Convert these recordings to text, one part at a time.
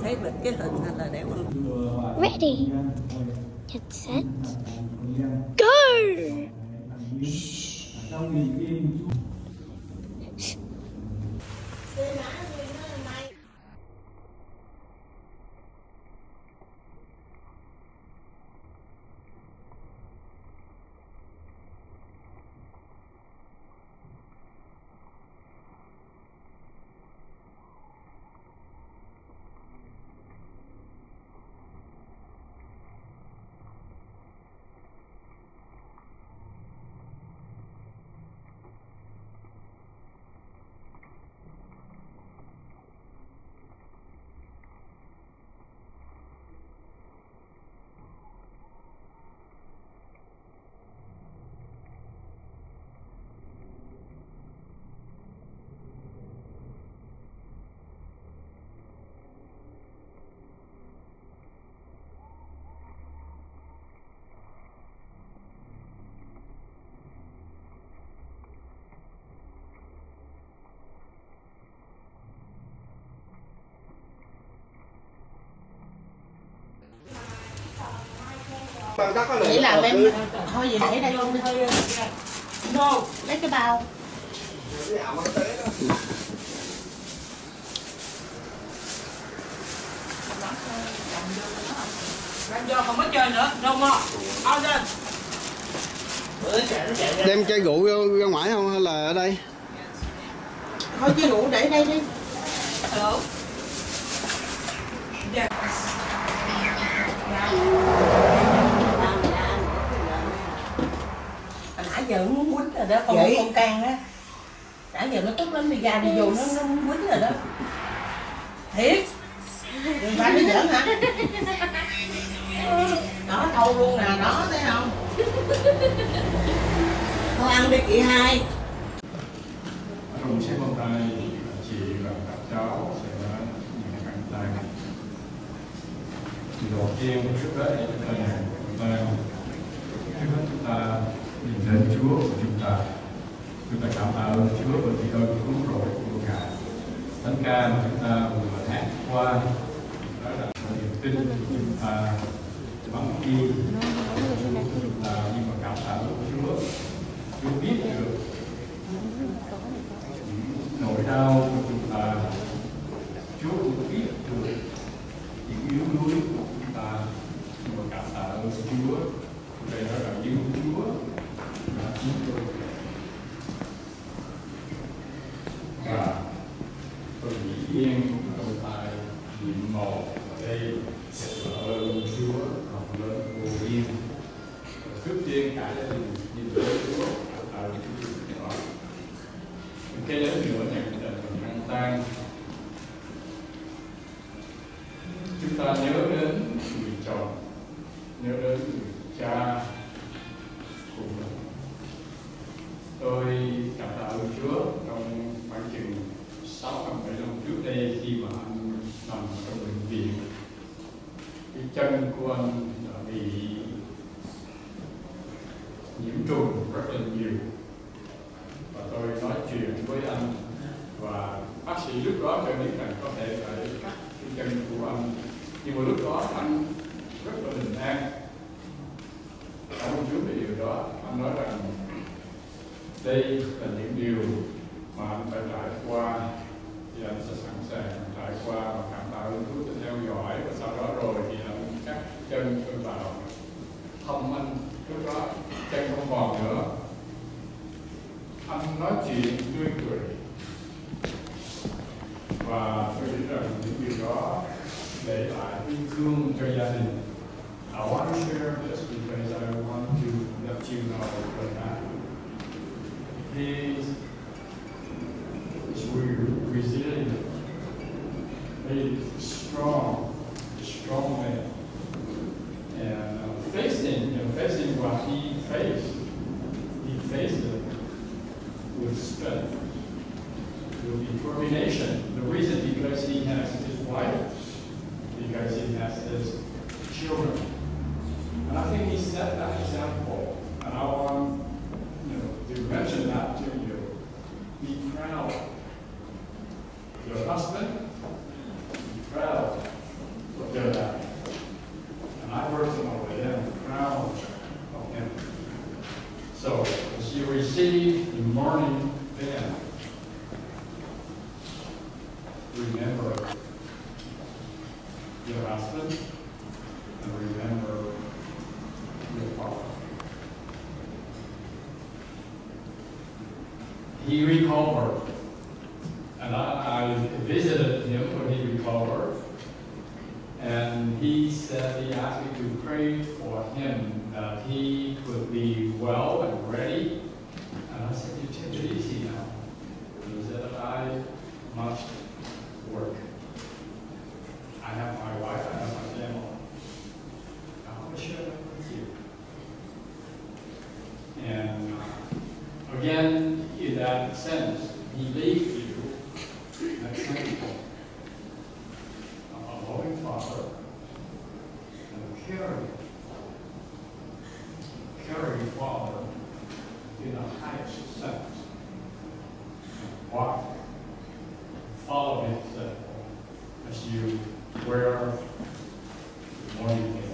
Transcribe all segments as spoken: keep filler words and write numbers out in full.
thấy được cái hình hay là đeo ương. Ready, get set, go. Vậy làm em thôi gì để đây luôn đi. Lấy cái bao. Đem vô không có chơi nữa, đâu mà. Ao lên. Đem chai rượu ra ngoài không hay là ở đây? Thôi chai rượu để đây đi. Được. Dạ. Nãy giờ nó muốn quýnh rồi đó, con vậy? Con can á. Nãy giờ nó tức lắm, đi ra đi vô nó nó muốn quýnh rồi đó. Thiệt. Đừng phải nó giỡn hả? Đó thâu luôn nè, đó thấy không? Thôi ăn đi chị hai. Cùng chiếc vòng tay chị và các cháu sẽ những cánh tay. Đầu tiên trước đấy chúng ta nhìn chúng ta trước hết chúng ta nhìn đến Chúa của chúng ta. Chúng ta cảm tạ ơn Chúa bởi vì ơn cứu rỗi của Ngài. Thánh ca mà chúng ta vừa hát qua đó là niềm tin của chúng ta vắng đi chúng ta, nhưng mà cảm tạ ơn Chúa. Chúa biết được nỗi đau của chúng ta, Chúa cũng biết được những yếu đuối của chúng ta, nhưng mà cảm tạ ơn Chúa. Đây đó là yêu Chúa đã cứu tôi. Và tôi nghĩ yên đôi tay niệm màu ở đây sẽ là ơn Chúa rộng lớn vô biên. Trước tiên cả gia đình nhìn đến Chúa cảm tạ ơn Chúa đó. Cái lớn nữa này là phần năng tang. Chúng ta nhớ đến người chồng, nhớ đến người cha của mình. Tôi cảm tạ ơn Chúa trong khoảng chừng sáu năm bảy năm trước đây khi mà anh nằm trong bệnh viện, cái chân của anh đã bị nhiễm trùng rất là nhiều. Và tôi nói chuyện với anh và bác sĩ lúc đó cho biết rằng có thể phải cắt cái chân của anh, nhưng mà lúc đó anh rất là bình an. Cảm ơn Chúa về điều đó. Anh nói rằng đây là những điều mà anh phải trải qua, thì anh sẽ sẵn sàng trải qua và cảm tạ ơn Chúa sẽ theo dõi, và sau đó rồi thì anh cắt chân tôi vào thăm anh. Lúc đó chân không còn nữa. Anh nói chuyện tươi cười và tôi nghĩ rằng những điều đó để lại yêu thương cho gia đình. I want to share this because I want to let you know that he is resilient, he is strong, strong man, and uh, facing, you know, facing what he faced, he faced it with strength, with determination. The reason because he has his wife, because he has his children. And I think he set that example. And I want, you know, to mention that to you. Be proud. Your husband, be proud your husband and remember your father. He recovered, and I, I visited him when he recovered, and he said he asked me to pray for him that he could be well and ready. And I said, you take it easy now. And he said that I must work. I have my wife, I have my family. I want to share that with you. And uh, again, in that sense, he leaves you an example of a loving father and a caring, caring father in the highest sense. Walk, follow his example as you wear the morning meal.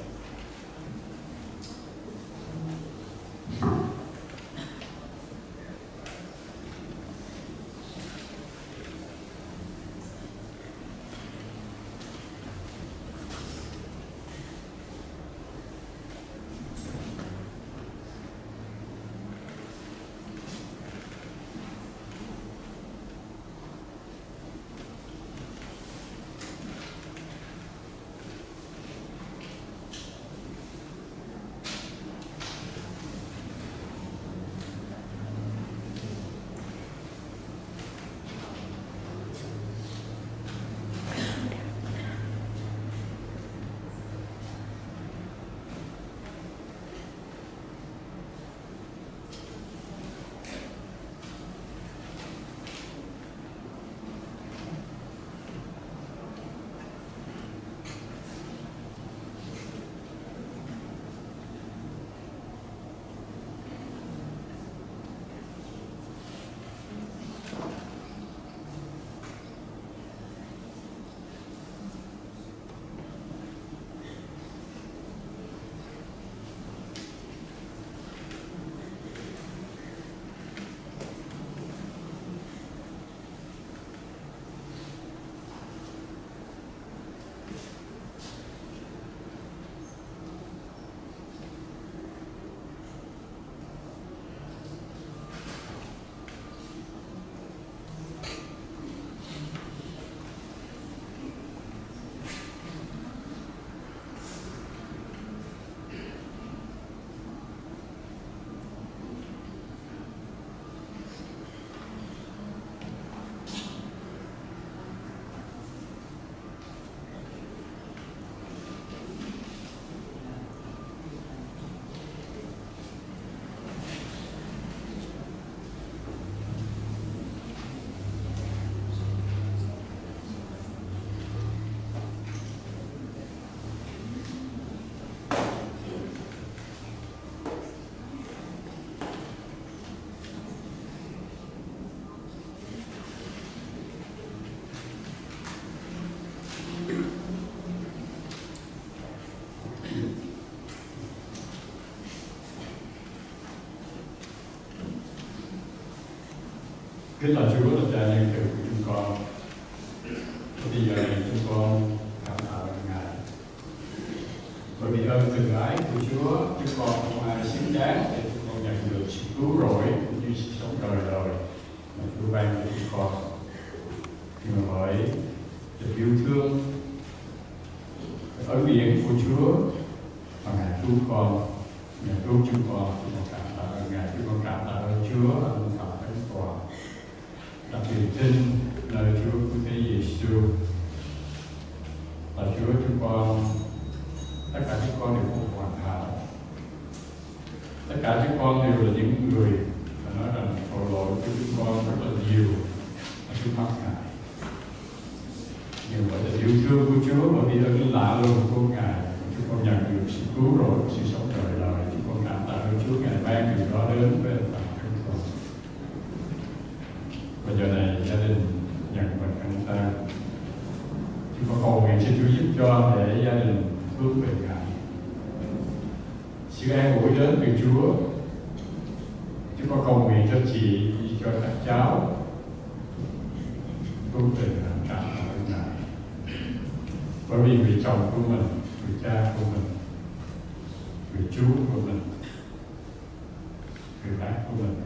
Kính là Chúa là cha nhân từ của chúng con. Bây giờ này chúng con cảm tạ Ngài. Bởi vì ơn từ ái của Chúa, chúng con không ai xứng đáng để chúng con nhận được sự cứu rỗi cũng như sự sống đời đời mà Chúa ban cho chúng con. Nhưng mà bởi tình yêu thương, ơn điển của Chúa mà Ngài cứu con, Ngài cứu chúng con, chúng con cảm tạ ơn Ngài, chúng con cảm tạ ơn Chúa và ơn Thầy Thánh Toàn. Đặc biệt tin lời Chúa của Thế Giêsu là Chúa chúng con, tất cả chúng con đều không hoàn hảo, tất cả chúng con đều là những người mà nói rằng tội lỗi của chúng con rất là nhiều ở trước mắt Ngài. Nhưng bởi tình yêu thương của Chúa, bởi vì ơn lạ lùng của Ngài, chúng con nhận được sự cứu rỗi, sự sống đời đời. Chúng con cảm tạ ơn Chúa Ngài ban điều đó đến với Thầy Thánh Toàn. Và giờ này gia đình nhận vật ăn tang, chúng con cầu nguyện xin Chúa giúp cho để gia đình hướng về Ngài. Sự an ủi đến từ Chúa. Chúng con cầu nguyện cho chị, cho các cháu hướng về Ngài, cảm tạ ơn Ngài. Bởi vì người chồng của mình, người cha của mình, người chú của mình, người bác của mình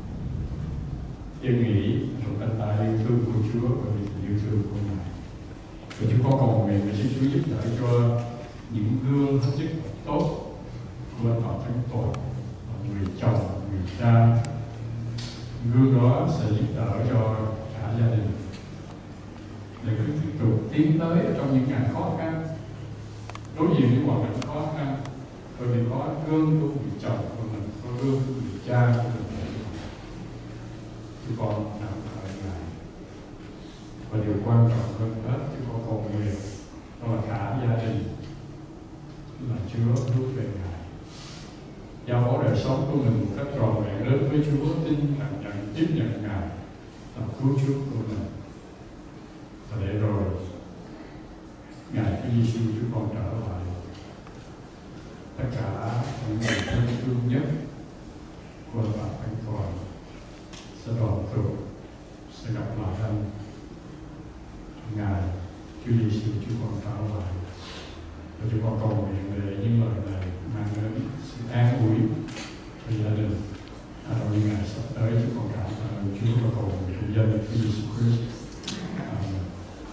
yên nghĩ một anh ta yêu thương của Chúa và vì yêu thương của Ngài. Và chúng con cầu nguyện để Chúa giúp đỡ cho những gương hết sức tốt của anh Phạm Thánh Tội, người chồng, người cha. Gương đó sẽ giúp đỡ cho cả gia đình để cứ tiếp tục tiến tới trong những ngày khó khăn, đối diện với hoàn cảnh khó khăn. Bởi vì có gương của người chồng của mình, có gương của người cha của mình, chúng con nằm ở Ngài. Và điều quan trọng hơn hết chúng con cầu nguyện đó là cả gia đình là Chúa hướng về Ngài, giao phó đời sống của mình một cách trọn vẹn đến với Chúa, tin rằng nhận tiếp nhận Ngài làm cứu Chúa của mình. Và để rồi Ngài Chúa Giêsu chúng con trở lại, tất cả những người thân thương nhất của Phạm Thánh Tội sẽ đoàn tụ, sẽ gặp lại anh Ngài Chúa Giêsu chúng con trở lại. Và chúng con cầu nguyện để những lời này mang đến sự an ủi cho gia đình. Trong những ngày sắp tới chúng con cảm ơn Chúa và cầu nguyện trong danh Chúa Giêsu Christ. Amen.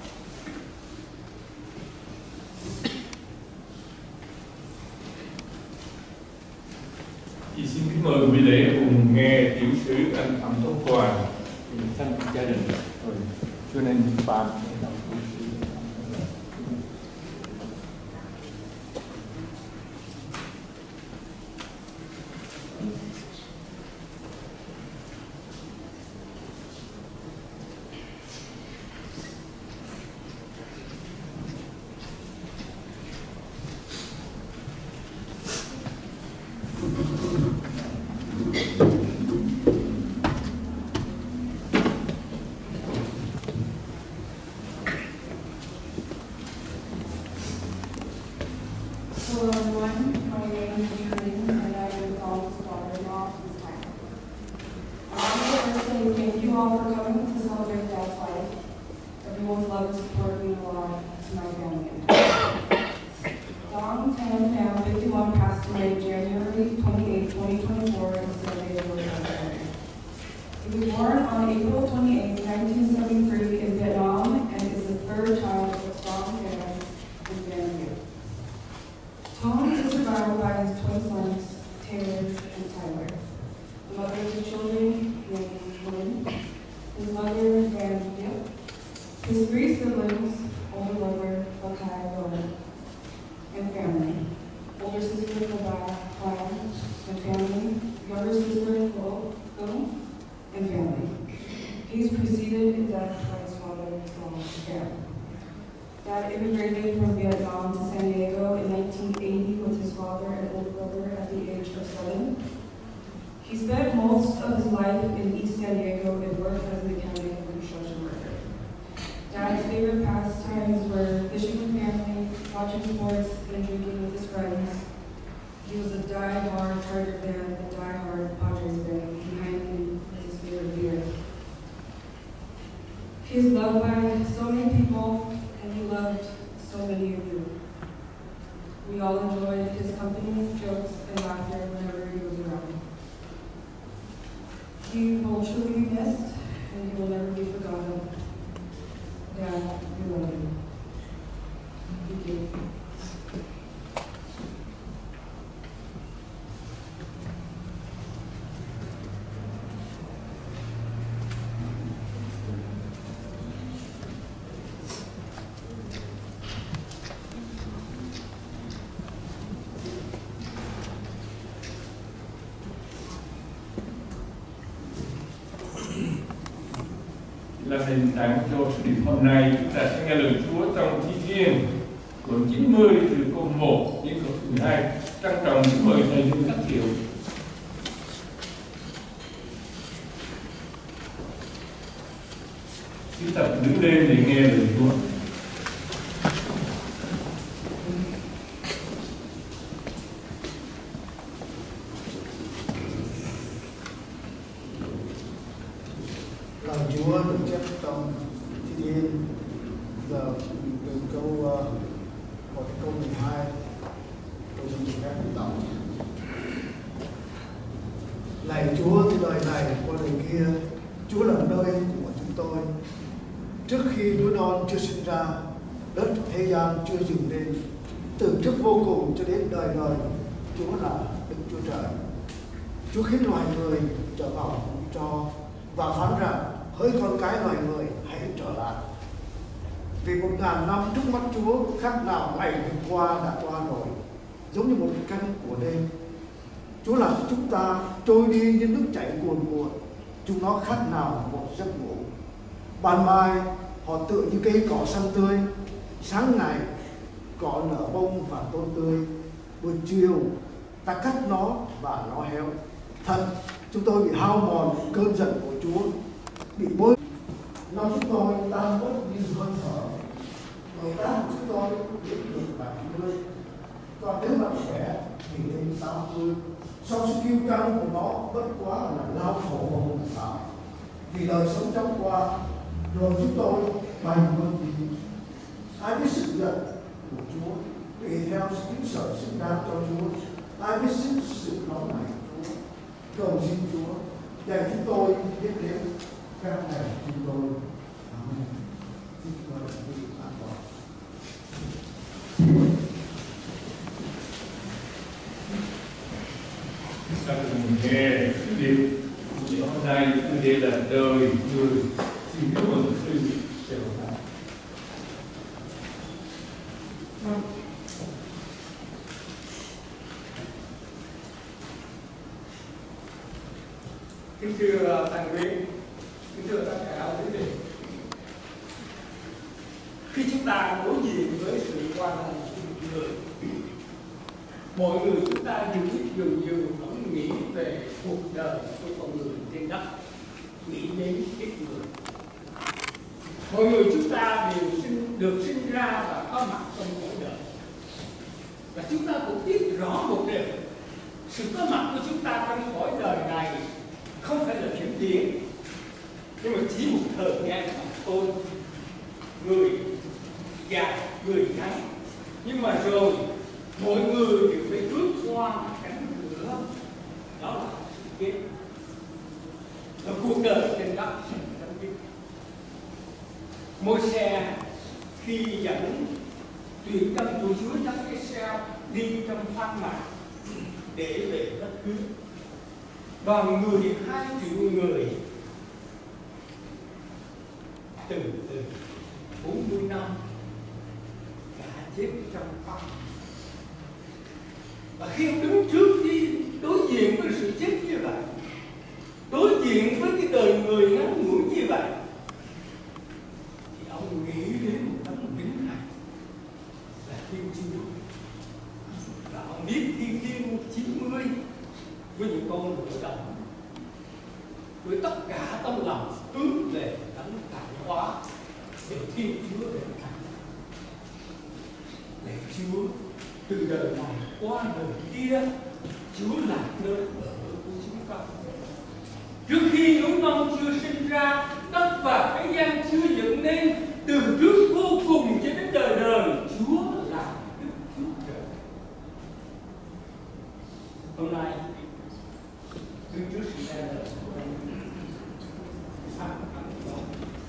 Thì xin kính mời quý lễ cùng nghe tiểu sử anh Phạm Tống Toàn, thân gia đình rồi cho nên Phạm đọc tiểu sử. Hello everyone, my name is Julie and I am the Paul's daughter-in-law to this time. I want to first say thank you all for coming to celebrate Dad's life. Everyone's love and support mean a lot to my family. Dong Tan Pham, fifty-one, passed away January twenty-eighth, twenty twenty-four in San Diego, California. He was born on April twenty-eighth, nineteen seventy-three in Vietnam and is the third child of a strong family in Grandview. Tone is survived by his twin sons, Taylor and Tyler. The mother of the children, named Lynn. His mother, Van Yip. His three siblings, older brother, Lakai Rowan, and family. Older sister, Kabah Kwan, and family. Younger sister, Lo Gong, and family. He is preceded in death by his father, Long Pham. Dad immigrated from Vietnam to San Diego in nineteen eighty with his father and older brother at the age of seven. He spent most of his life in East San Diego and worked as a mechanic and construction worker. Dad's favorite pastimes were fishing with family, watching sports, and drinking with his friends. He was a die-hard Charger fan and die-hard Padres fan. Behind him was his favorite beer. He is loved by so many people, and he loved so many of you. We all enjoyed his company, jokes, and laughter whenever he was around. He will truly be missed, and he will never be forgotten. Dad, we love you. Thank you. Là nền tảng cho sự điểm hôm nay, chúng ta sẽ nghe lời Chúa trong Thi Thiên đoạn chín mươi từ câu một đến câu mười hai. Trân trọng kính mời thầy Linh Khắc Hiệu. Chúng ta đứng lên để nghe lời Chúa. Lời Chúa được chép trong Thi Thiên giờ từ câu uh, Chúa từ đời này qua đời kia. Chúa là nơi của chúng tôi. Trước khi đứa non chưa sinh ra, đất thế gian chưa dựng nên, từ trước vô cùng cho đến đời đời, Chúa là Đức Chúa Trời. Chúa khiến loài người trở vào bụi tro và phán rằng hỡi con cái loài người hãy trở lại. Vì một ngàn năm trước mắt Chúa khác nào ngày hôm qua đã qua rồi, giống như một canh của đêm. Chúa làm chúng ta trôi đi như nước chảy cuồn cuộn, chúng nó khác nào một giấc ngủ. Ban mai họ tựa như cây cỏ xanh tươi, sáng ngày cỏ nở bông và tốt tươi, buổi chiều ta cắt nó và nó héo. Thật, chúng tôi bị hao mòn cơn giận của Chúa, bị bôi. Nó chúng tôi tan mất như hơi thở, người ta của chúng tôi đến được bảy mươi, còn nếu mạnh khỏe thì đến tám mươi. Sau sự kiêu căng của nó bất quá là lao khổ và hùng thảm. Vì đời sống trong qua, rồi chúng tôi bành vâng đi. Ai biết sự giận của Chúa tùy theo sự kính sợ xứng đáng cho Chúa. Ai biết sự sự nóng nảy của Chúa, cầu xin Chúa dạy chúng tôi biết đến các ngày chúng tôi. Amen. Xin mời quý vị an toàn. Ta cùng nghe sứ điệp của hôm nay, sứ điệp là đời người. Xin cảm ơn sư sẽ hỏi. Kính thưa Thành Nguyễn, kính thưa tất cả quý vị, khi chúng ta đối diện với sự qua đời của người, mọi người chúng ta dường dường như vẫn nghĩ về cuộc đời của con người trên đất, nghĩ đến ít người. Mọi người chúng ta đều sinh, được sinh ra và có mặt trong cuộc đời, và chúng ta cũng biết rõ một điều: sự có mặt của chúng ta trong cõi đời này không phải là vĩnh viễn, nhưng mà chỉ một thời gian mà thôi. Người dài, người ngắn, nhưng mà rồi mọi người đều phải bước qua một cánh cửa, đó là sự chết. Và cuộc đời trên đất sẽ chấm dứt. Môi-se khi dẫn tuyển dân của Chúa dắt cái xe đi trong hoang mạc để về đất hứa, đoàn người hai triệu người từ từ bốn mươi năm đã chết trong hoang. Và khi ông đứng trước đi đối diện với sự chết như vậy, đối diện với cái đời người ngắn ngủi như vậy, thì ông nghĩ đến một tấm kính này là Thiên Chúa. Và ông biết Thiên Thiên chín mươi với những con lửa đồng, với tất cả tâm lòng hướng về tấm tạo hóa để Thiên Chúa đến thành. Lạy Chúa, từ đời này qua đời kia, Chúa là nơi ở của chúng con. Trước khi chúng con chưa sinh ra, đất và thế gian chưa dựng nên, từ trước vô cùng cho đến đời đời, Chúa là Đức Chúa Trời. Hôm nay đứng trước sự ra đời của ông, phán ẩn đó,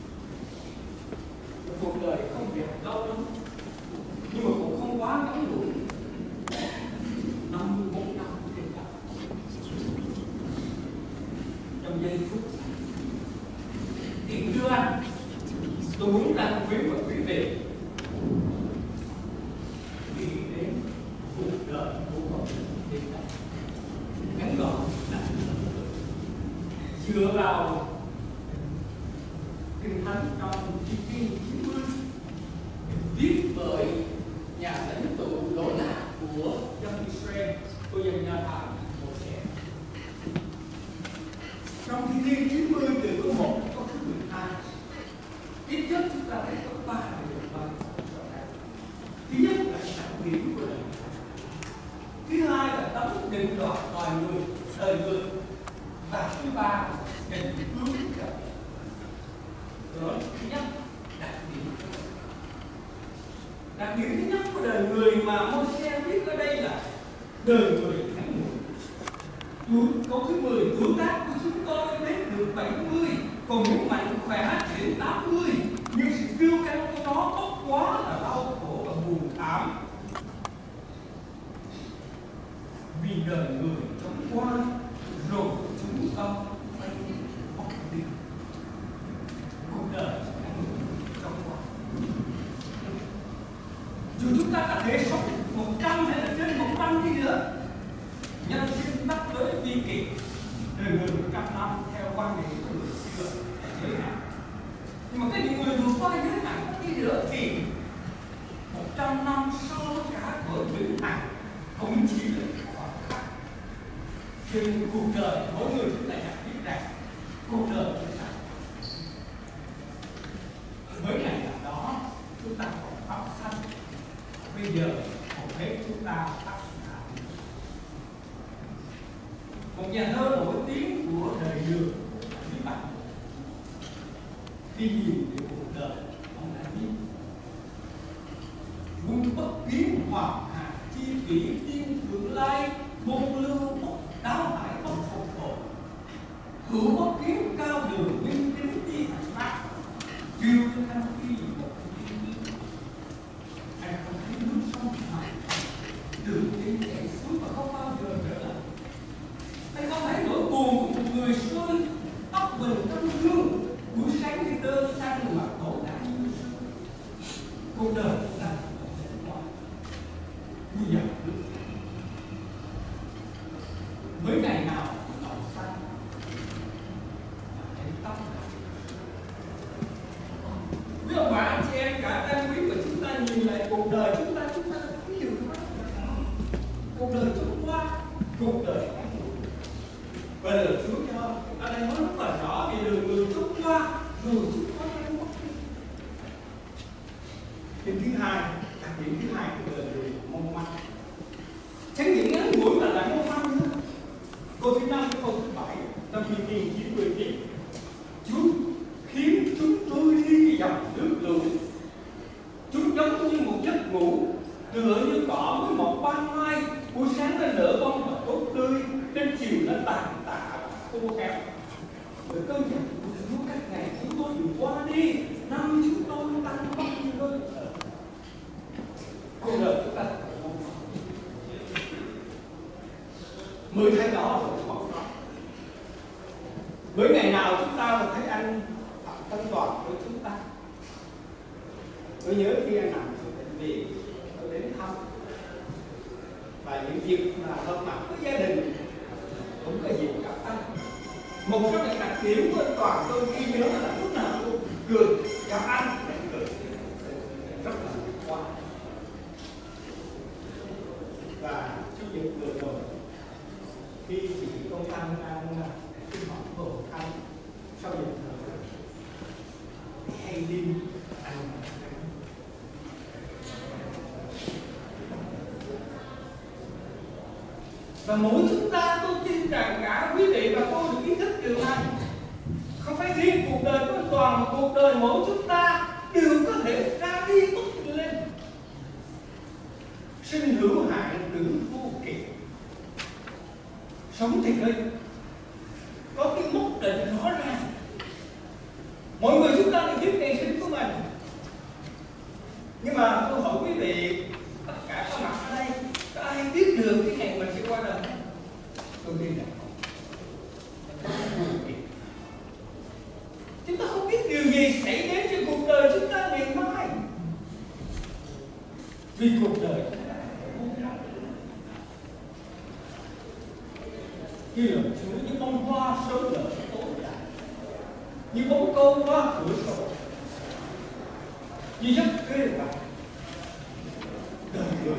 cuộc đời không đẹp lâu lắm, nhưng mà cũng không quá ngắn ngủi. năm mươi mốt năm trên đời. Trong giây phút hiện chưa anh, tôi muốn rằng quý và quý vị nghĩ đến cuộc đời của con trên đời. Ngắn gọn là dựa vào Kinh Thánh trong Thi Thiên chín mươi viết bởi nhà lãnh tụ lỗi lạc của dân Israel, của dân nhà Thờ Môi-se. Trong Thi Thiên chín mươi từ câu một đến câu thứ mười hai, ít nhất chúng ta thấy có ba điều quan trọng. Thứ nhất là sản phẩm của đời, thứ hai là tấm định đoạt loài người, đời người, và thứ ba là định hướng đời. Đó là thứ nhất, đặc điểm. Đặc điểm thứ nhất của đời người mà Môi-se viết ở đây là đời người ngắn ngủi. Tuổi, câu thứ mười, tuổi tác của chúng tôi đến được bảy mươi, còn những mạnh khỏe đến tám mươi, nhưng sự kiêu căng của nó bất quá là đau khổ và buồn thảm. Vì đời người trống qua, rồi chúng ta phải mất đi. Cuộc đời trống qua. Dù chúng ta có thể sống một trăm hay là trên một trăm đi nữa, nhân sinh bắt tới bi kịch, đời người một trăm năm theo quan điểm của người xưa là giới hạn. Nhưng mà cái những người vượt qua giới hạn đi nữa thì một trăm năm sau cả với vĩnh hằng cũng chỉ là khoảng khắc. Cho nên cuộc đời mỗi người chúng ta nhận biết rằng cuộc đời chúng ta với ngày nào đó chúng ta còn pháp sanh, bây giờ hầu hết chúng ta tắt ngã. Một nhà thơ nổi tiếng của đời đường Lý Bạch khi nhìn về cuộc đời ông đã viết: quân bất kiến hoàng hà chi kỷ tiên thượng lai, môn lưu bất đáo hải bất phục hồi, hữu bất kiến cao đường minh tính chi thành mát, chiêu thanh khi một thiên nhiên. Anh không thấy nước sông này đường đi chảy xuống và không bao giờ trở lại. Anh không thấy nỗi buồn của một người xuôi tóc mình trong gương, buổi sáng thì tơ xanh mà đổ đã như xưa. Cuộc đời là như dòng nước. Với ngày nào màu xanh mà thấy tóc này. Quý ông bà anh chị em cả đang quý của chúng ta nhìn lại cuộc đời chúng ta, chúng ta ví dụ cuộc đời trôi qua, cuộc đời và đời Chúa cho ở đây nói rất là rõ về đường người trôi qua rồi chúng ta đang mất đi. Điểm thứ hai, đặc điểm thứ hai của đời người mong manh. Chẳng những ngắn ngủi mà lại mong manh nữa. Câu thứ năm, câu thứ bảy, năm một nghìn chín mươi viết: Chúa khiến chúng tôi đi dòng nước lũ. Chúng giống như một giấc ngủ, tựa như cỏ với một ban mai, buổi sáng nó nở bông và tốt tươi, đến chiều nó tàn tạ và khô héo. Với cơn giận của Chúa các ngày chúng tôi vừa qua đi, năm chúng tôi tăng bao nhiêu hơi thở. Cuộc đời chúng ta mới thấy đó rồi mất đó. Với ngày nào chúng ta thấy anh Phạm Tân Toàn với chúng ta. Tôi nhớ khi anh nằm ở bệnh viện, tôi đến thăm và những dịp mà hợp mặt với gia đình cũng có dịp gặp anh. Một trong những đặc điểm của anh Toàn tôi ghi nhớ là lúc nào tôi cười gặp anh để cười rất là khoan. Và chủ nhật vừa rồi khi chị công an đang sinh hoạt bầu thăm sau giờ thờ hay đi anh và mỗi chúng ta, tôi tin rằng cả quý vị và tôi được ý thức điều này. Không phải riêng cuộc đời của anh Toàn, mà cuộc đời mỗi chúng ta đều có thể ra đi bất lên. Sinh hữu hạn tử vô kỳ. Sống thì đây có cái mốc định rõ ràng. Mọi người chúng ta đều biết ngày sinh của mình. Nhưng mà tôi hỏi quý vị, tất cả có mặt ở đây, có ai biết được cái ngày mình sẽ qua đời? Tôi tin rằng chúng ta không biết điều gì xảy đến trên cuộc đời chúng ta ngày mai. Vì cuộc đời chúng ta khi lời Chúa như bông hoa sớm nở tối tàn, như bóng câu qua cửa sổ, như giấc khuya vàng đời người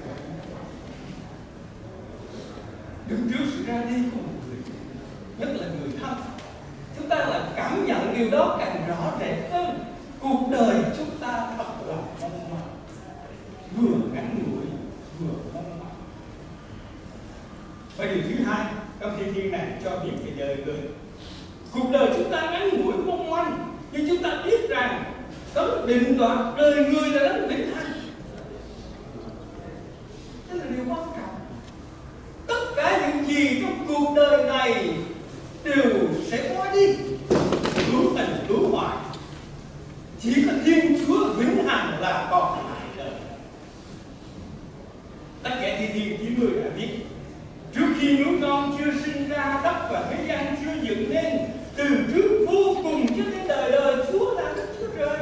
đứng trước sự ra đi của một người, nhất là người thân. Chúng ta là cảm nhận điều đó càng rõ rệt hơn. Cuộc đời chúng ta thật là mong manh, vừa ngắn ngủi vừa mong manh. Và điều thứ hai trong thiên thiên này cho biết về đời người, cuộc đời chúng ta ngắn ngủi mong manh, nhưng chúng ta biết rằng đấng định đoạt đời người là đấng vĩnh hằng. Đó là điều quan trọng. Tất cả những gì trong cuộc đời Thi Thiên chín mươi đã viết: trước khi núi non chưa sinh ra, đất và thế gian chưa dựng nên, từ trước vô cùng cho đến đời đời, Chúa là Đức Chúa Trời.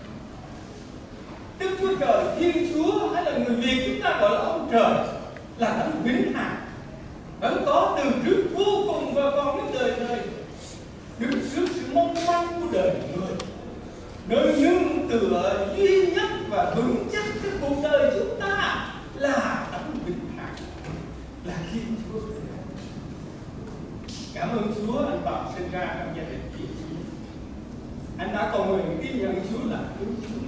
Đức Chúa Trời, Thiên Chúa, hay là người Việt chúng ta gọi là ông Trời, là đấng vĩnh hằng, đấng có từ trước vô cùng và còn đến đời đời, đứng trước sự mong manh của đời người, nơi nương tựa duy nhất và vững chắc cho cuộc đời chúng ta là đấng vĩnh hằng, là Thiên Chúa. Cảm ơn Chúa, anh Bảo sinh ra trong gia đình Thiên Chúa. Anh đã cầu nguyện tin nhận Chúa là cứu Chúa.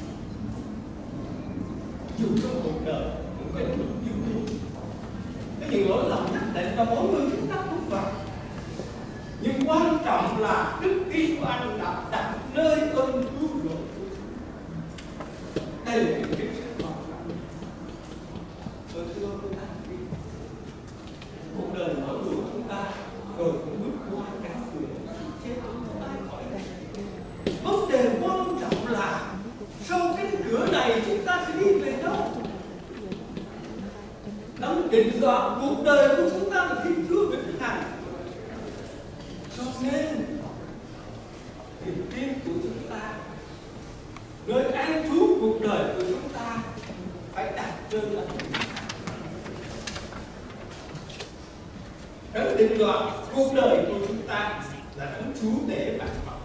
Dù trong cuộc đời cũng có những yêu thương, có những lỗi lầm nhất định và mỗi người chúng ta cũng vậy. Nhưng quan trọng là đức tin của anh đã đặt nơi ơn cứu rỗi. Đây là những cái sự quan trọng. Tôi thưa quý anh, cuộc đời mỗi người chúng ta rồi cũng bước qua cánh cửa chết chúng ta khỏi đây. Vấn đề quan trọng là sau cánh cửa này chúng ta sẽ đi về đâu? Đấng định đoạt cuộc đời của chúng ta là Thiên Chúa vĩnh hằng. Cho nên niềm tin của chúng ta, nơi an trú cuộc đời của chúng ta phải đặt trên là đấng định đoạt cuộc đời của chúng ta là đấng Chúa để vạn vật.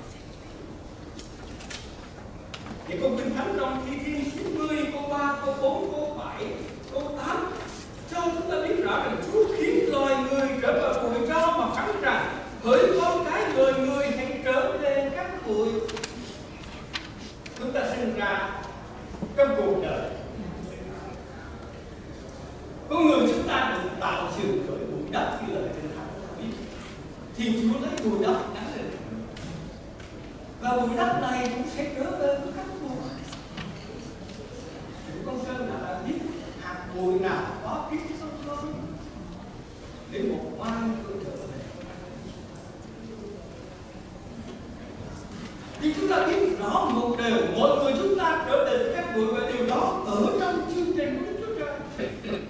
Thì câu Kinh Thánh trong Thi Thiên chín mươi câu ba, câu bốn, câu bảy, câu tám cho chúng ta biết rõ rằng Chúa khiến loài người trở vào bụi tro mà phán rằng: hỡi con cái loài người, hãy trở lên các bụi. Chúng ta sinh ra trong cuộc đời, con người chúng ta được tạo dựng bởi bụi đất như lời Kinh Thánh viết. Thì Chúa lấy bụi đất gắn lên, và bụi đất này cũng sẽ trở về với các bụi. Con Sơn đã biết hạt bụi nào có biết sâu hơn để một mai tôi trở về. Nhưng chúng ta biết rõ một điều, mỗi người chúng ta trở về với các bụi, và điều đó ở trong chương trình của Đức Chúa Trời.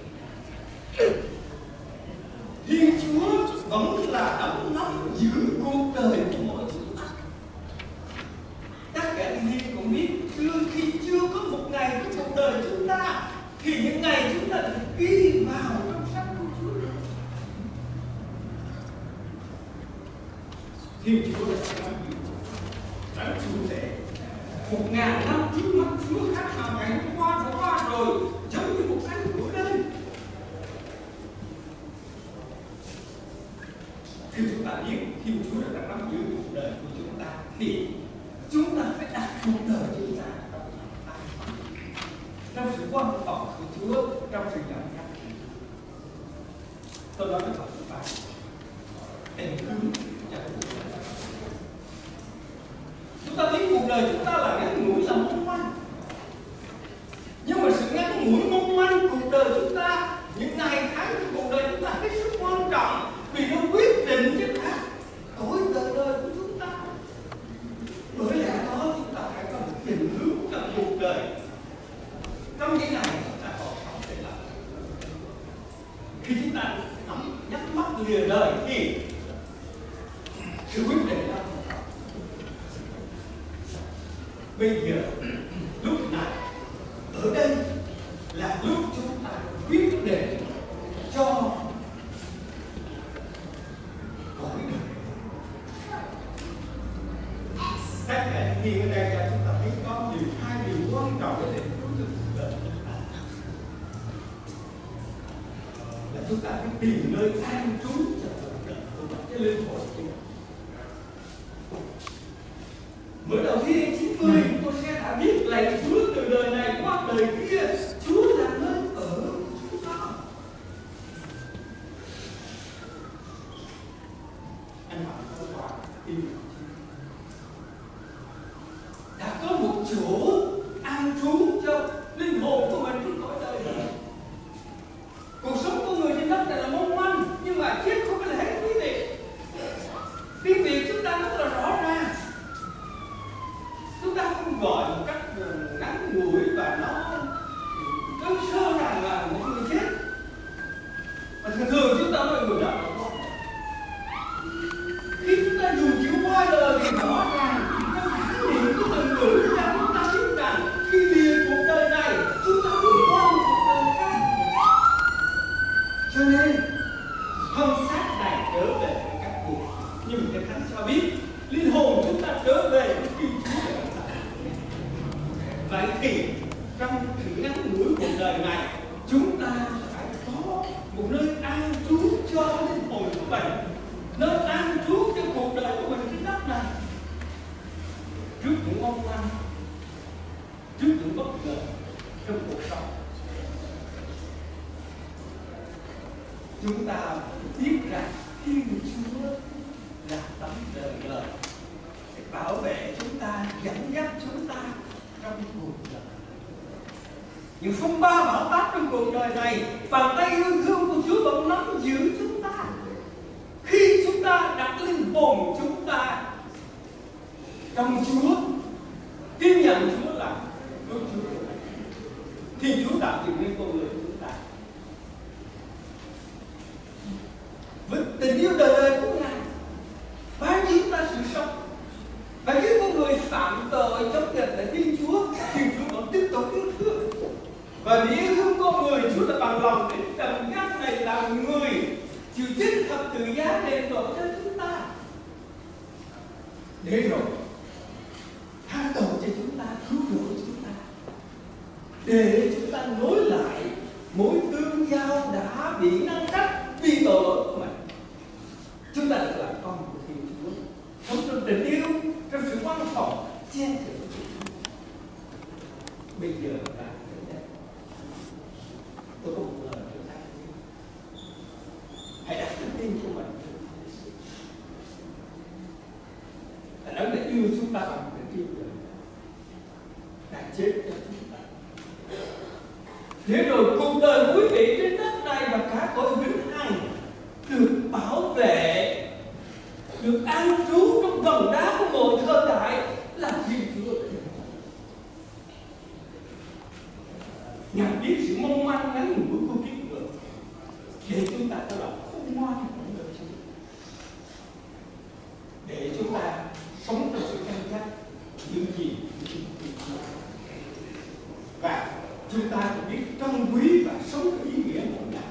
Thiên Chúa vẫn là đấng nắm giữ cuộc đời của mỗi chúng ta. Tất cả anh em cũng biết, chưa khi chưa có một ngày trong cuộc đời chúng ta, thì những ngày chúng ta được ghi vào trong sách của Chúa. Thiên Chúa là nắm giữ đấng chủ thể. Một ngàn năm trước mắt Chúa khác nào ngày hôm qua đã qua rồi, giống như một cánh cửa đây. Khi chúng ta biết Thiên Chúa đã nắm giữ cuộc đời của chúng ta, thì chúng ta phải đặt cuộc đời chúng ta trong sự quan trọng của Chúa, trong sự nhận dắt. Tôi nói với các bạn, định hướng cho cuộc đời. Chúng ta biết cuộc đời chúng ta là ngắn ngủi, là mong manh. Nhưng mà sự ngắn ngủi mong manh cuộc đời chúng ta, những ngày tháng của cuộc đời chúng ta hết sức quan trọng, vì nó quyết định cho cả tuổi đời đời của chúng ta. Bởi lẽ đó chúng ta phải có một định hướng trong cuộc đời. Trong những ngày chúng ta còn sống để làm. Khi chúng ta nắm nhắm mắt lìa đời thì sự quyết định đó. Bây giờ lúc này ở đây là lúc chúng ta quyết định cho cõi đời. Tất cả những gì ở đây là chúng ta thấy có điều hai điều quan trọng để quyết định cuộc đời chúng ta. Là chúng ta phải tìm nơi an trú cho cuộc đời của cái linh hồn của mình. Mới đầu Thi chín mươi tôi sẽ đã biết lạy Chúa từ đời này qua đời kia, Chúa là nơi ở của chúng ta. Anh hỏi tôi quả tin đã có một chỗ an trú cho linh hồn của mình trên cõi đời này. Cuộc sống của người trên đất này là mong manh, nhưng mà chết không có là hết quý vị. Tiếng Việt chúng ta rất là rõ ràng. Chúng ta không gọi một cách ngắn ngủi và nó chúng ta biết rằng Thiên Chúa là tấm đời lời để bảo vệ chúng ta, dẫn dắt chúng ta trong cuộc đời. Những phong ba bão táp trong cuộc đời này, bàn tay yêu thương của Chúa vẫn nắm giữ chúng ta. Khi chúng ta đặt linh hồn chúng ta trong Chúa, tin nhận Chúa là Chúa Chúa, thì Chúa tạo dựng nên con người chúng ta với tình yêu đời đời của Ngài, ban cho chúng ta sự sống. Và khi con người phạm tội chống nghịch lại Thiên Chúa, thì Chúa vẫn tiếp tục yêu thương. Và vì yêu thương con người, Chúa đã bằng lòng đến trần gian này làm người, chịu chết thập tự giá đền tội cho chúng ta, để rồi tha tội cho chúng ta, cứu rỗi chúng ta, để chúng ta nối lại mối tương giao đã bị ngăn cách vì tội lỗi của mình. Chúng ta được làm con của Thiên Chúa, sống trong tình yêu, trong sự quan phòng, che chở. Bây giờ là thế này, tôi có một lời cho ta: hãy đặt niềm tin của mình. Là Đấng đã yêu chúng ta bằng tình yêu đời, đã chết cho chúng ta. Thế rồi cuộc đời quý vị trên đất này và cả cõi vĩnh hằng được bảo vệ, được an trú trong vầng đá của mọi thời đại là Thiên Chúa. Nhận biết sự mong manh ngắn ngủi của kiếp người, để chúng ta có lòng khôn ngoan của đời Chúa, để chúng ta sống trong sự canh giác những gì và chúng ta phải biết trân quý và sống có ý nghĩa mỗi ngày.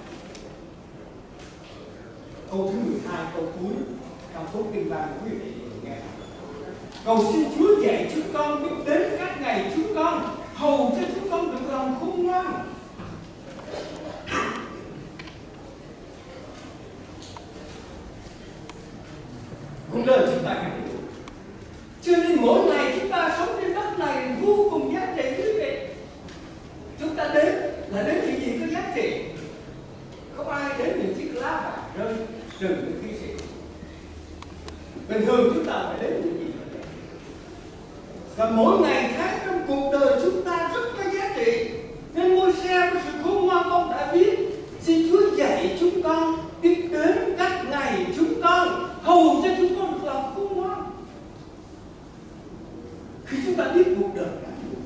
Câu thứ mười hai, câu cuối trong phúc kinh văn của quý vị nghe: cầu xin Chúa dạy chúng con biết đến các ngày chúng con, hầu cho chúng con được lòng khôn ngoan. Cuộc đời chúng ta ngắn ngủi, cho nên mỗi ngày chúng ta sống trên đất này vô cùng giá trị quý vị. Chúng ta đến là đến những gì có giá trị, không ai đến những chiếc lá vàng rơi trừ những thi sĩ. Bình thường chúng ta phải đến những gì? Và mỗi ngày tháng trong cuộc đời chúng ta rất có giá trị. Nên Môi-se với sự khôn ngoan ông đã viết: xin Chúa dạy chúng con biết đến các ngày chúng con, hầu cho chúng con được làm khôn ngoan. Khi chúng ta biết cuộc đời ngắn ngủi,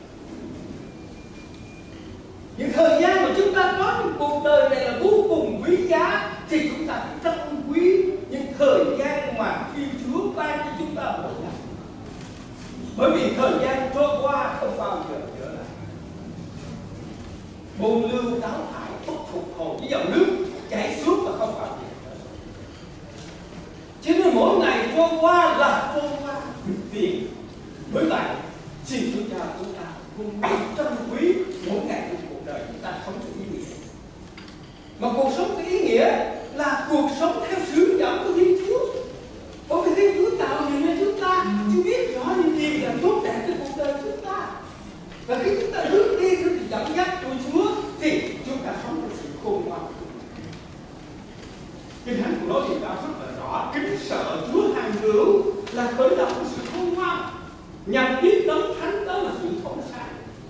những thời gian mà chúng ta có trong cuộc đời này là vô cùng quý giá, thì chúng ta phải trân quý những thời gian mà Thiên Chúa ban cho chúng ta mỗi ngày. Bởi vì thời gian trôi qua không bao giờ trở lại. Bồn lưu đáo thải bất phục hồi với dòng nước chảy suốt và không bao giờ trở lại. Cho nên mỗi ngày trôi qua là trôi qua bình tiền. Bởi vậy xin Chúa cho chúng ta cùng biết trân quý mỗi ngày của cuộc đời chúng ta sống có ý nghĩa. Mà cuộc sống có ý nghĩa là cuộc sống theo sự dẫn của Thiên Chúa. Bởi vì Thiên Chúa tạo dựng nên chúng ta, Chúa biết rõ những gì là tốt đẹp cho cuộc đời chúng ta. Và khi chúng ta bước đi theo sự dẫn dắt của Chúa thì chúng ta sống trong sự khôn ngoan. Kinh Thánh của nó thì đã rất là rõ: kính sợ Chúa hàng hữu là khởi đầu của sự khôn ngoan, nhận biết đấng thánh đó là sự thông sáng.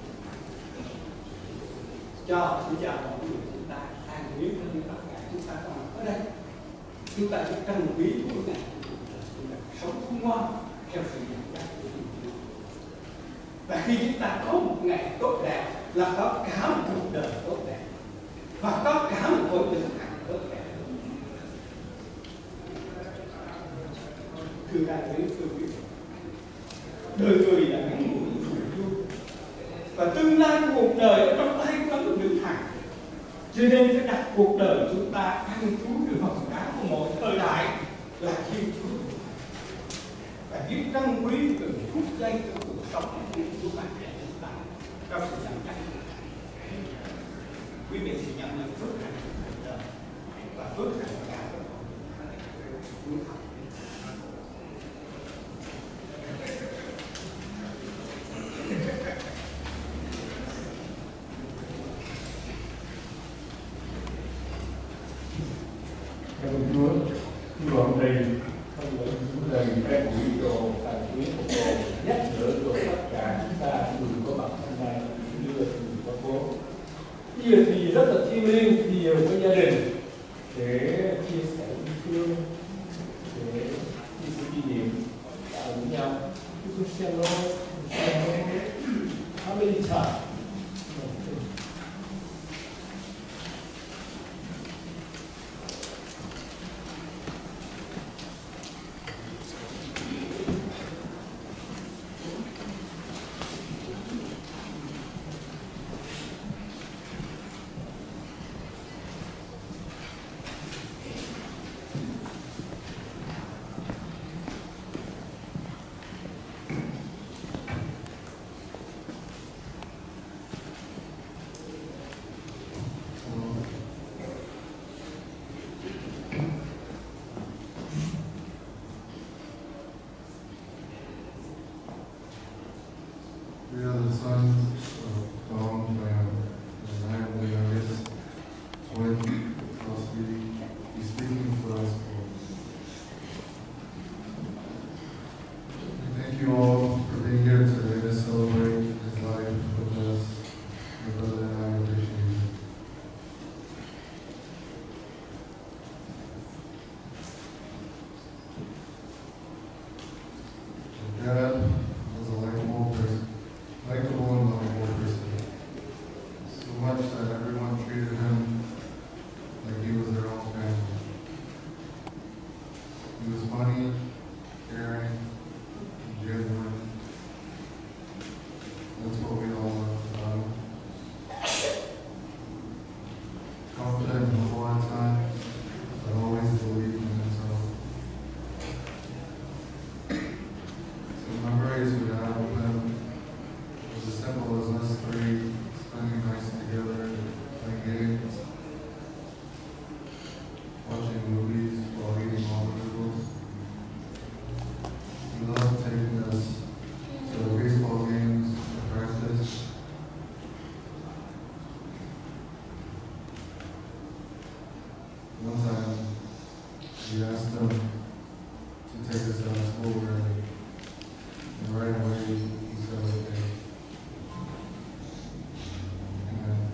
Cho Chúa cha mọi người chúng ta an nguyện hơn tất cả chúng ta có mặt ở đây. Chúng ta sẽ trân quý mỗi ngày, chúng ta sống khôn ngoan theo sự dẫn dắt của Thiên Chúa. Và khi chúng ta có một ngày tốt đẹp là có cả một cuộc đời tốt đẹp và có cả một cuộc đời tốt đẹp. Thưa đại quý, thưa quý vị, đời người là ngắn ngủi vui, và tương lai của cuộc đời ở trong tay của Đấng vĩnh hằng. Cho nên phải đặt cuộc đời chúng ta an trú trong vòng đá của mọi thời đại là Thiên Chúa, và biết trân quý từng phút giây của cuộc sống của Thiên Chúa ban cho chúng ta trong sự dẫn dắt. Quý vị sẽ nhận được phước hạnh cuộc đời và phước hạnh cả của chúng ta. Cảm ơn Chúa. Hy vọng đây không phải Chúa là các quỹ đồ, thành quý của đồ, nhắc nhở cho tất cả chúng ta người có mặt hôm nay đưa từ qua phố. Bây giờ thì rất là thiêng liêng thì với gia đình để chia sẻ yêu thương, để chia sẻ kỷ niệm tạo với nhau. You can say hello, how many times? We are the sons of Tom Lamb, and I am the youngest twin. I'll speak, be speaking for us both. Thank you all for being here today to celebrate his life with us. My brother and I appreciate it. My dad was a likable person. Likable and lovable person. So much that everyone treated him like he was their own family. He was funny, caring, and genuine. That's what we all love about him. Confident before our time, but always believed in himself. Some memories we have of him was as simple as us three spending nights together, playing games, watching movies while eating all the noodles. He loved taking us to the baseball games and practice. One time, we asked him to take us out of school early, and right away he said okay. Amen.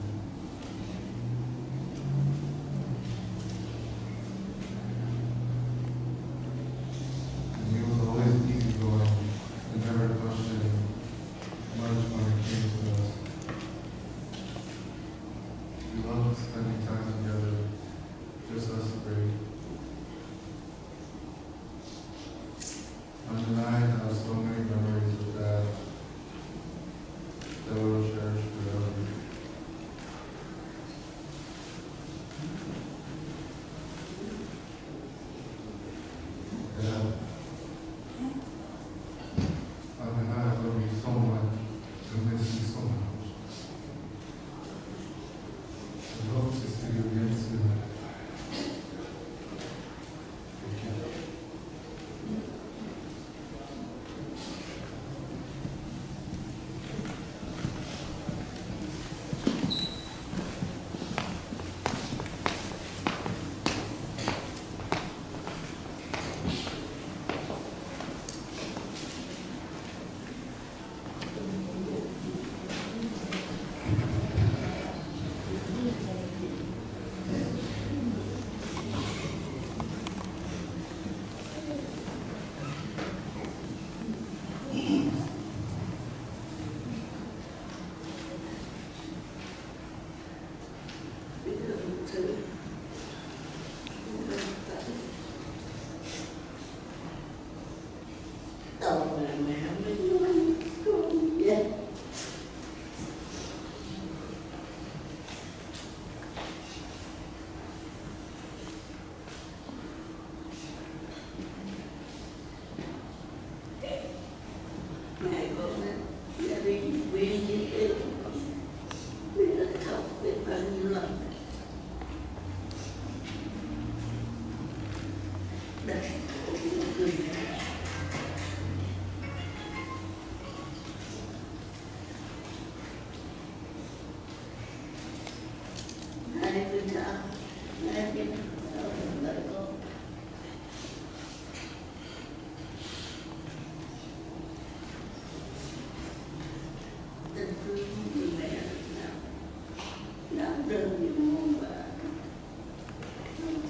And he was always easygoing and never questioned much when it came to us. We loved spending time together, just us three. Mom and I have so many memories of Dad that we will cherish forever. Dad, Mom and I love you so much and miss you so much. I hope to see you again soon. Thank you. Tàu là mẹ mới nuôi con vậy. Mẹ con gia đình quý như thế, biết là thấu biết bao nhiêu lần. Đây, cười. Hai mươi tháng, hai mươi tháng,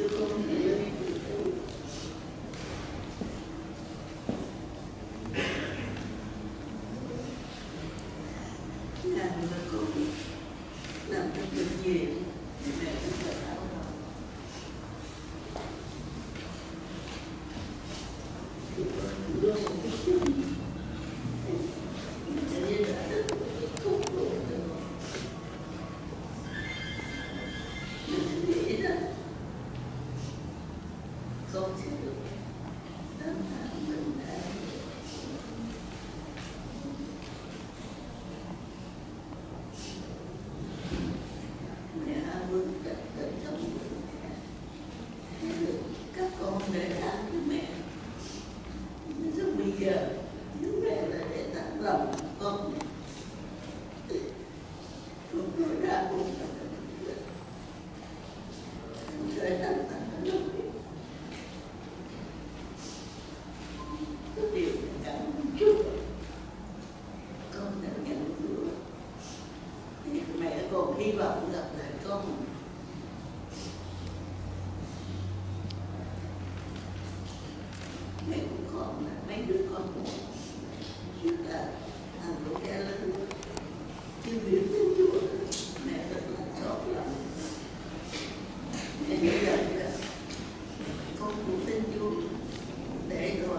cho con đi đi. Làm cho con làm cho bệnh viện mẹ cũng phải đau lòng. Thì con đưa một cái chân để đã được thuốc rồi. Mình nghĩ là con sẽ được tấm thẳng bình an. Mẹ luôn đặt tới trong mẹ được các con để ăn với mẹ. Nhưng bây giờ những mẹ là để tặng lòng con con nói ra cũng là trời tặng tặng nó có điều cảm ơn Chúa con đã nhận Chúa. Thì mẹ còn hy vọng gặp lại con. Mẹ cũng còn là mấy đứa con một như là thằng của cha lớn chưa biết đến Chúa. Mẹ rất là xót lòng. Mẹ nghĩ rằng là con cũng tin Chúa để rồi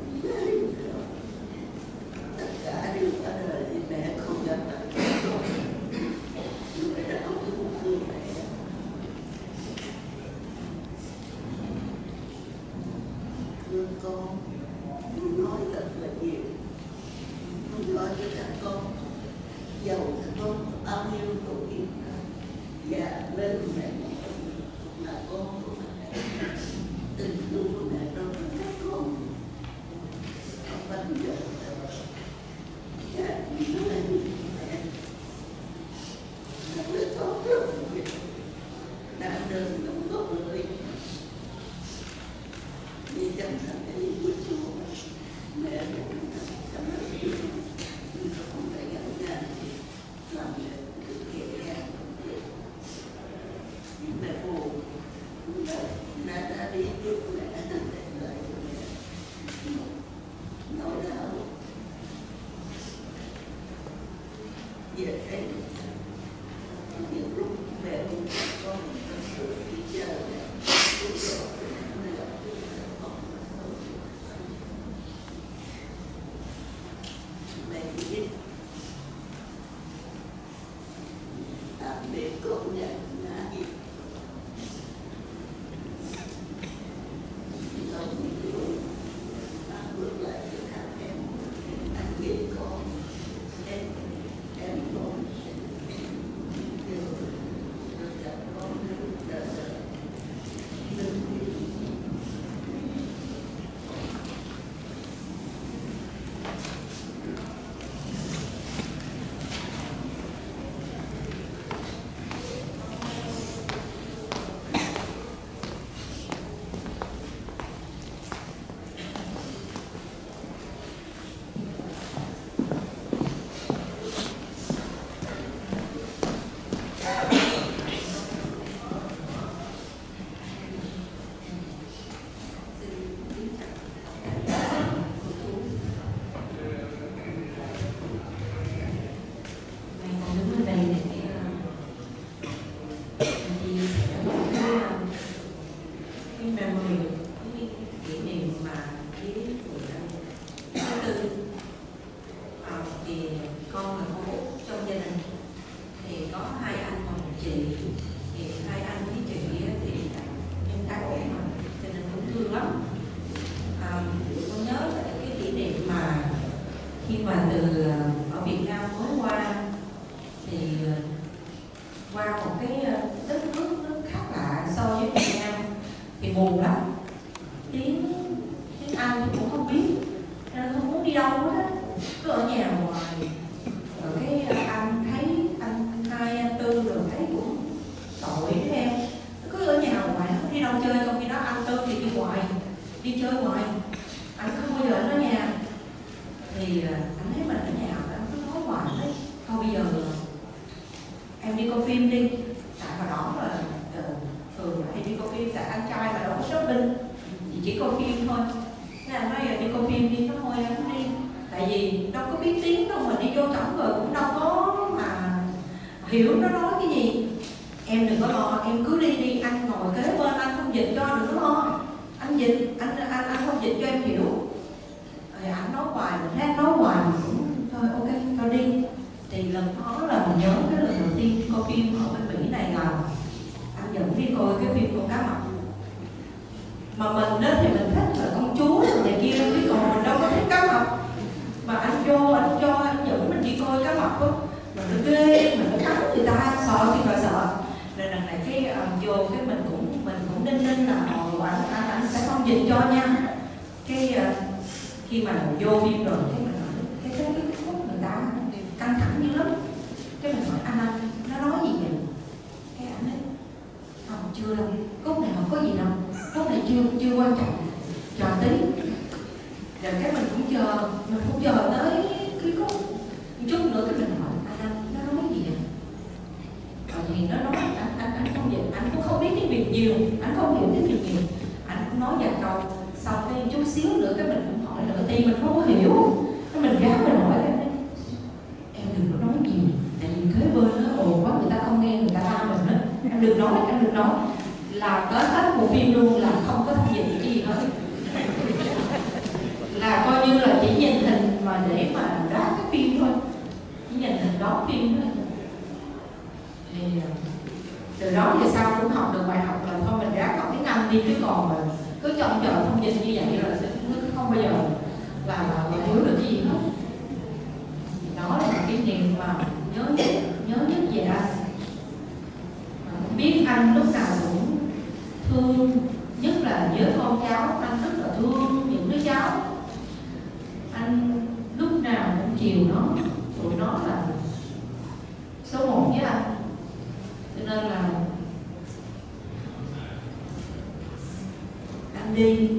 tất cả đều qua đời thì mẹ không gặp lại con. Mẹ đã không có một người mẹ. Thương con, con nói thật là nhiều. Con nói cho các con, giàu các con bao nhiêu tuổi già lên mẹ là con của mẹ. Tình thương của mẹ đối với các con không bao giờ dạ nó là như mẹ. Nó là tốt rất nhiều. Đã đơn không có người đi chăm sóc cái gì của Chúa. Mẹ cũng chăm sóc Chúa. Nhưng không phải nhận ra làm mẹ cứ kể ra. Mẹ buồn. Mẹ đã đi trước mẹ để lại cho mẹ nỗi đau. Giờ đây những lúc mẹ cũng con sự đi chờ mẹ cũng rồi mẹ gặp mẹ biết tạm biệt con nhà nhà gì không được ăn bước lại cho các em anh nghĩ con em em con đều được gặp con được đời đời khi mà từ ở Việt Nam mới qua thì qua một cái đất nước nước khác lạ so với Việt Nam thì buồn lắm, tiếng tiếng Anh cũng không biết nên không muốn đi đâu hết á, cứ ở nhà hoài. Rồi cái anh thấy anh hai anh Tư rồi thấy cũng tội với em, cứ ở nhà hoài không đi đâu chơi, trong khi đó anh Tư thì đi hoài, đi chơi hoài, anh không bao giờ ở nhà. Thì anh thấy mình ở nhà anh cứ nói hoài đấy, thôi bây giờ em đi coi phim đi, tại hồi đó là thường hay đi coi phim tại anh cháu chỉ coi phim thôi. Thế anh nói giờ đi coi phim đi, nó thôi em không đi. Tại vì đâu có biết tiếng đâu, mà đi vô trỏng rồi cũng đâu có mà hiểu nó nói cái gì. Em đừng có lo, em cứ đi đi, anh ngồi kế bên anh không dịch cho, đừng có lo. Anh dịch, anh anh anh không dịch cho em hiểu. Rồi anh nói hoài, mình thấy anh nói hoài mình cũng thôi ok, cho đi. Thì lần đó là mình nhớ cái lần đầu tiên coi phim ở bên Mỹ này là anh dẫn đi coi cái phim Con Cá Mập. Mà mình đến thì mình thích là công chúa này kia, chứ còn mình đâu có thích cá mập. Mà anh vô, anh cho anh dẫn mình đi coi cá mập á, mình nó ghê, mình nó cắn người ta, sợ thì phải sợ. Rồi lần này cái uh, vô cái mình cũng mình cũng đinh ninh là uh, anh, anh anh sẽ không dịch cho nha. Cái uh, khi mà vô phim rồi cái mình nói cái cái cái khúc người ta căng thẳng dữ lắm. Cái mình hỏi anh anh nó nói gì vậy? Cái anh ấy không, chưa đâu, khúc này không có gì đâu, khúc này chưa chưa quan trọng, chờ tí. Rồi cái mình cũng chờ, mình cũng chờ tới cái khúc một chút nữa cái mình hỏi anh anh nó nói gì vậy? Rồi thì nó nói anh anh anh không dịch, anh cũng không biết tiếng Việt nhiều, anh không hiểu tiếng Việt nhiều, anh cũng nói vài câu. Sau cái chút xíu nữa cái mình cũng hỏi nữa, thì mình không có hiểu. Cái mình gắng mình hỏi em em đừng có nói nhiều, tại vì kế bên nó ồn quá, người ta không nghe, người ta la mình hết. Em đừng nói, em đừng nói. Là tới hết bộ phim luôn là không có thông dịch cái gì hết. Là coi như là chỉ nhìn hình mà để mà đáp cái phim thôi, chỉ nhìn hình đó phim thôi. Thì từ đó về sau cũng học được bài học là thôi mình ráng học tiếng Anh đi, chứ còn mà cứ trông chờ thông dịch như vậy là sẽ không bao giờ là, là, là hiểu được cái gì hết. Đó là một kỷ niệm mà nhớ nhất, nhớ nhất về anh. Biết anh lúc nào cũng thương, nhất là với con cháu, anh rất là thương những đứa cháu. Anh lúc nào cũng chiều nó, tụi nó là số một với anh. Cho nên là anh đi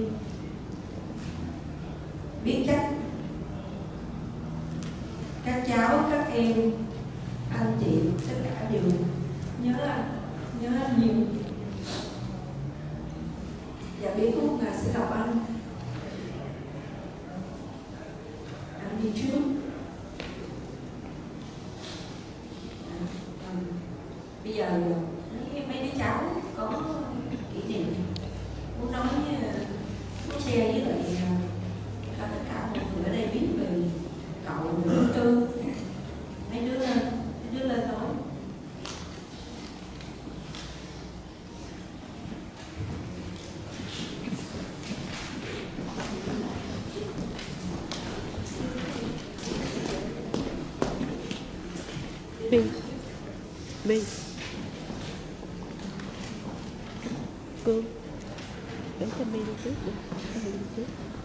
biết chắc các cháu, các em, anh chị, tất cả đều nhớ anh, nhớ anh nhiều. Và biết khúc là sẽ gặp anh. Anh đi trước. À, à, bây giờ mấy, mấy đứa cháu có kỷ niệm muốn nói, muốn share với lại cho tất cả mọi người ở đây biết về cậu Đức Tư. Mấy đứa lên, mấy đứa lên nói. B. B. Cô. Để cho B đi trước đi. Đi trước.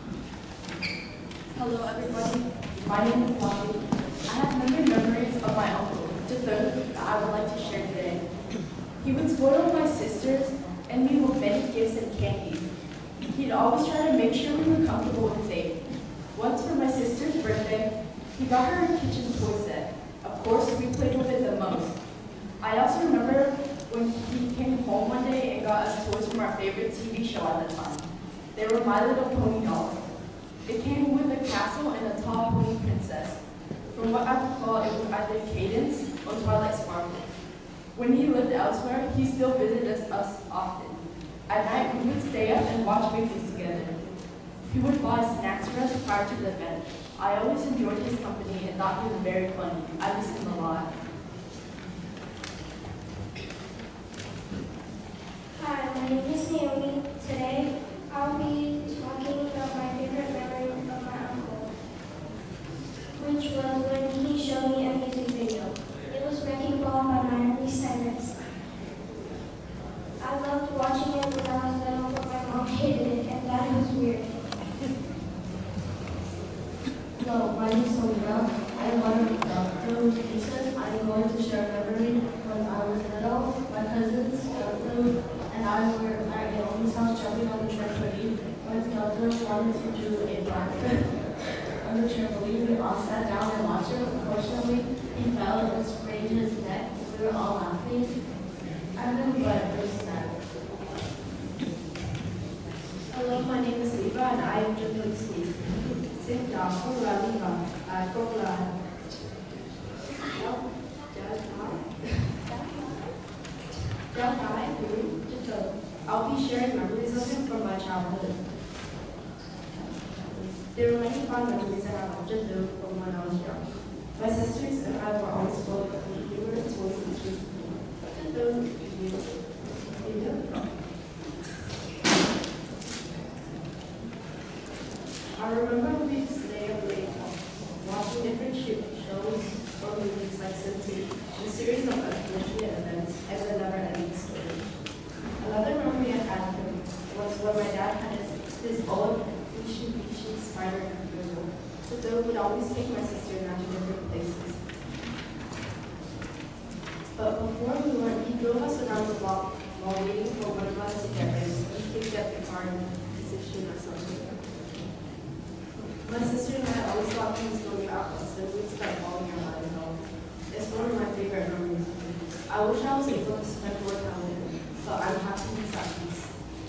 Hello everybody, my name is Bobby. I have many memories of my uncle, just those that I would like to share today. He would spoil my sisters and me with many gifts and candies. He'd always try to make sure we were comfortable and safe. Once for my sister's birthday, he got her a kitchen toy set. Of course, we played with it the most. I also remember when he came home one day and got us toys from our favorite T V show at the time. They were My Little Pony dolls. It came with a castle and a tall pony princess. From what I recall, it was either Cadence or Twilight Sparkle. When he lived elsewhere, he still visited us often. At night, we would stay up and watch movies together. He would buy snacks for us prior to the event. I always enjoyed his company and thought he was very funny. I miss him a lot. Hi, my name is Naomi. Today, I'll be talking about my favorite memory of my uncle, which was when he showed me a music video. It was Wrecking Ball by Miley Cyrus. I loved watching it when I was little, but my mom hated it, and that was weird. Hello, my name is Sonia. I am one of the those pieces. I'm going to share a memory when I was little. My cousins, Skeleton, and I were at Naomi's house jumping on the trampoline. When Skeleton wanted to do a backflip on the trampoline, we all sat down and watched him. Unfortunately, he fell and sprained his neck. We were all laughing at him, but it was sad. Hello, my name is Eva and I am Jeffrey's niece. Xin chào con là Eva, à, con là cháu cháu cháu gái của Jethro. I'll be sharing memories of him from my childhood. There are many fond memories I have of Jethro from when I was young. My sisters and I were always spoiled with numerous toys and treats. Jethro, you, you know. I remember we used to stay up late watching different shows or movies like Simpsons, a series of unfortunate events, and a never-ending story. Another memory I had of him was when my dad had his, his old Mitsubishi Mitsubishi Spider convertible. So Joe would always take my sister and I to different places. But before we went, he drove us around the block while waiting for one of us to get ready. He picked up the car in position or something. My sister and I always thought he was going out, so we would start falling in line and all. It's one of my favorite memories. I wish I was able to spend more time with him, so I'm happy he's at peace.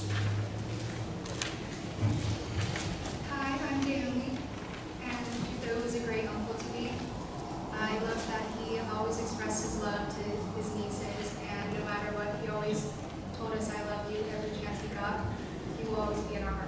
Hi, I'm Naomi, and Jethro was a great uncle to me. I love that he always expressed his love to his nieces, and no matter what, he always told us, "I love you," every chance he got. He will always be in our hearts.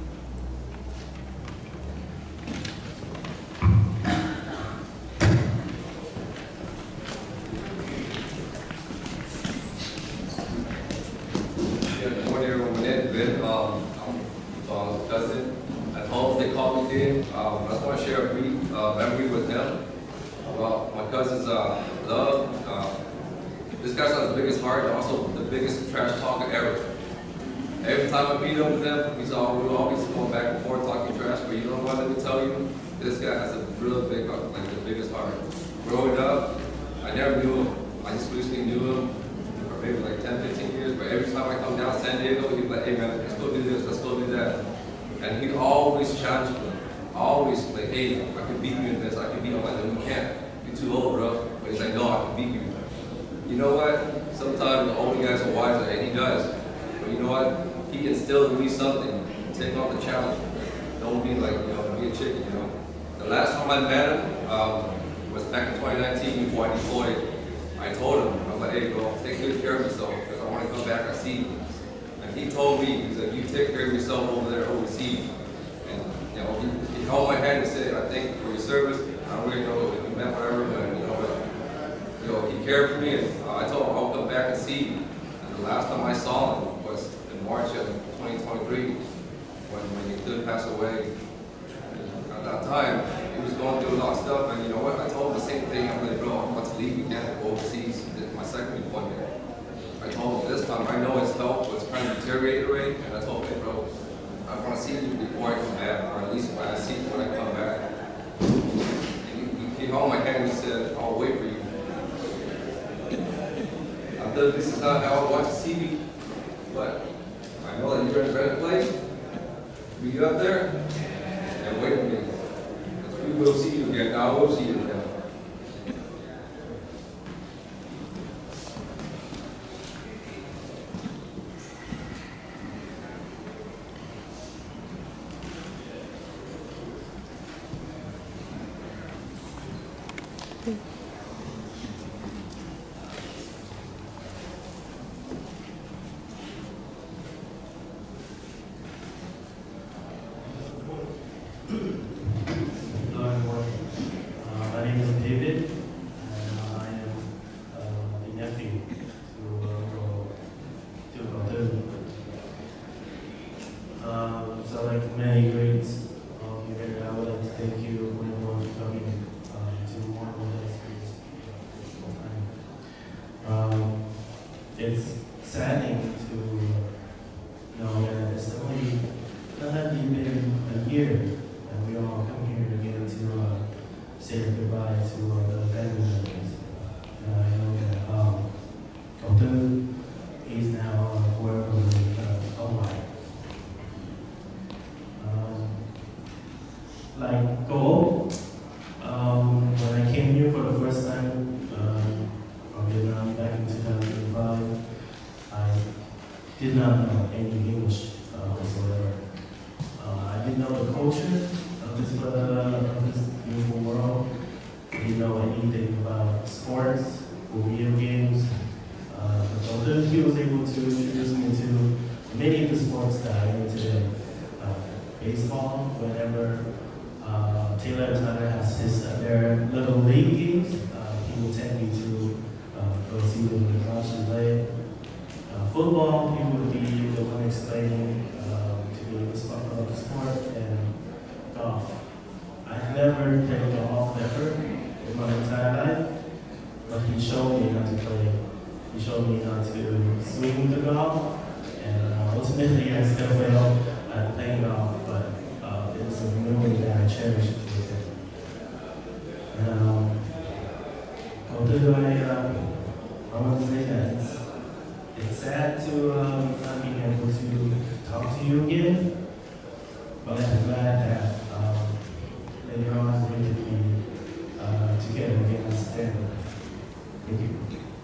Um, I just want to share a brief uh, memory with him about my cousin's uh, love. Uh, this guy's got the biggest heart and also the biggest trash talker ever. Every time I meet up with him, he's always, we're always going back and forth talking trash, but you know what, let me tell you, this guy has a real big heart, like the biggest heart. Growing up, I never knew him. I just recently knew him for maybe like ten, fifteen years, but every time I come down to San Diego, he'd be like, "Hey man, let's go do this, let's go do that." And he'd always challenge me. Always like, "Hey, I can beat you in this, I can beat you." I'm like, "No, you can't. You're too old, bro." But he's like, "No, I can beat you." You know what? Sometimes the older guys are wiser, and he does. But you know what? He instilled in me something. Take on the challenge. Don't be like, you know, be a chicken, you know. The last time I met him um, was back in twenty nineteen before I deployed. I told him, I was like, "Hey, bro, take good care of yourself, because I want to come back and see you." And he told me, he said, "You take care of yourself over there overseas." You know, he, he held my hand and said, "I thank you for your service. I don't really know if you meant whatever, but you know, but, you know, he cared for me." And uh, I told him I'll come back and see you. And the last time I saw him was in March of twenty twenty-three, when, when he did pass away. And at that time, he was going through a lot of stuff, and you know what? I told him the same thing. I'm like, "Bro, I'm about to leave again and go overseas." This is my second deployment. I told him this time, I know his health was kind of deteriorated already, and I told him, "Hey, bro, I want to see you before I come back, or at least when I see you when I come back." And he, he held my hand and he said, "I'll wait for you." I know this is not how I watch T V, but I know that you're in a better place. Be up there and wait for me. Because we will see you again. I will see you again. Hello everyone. Uh, my name is David, and uh, I am uh, the nephew to uh, to Baldur. Um, so like many great um, here, I would like to thank you for everyone for coming uh, to more experience. Um, it's saddening to know that it's only not even a year. And we all come here again to uh, say goodbye to uh, the family members. And I know that um, Baldur, he's now uh, forever with uh, Omar. Um, like Go, um, when I came here for the first time um, from Vietnam back in two thousand five, I did not know any English uh, whatsoever. Uh, I didn't know the culture of this, uh, of this beautiful world. I didn't know anything about sports or video games. Uh, but although he was able to introduce me to many of the sports that I am today. Uh, baseball, whenever uh, Taylor Alexander has his uh, their little league games, uh, he will take me to uh, go see them in the watch and play. Uh, football, he would be the one explaining uh, to me the sport, uh, the sport and golf. I've never played golf ever in my entire life, but he showed me how to play. He showed me how to swing the golf, and uh, ultimately I still failed at playing golf, but uh, it was a memory that I cherish with him. And um, although I, uh, I want to say that it's, it's sad to um, not being able to talk to you again, but I'm glad that um, later on we could be uh, together again as a family. Thank you.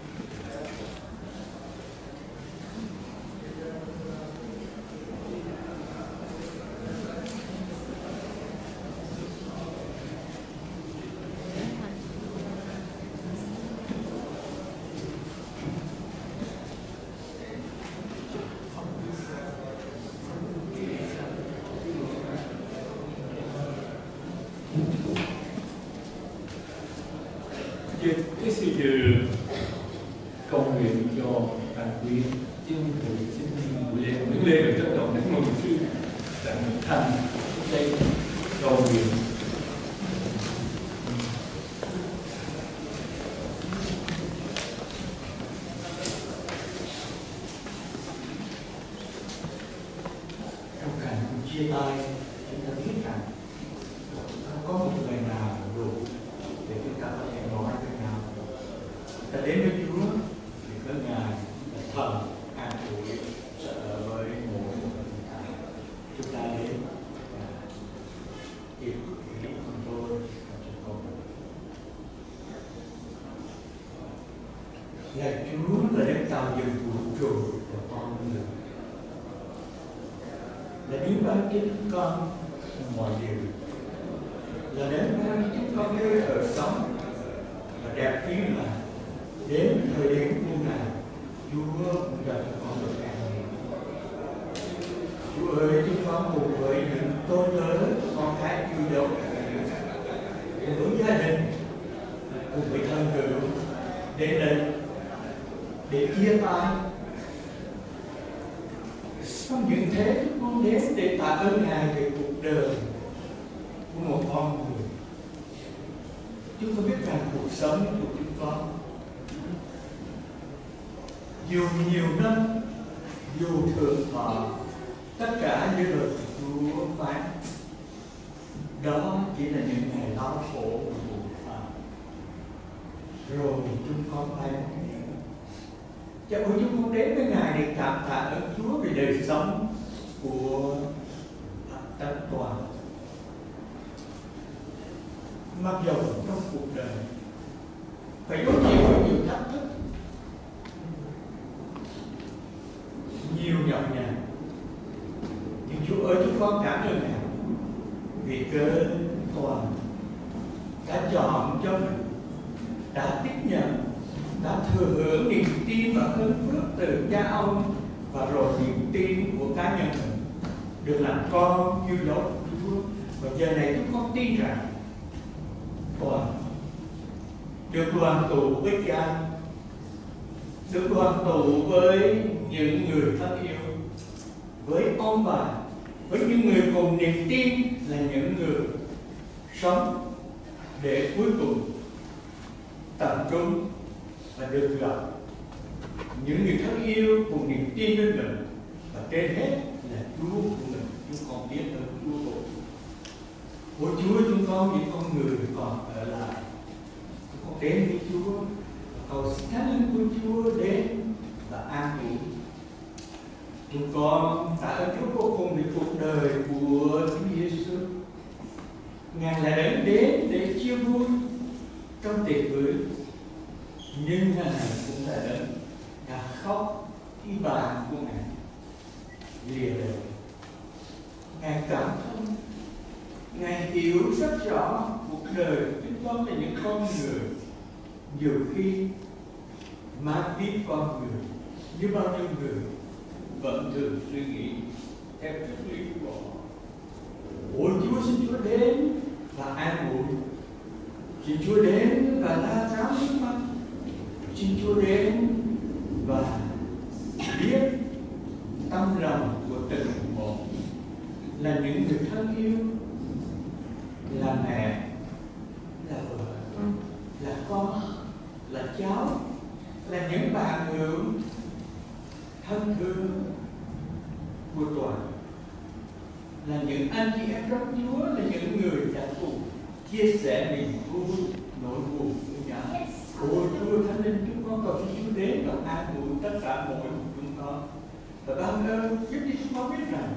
Cái sự dự cầu nguyện cho Tàn Quyến trên buổi sinh nhật buổi lễ Nguyễn Lê được trân trọng đến mừng sư Đặng Thành đây cầu nguyện. Trong cảnh chia tay, chúng ta biết rằng không có một lời nào đủ để chúng ta có thể nói với nhau. Ta đến với Chúa thì có Ngài là thần an ủi trợ với mỗi một chúng ta. Chúng ta đến và yêu quý con tôi và cho con. Là Chúa là đấng tạo dựng vũ trụ và con người. Là đấng ban cho chúng con mọi điều. Là đấng ban cho chúng con nơi ở sống. Và đẹp ý là đến thời điểm muôn nào Chúa cũng cho chúng con được an nghỉ. Chúa ơi, chúng con cùng với những tôi tớ con cái yêu dấu cùng với gia đình cùng với thân hữu đến đây để chia tay. Xong những thế chúng con đến để tạ ơn Ngài về cuộc đời của một con người. Chúng con biết rằng cuộc sống của chúng con dù nhiều năm, dù thượng thọ, tất cả như lời Chúa phán, đó chỉ là những ngày đau khổ và buồn phiền. Rồi chúng con phải cho ôi chúng con đến với Ngài để cảm tạ ơn Chúa vì đời sống của tất toàn. Mặc dù trong cuộc đời phải đối diện với nhiều thách thức, nhiều nhọc nhằn, nhưng Chúa ơi, chúng con cảm ơn Ngài vì cớ toàn đã chọn cho mình, đã tiếp nhận, đã thừa hưởng niềm tin và ơn phước từ cha ông và rồi niềm tin của cá nhân mình được làm con yêu dấu của Chúa. Và giờ này chúng con tin rằng toàn được đoàn tụ với cha, được đoàn tụ với những người thân yêu, với ông bà, với những người cùng niềm tin là những người sống để cuối cùng tập trung và được gặp những người thân yêu cùng niềm tin với mình, và trên hết là Chúa của mình. Chúng con biết ơn Chúa của Ôi Chúa, chúng con những con người còn ở lại, chúng con đến với Chúa cầu xin Thánh Linh của Chúa đến và an ủi. Chúng con tạ ơn Chúa vô cùng vì cuộc đời của Chúa Giêsu. Ngài là đến đến để chia vui trong tiệc cưới, nhưng Ngài cũng là đến đã khóc khi bà của Ngài lìa đời. Ngài cảm thông, Ngài hiểu rất rõ cuộc đời chúng con là những con người nhiều khi mang biết con người như bao nhiêu người vẫn thường suy nghĩ theo triết lý của họ. Ôi Chúa, xin Chúa đến và an ủi, xin Chúa đến và la ráo nước mắt, xin Chúa đến và biết tâm lòng của từng một, là những người thân yêu, là mẹ, là vợ, là con, là cháu, là những bạn hữu thân thương của toàn, là những anh chị em trong Chúa, là những người đã cùng chia sẻ niềm vui, nỗi buồn với nhau. Ôi Chúa Thánh Linh, chúng con cầu xin Chúa đến và an ủi tất cả mọi người chúng con, và ban ơn giúp cho chúng con biết rằng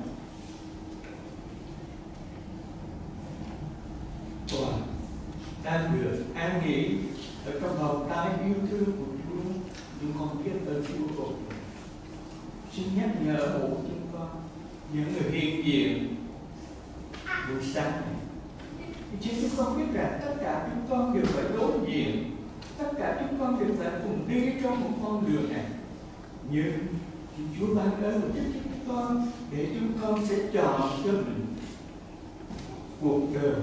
toàn đang được an nghỉ ở trong vòng tay yêu thương của Chúa. Chúng con biết ơn Chúa của mình. Xin nhắc nhở mỗi chúng con, những người hiện diện buổi sáng này, chứ chúng con biết rằng tất cả chúng con đều phải đối diện, tất cả chúng con đều phải cùng đi trong một con đường này. Nhưng Chúa ban ơn một chút cho chúng con để chúng con sẽ chọn cho mình cuộc đời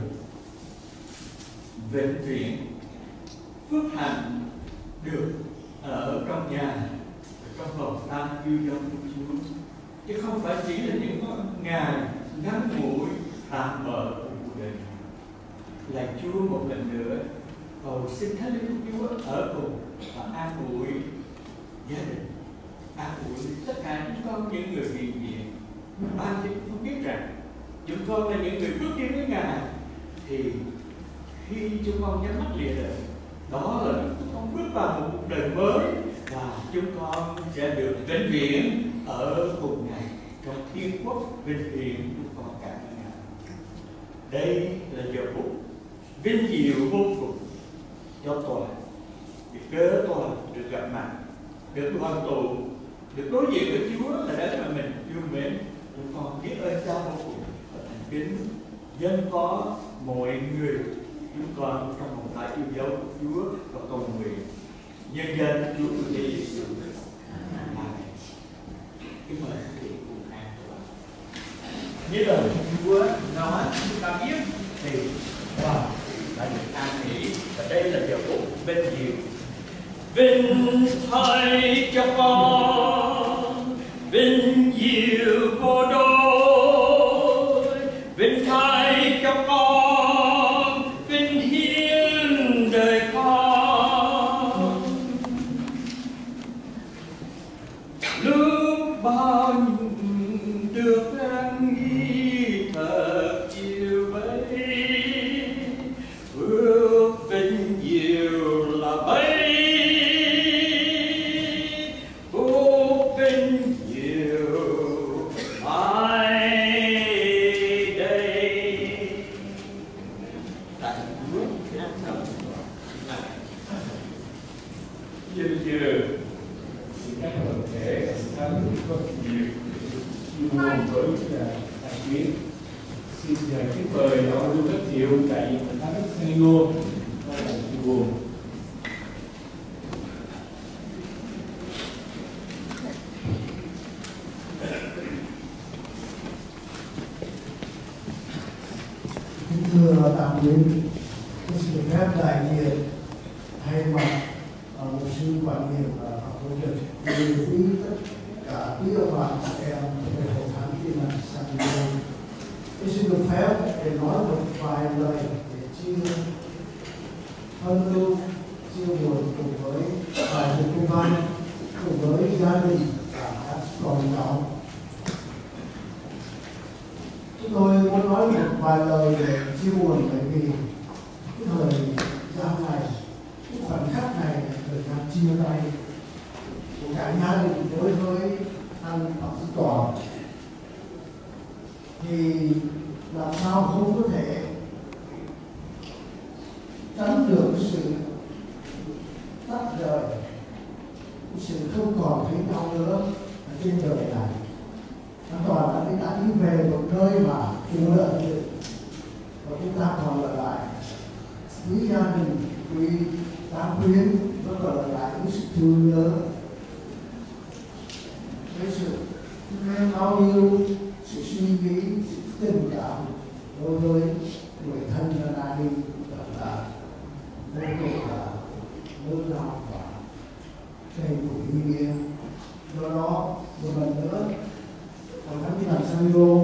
vĩnh viễn, phước hạnh được ở trong nhà, ở trong vòng tay yêu dấu của Chúa, chứ không phải chỉ là những ngày ngắn ngủi tạm bợ của cuộc đời. Là Chúa một lần nữa cầu xin Thánh Linh của Chúa ở cùng và an ủi gia đình, an ủi tất cả chúng con, những người hiện diện. Ban cho chúng con biết rằng chúng con là những người bước đi với Ngài, thì khi chúng con nhắm mắt lìa đời, đó là chúng con bước vào một cuộc đời mới, và chúng con sẽ được vĩnh viễn ở cùng Ngài trong thiên quốc vinh hiển. Chúng con cảm ơn Ngài. Đây là giờ phút vinh diệu vô cùng cho toàn, được cớ toàn được gặp mặt, được đoàn tụ, được đối diện với Chúa là để mà mình yêu mến. Chúng con biết ơn Cha vô cùng và thành kính dân phó mọi người chúng con trong một tay yêu dấu của Chúa và cầu nguyện nhân dân Chúa của Thế Giêsu. Kính mời quý vị cùng an toàn. Như lời Chúa nói chúng ta biết thì wow, đã được an nghỉ, và đây là giờ phút bên diệu. Vinh thay cho con, vinh diệu vô đôi, vinh thay cho con, vinh hiến đời con. Lúc bao được an nghỉ thật chiều bấy, phước vinh diệu là bấy. Xin kính mời ông Du Đức Thiệu đại diện Thánh Đức San Diego qua lại chia buồn. Kính thưa tạm nguyện, tôi xin được phép đại diện thay mặt một sư quản nhiệm và học tổ chức gửi quý tất cả quý ông bà chị em về hội thánh Tin Lành San Diego. Tôi xin được phép để nói một vài lời để chia thân lưu, chia buồn cùng với vài người công văn, cùng với gia đình và các con cháu. Chúng tôi muốn nói một vài lời để chia buồn, bởi vì cái thời gian này, cái khoảnh khắc này là thời gian chia tay của cả gia đình đối với anh Phạm Duy Toàn. Thì làm sao không có thể tránh được sự tách rời, sự không còn thấy nhau nữa ở trên đời này. an toàn là chúng ta đi về một nơi mà Chúa đã định và chúng ta còn ở lại quý gia đình, quý đám quyến vẫn còn ở lại với sự thương nhớ, với sự bao nhiêu sự suy nghĩ, sự tình cảm đối với người thân và gia đình thật là vô cùng là lớn lao và đầy đủ ý nghĩa. Do đó một lần nữa còn thánh thần Samuel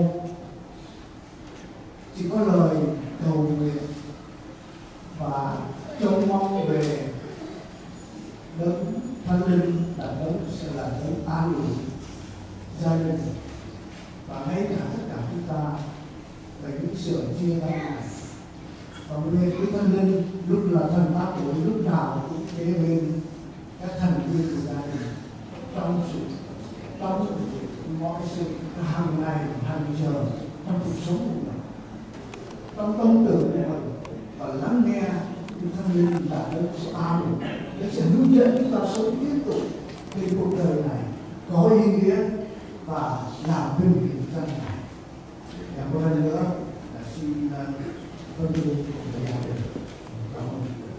chỉ có lời cầu nguyện và trông mong về đấng Thánh Linh là đấng sẽ là đấng an ủi gia đình và ngay cả tất cả chúng ta về những sự chia tay này. Và nguyện với Thánh Linh lúc là thần tác của lúc nào cũng kế bên các thành viên của gia đình trong sự trong mọi sự hàng ngày hàng giờ trong cuộc sống của mình, trong tâm tưởng của mình, và lắng nghe những Thánh Linh là đấng sẽ an ủi, để sẽ hướng dẫn chúng ta sống tiếp tục trên cuộc đời này có ý nghĩa và làm vinh hiển danh Ngài. Và một lần nữa là xin vâng đưa của gia đình. Cảm ơn.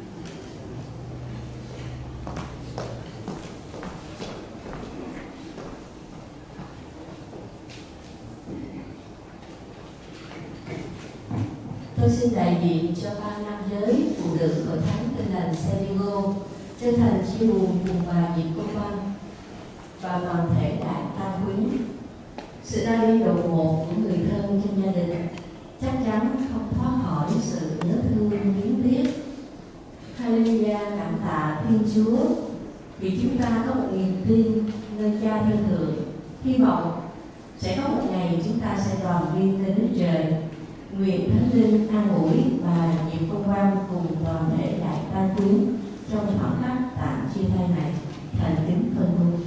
Tôi xin đại diện cho ban nam giới phụ nữ hội thánh Tin lành San Diego chân thành chia buồn cùng bà Diệp Công Văn và toàn thể đại tang quyến. Sự ra đi đột ngột của người thân trong gia đình chắc chắn không thoát khỏi sự nhớ thương liếng tiếc. Hallelujah, cảm tạ Thiên Chúa vì chúng ta có một niềm tin nơi Cha thiên thượng, hy vọng sẽ có một ngày chúng ta sẽ đoàn viên lên nước trời. Nguyện Thánh Linh an ủi và Diệp Công Văn cùng toàn thể đại tang quyến trong khoảng khắc tạm chia tay này. Thành kính phân hôn.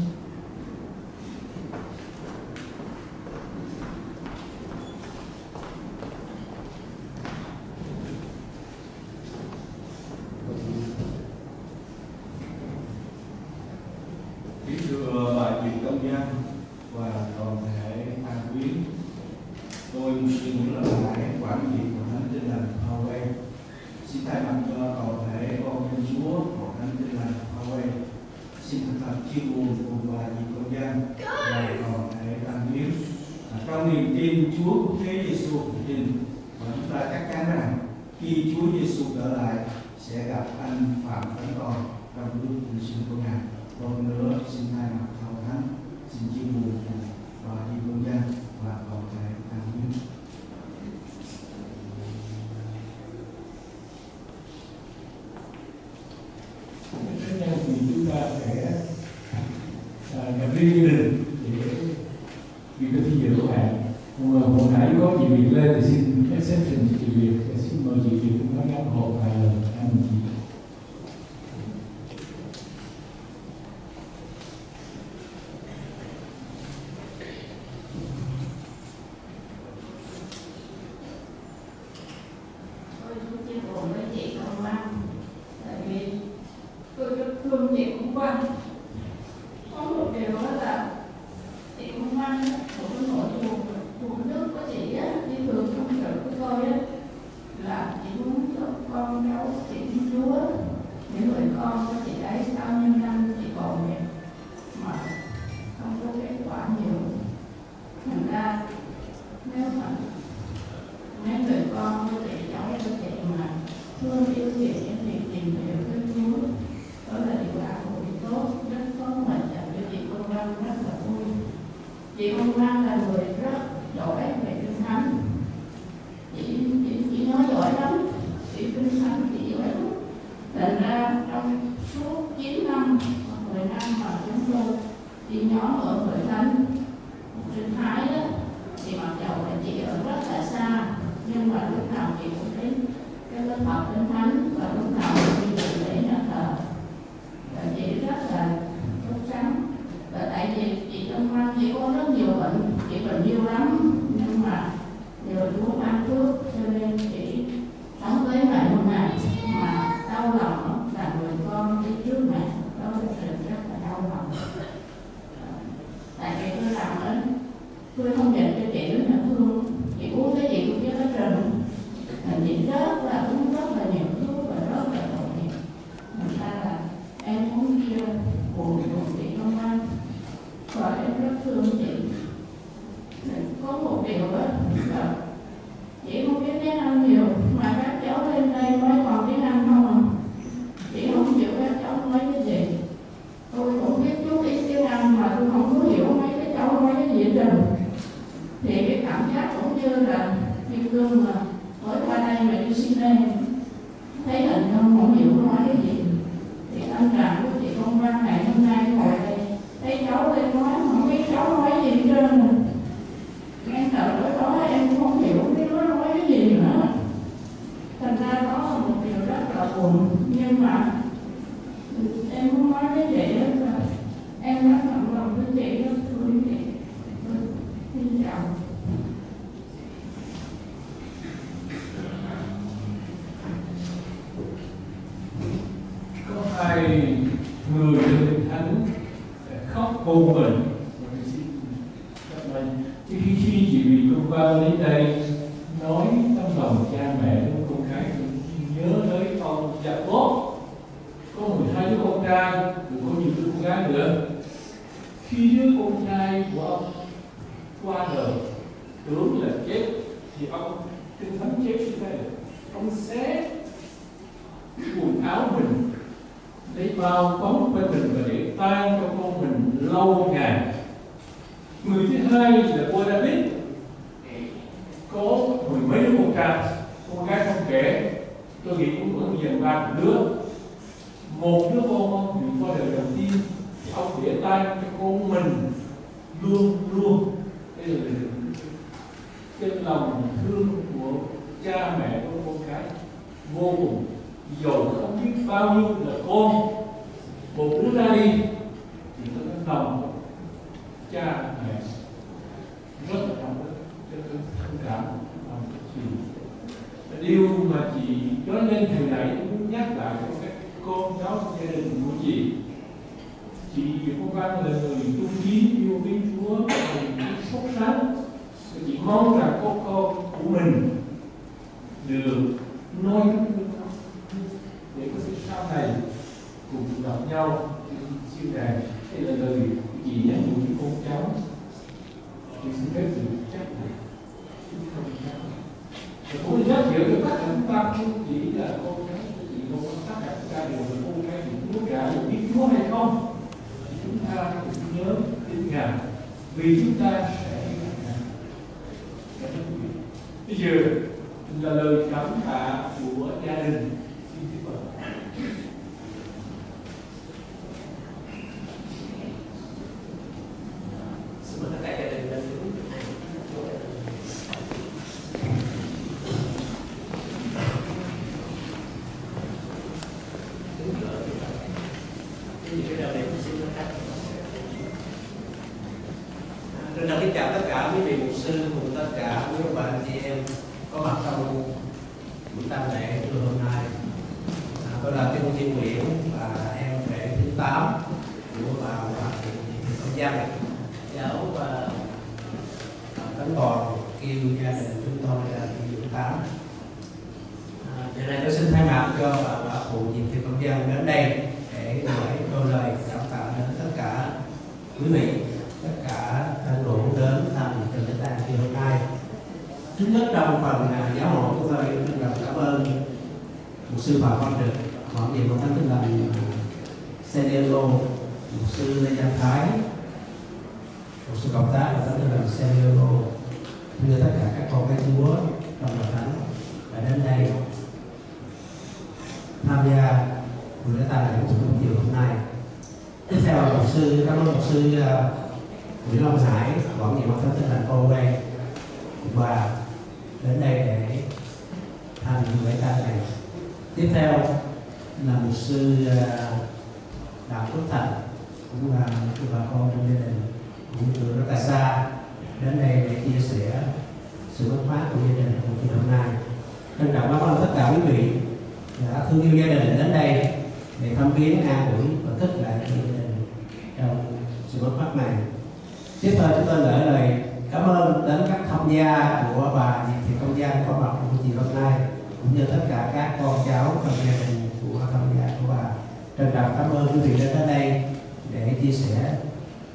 Kính thưa bà Diệp Công Văn và toàn thể tang quyến, tôi xin những lời lẽ quản trị của Thánh Tin lành Huawei xin thay mặt cho toàn thể con dân Chúa của Thánh Tin lành Huawei xin thật thật chia buồn cùng bà Diệp Công Văn và toàn thể tang quyến. Trong niềm tin Chúa của Thế Giêsu tin và chúng ta chắc chắn rằng khi Chúa Giêsu trở lại sẽ gặp anh Phạm Tấn Toàn trong lúc hy sinh của Ngài. Một nữa xin thay mặt Thầu Thánh xin chia buồn cùng bà Diệp Công Văn và toàn thể tang quyến. Thế nên thì chúng ta sẽ gặp riêng gia đình để vì có thi dự của bạn. Mà hồi nãy có chị Việt lên thì xin exception chị Việt, xin mời chị Việt cũng nói ngắn hộ vài lời anh chị. Tôi cũng chia buồn với chị Công Văn, tại vì tôi rất thương chị Công Văn. Có một điều đó là chị Công Văn một cái nỗi buồn buồn nước của chị á, chị thường tâm sự với tôi á, là chị muốn cho con cháu chị Thiên Chúa, những người con của chị ấy bao nhiêu năm chị cầu nguyện mà không có kết quả nhiều. Thành ra nếu mà mấy người con của chị, cháu của chị mà thương yêu chị thì tìm hiểu với Chúa, đó là điều an ủi tốt, rất có mệnh dành cho chị Công Văn, rất là vui. Chị Công Văn là người rất giỏi về kinh thánh, chị, chị, chị nói giỏi lắm, chị kinh thánh chị giỏi lắm. Thành ra trong suốt chín năm hoặc mười năm mà chúng tôi đi nhóm ở hội thánh sinh thái đó, thì mặc dầu là chị ở rất là xa, nhưng mà lúc nào chị cũng đến cái lớp học kinh thánh và lúc nào cũng đi dự lễ nhà thờ, và chị rất là sốt sắng. Và tại vì chị Công Văn chị có rất nhiều bệnh, chị bệnh nhiều lắm, nhưng mà nhờ Chúa ban phước cho nên chị sống tới ngày hôm nay. Mà đau lòng là người con đi trước mẹ, đó là sự rất là đau lòng. Tại vì tôi làm ở tôi không thương chị. Có một điều đó là chị không biết tiếng Anh nhiều, mà các cháu lên đây mới còn tiếng Anh không à. Chị không chịu các cháu nói cái gì. Tôi cũng biết chút ít tiếng Anh mà tôi không có hiểu mấy cái cháu nói cái gì hết trơn. Thì cái cảm giác cũng như là Kim Cương mà mới qua đây mà đi xin đây thấy hình không, không hiểu nói cái gì. Thì anh rằng của chị Công Văn ngày hôm nay ngồi đây thấy cháu lên nói không biết cháu nói gì hết trơn. Ngay từ lúc đó em cũng không hiểu cái nói nói cái gì nữa. Thành ra đó là một điều rất là buồn, nhưng mà em muốn nói với chị là em rất cảm lòng với chị, rất thương chị. Xin chào. Có hai người trên Kinh Thánh khóc hôn mình. Khi khi chị Vì Công Văn đến đây nói trong lòng cha mẹ của con cái, nhớ tới ông Jacob có mười hai đứa con trai, rồi có nhiều đứa con gái nữa. Khi đứa con trai của ông qua đời tưởng là chết thì ông Kinh Thánh chết như thế này: ông xé quần áo mình, lấy bao bóng bên mình và để tan cho con mình lâu ngày. Người thứ hai là vua David, có mười mấy đứa con trai, con gái không kể, tôi nghĩ cũng vẫn dần ba đứa. Một đứa con ông bị qua đời đầu tiên, thì ông để tay cho con mình luôn luôn. Đây là cái lòng thương của cha mẹ của con cái vô cùng, dầu không biết bao nhiêu là con, một đứa ra đi thì tôi có lòng cha mẹ rất là trọng rất là thông cảm. Điều mà chị nói lên hồi nãy muốn nhắc lại cho các con cháu gia đình của chị. Chị Công Văn là người trung tín yêu quý Chúa, người sốt sắng. Chị mong rằng có con của mình được nói để có thể sau này cùng gặp nhau siêu đàn. Đây là lời chị nhắn nhủ với con cháu. Chị xin phép sự chắc này. Cũng rất hiểu được tất cả chúng ta không chỉ là con cái, chỉ không có tất cả chúng ta đều là con cái của Chúa cả, biết Chúa hay không. Thì chúng ta cũng nhớ tin Ngài, vì chúng ta sẽ đi gặp Ngài. Bây giờ là lời cảm tạ của gia đình. Xin tiếp tục. Xin mời tất cả gia đình lên đứng. Xin đầu tiên chào tất cả quý vị mục sư cùng tất cả quý bà anh chị em có mặt trong buổi tang lễ trưa hôm nay. À, tôi là Timothy Nguyễn và em rể thứ tám của bà Hoàng Thị Công Văn. Cháu và Tấn Toàn kêu gia đình chúng tôi là Thị Dũng Tám. À, giờ này tôi xin thay mặt cho bà, bà phụ Diệp Thị Công Văn đến đây để gửi đôi lời cảm tạ đến tất cả quý vị, tất cả thân hữu đến thăm từ lễ tang chiều hôm nay. Thứ nhất trong phần uh, giáo hội của tôi xin lòng cảm ơn mục sư Phạm Văn Được, quản nhiệm công tác tin lành Senelo, mục sư Lê Văn Thái, mục sư cộng tác và tin lành Senelo, đưa tất cả các con cái Chúa trong hội thánh đã đến đây tham gia buổi lễ tang lễ của chúng chiều hôm nay. Tiếp theo là mục sư, cảm ơn mục sư uh, Nguyễn Long Hải, quản nhiệm công tác tin lành ô vê và đến đây để tham dự lễ tang này. Tiếp theo là mục sư Đặng Quốc Thành, cũng là một bà con trong gia đình cũng từ rất là xa đến đây để chia sẻ sự mất mát của gia đình của chị hôm nay. Trân trọng cảm ơn tất cả quý vị đã thương yêu gia đình đến đây để thăm viếng, an ủi và thức lại cho gia đình trong sự mất mát này. Tiếp theo chúng tôi gửi lời cảm ơn đến các thông gia của bà Diệp Thị Công Văn có mặt của chị hôm nay, cũng như tất cả các con cháu trong gia đình của thông gia của bà. Trân trọng cảm ơn quý vị đã đến đây để chia sẻ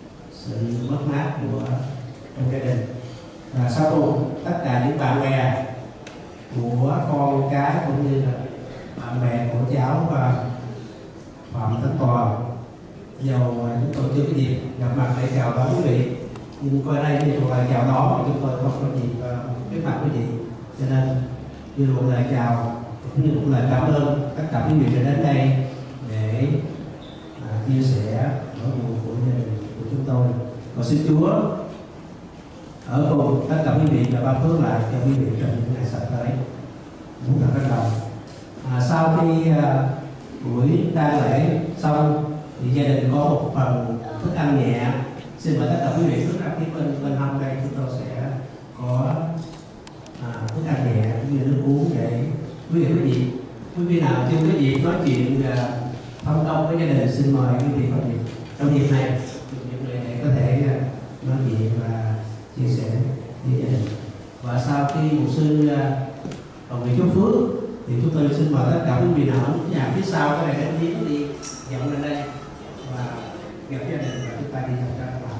sự mất mát của trong gia đình. Và sau cùng tất cả những bạn bè của con cái cũng như là bạn bè của cháu và Phạm Thanh Toàn, dầu chúng tôi chưa có dịp gặp mặt để chào đón quý vị, nhưng coi đây như một lời chào đón mà chúng tôi không có dịp biết mặt quý vị, cho nên như một lời chào cũng như một lời cảm ơn tất cả quý vị đã đến đây để à, chia sẻ nỗi buồn của gia đình của chúng tôi. Và xin Chúa ở cùng tất cả quý vị và ban phước lại cho quý vị trong những ngày sắp tới. Muốn thật rất lòng. À, sau khi à, buổi tang lễ xong thì gia đình có một phần thức ăn nhẹ. Xin mời tất cả quý vị bước ra phía bên bên hông đây, chúng tôi sẽ có à, thức ăn nhẹ cũng như nước uống để quý vị quý vị quý vị nào chưa có dịp nói chuyện và thông công với gia đình, xin mời quý vị có dịp trong dịp này để có thể nói chuyện và chia sẻ với gia đình. Và sau khi mục sư cầu nguyện chúc phước thì chúng tôi xin mời tất cả quý vị nào ở nhà phía sau có thể đến đi đi dọn lên đây và gặp gia đình và chúng ta đi tham gia các bạn.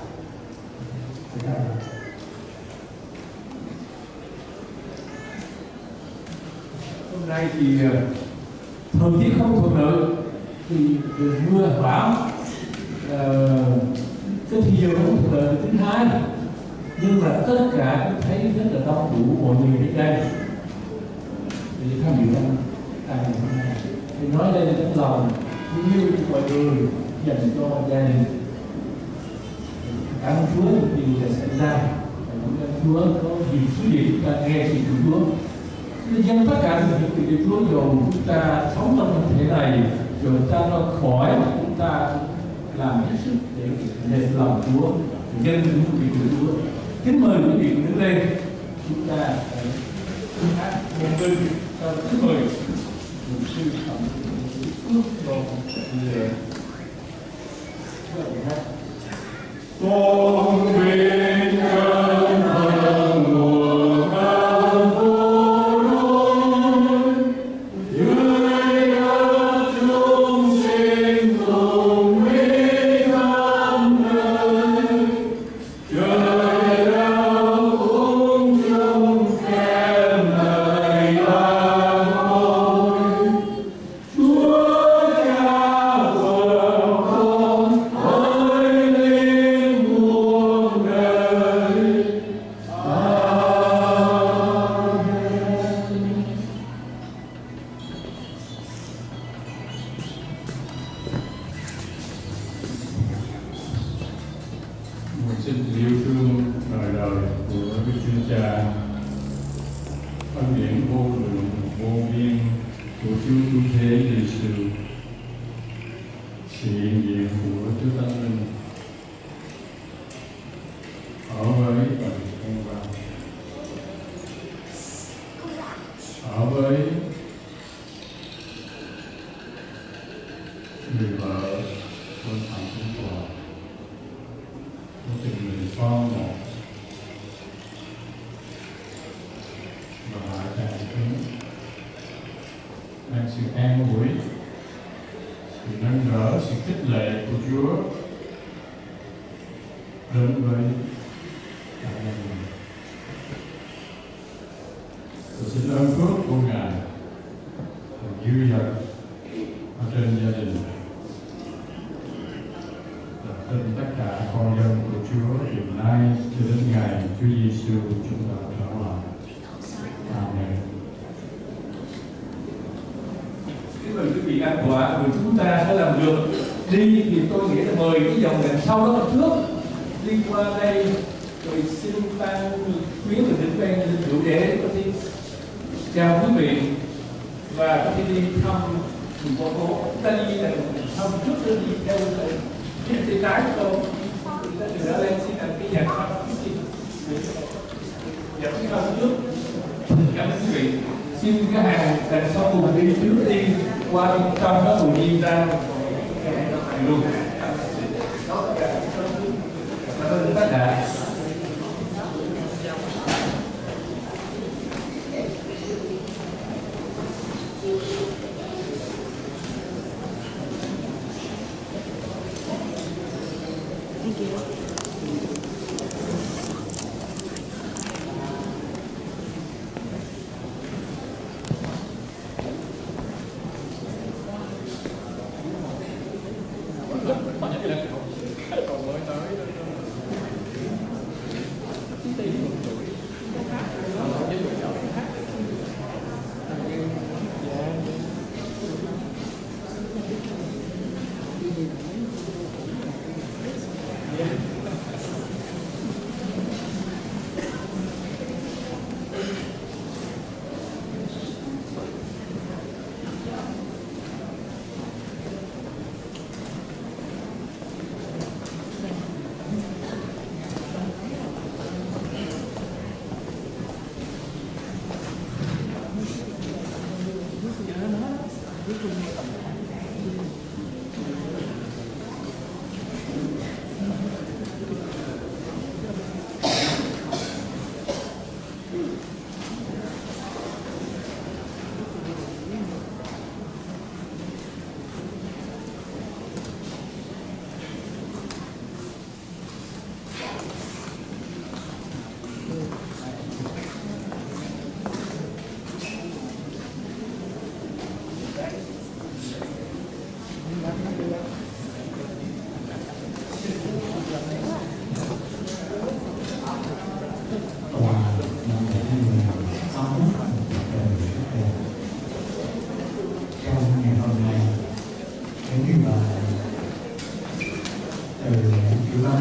Hôm nay thì thời tiết không thuận lợi thì mưa bão, cái thì giờ không thuận lợi thứ hai, nhưng mà tất cả tôi thấy rất là đông đủ mọi người đến đây để tham dự năm ngày hôm nay. Thì nói đây là tấm lòng yêu của mọi người dành cho gia đình. Cảm ơn Chúa vì điều đã xảy ra. Cảm ơn Chúa có gì thứ gì chúng ta nghe sự của Chúa. Nhưng tất cả những điều Chúa dù chúng ta sống trong thân thể này, rồi ta ra khỏi, chúng ta làm hết sức để nhận lòng Chúa, nhân những việc của Chúa. Kính mời quý vị đứng lên, chúng ta hãy hát một bên sau kính mời một sư phạm ước cho người con bên chân thân mùa cao vô đôi dưới đất chúng sinh cùng với khắp nơi trời đâu cũng chung khen lời ba ngôi Chúa Cha vợ con ơi lên muôn đời. Một xin yêu thương đời đời của Đức Chúa Cha, ân điển vô lượng vô biên của Chúa Cứu Thế Giêsu, sự hiện diện của Chúa Thánh Linh ở với phần con vào, ở với người vợ con Phạm Thanh Toàn, với từng người con một và đại chúng mang sự an ủi, sự nâng đỡ, sự khích lệ của Chúa đến với cả gia đình. Tôi xin ơn phước của Ngài dư dật ở trên gia đình và trên tất cả con dân của Chúa hiện nay cho đến ngày Chúa Giêsu chúng ta trở lại. Amen. Kính mời quý vị an tọa, rồi chúng ta sẽ làm được. Đi thì tôi nghĩ là mời cái dòng đằng sau đó trước đi qua đây, rồi xin ban khuyến và đến bên linh hữu để có thể chào quý vị và có thể đi thăm đường phố phố. Ta đi là thăm trước rồi đi theo cái tay trái của tôi. Ta từ đó lên xin làm cái nhạc thăm cái gì nhạc thăm trước. Cảm ơn quý vị. Xin cái hàng đằng sau cùng đi trước đi qua bên trong đó cùng đi ra luôn. Cảm ơn tất cả. Thank you.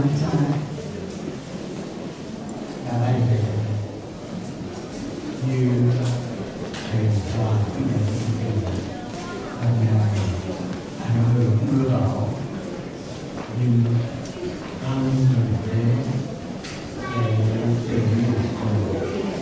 xa đã bay về như thuyền toàn cái nhà thiên kỳ hàng ngày ảnh hưởng mưa bão như an bình thế để tìm một cầu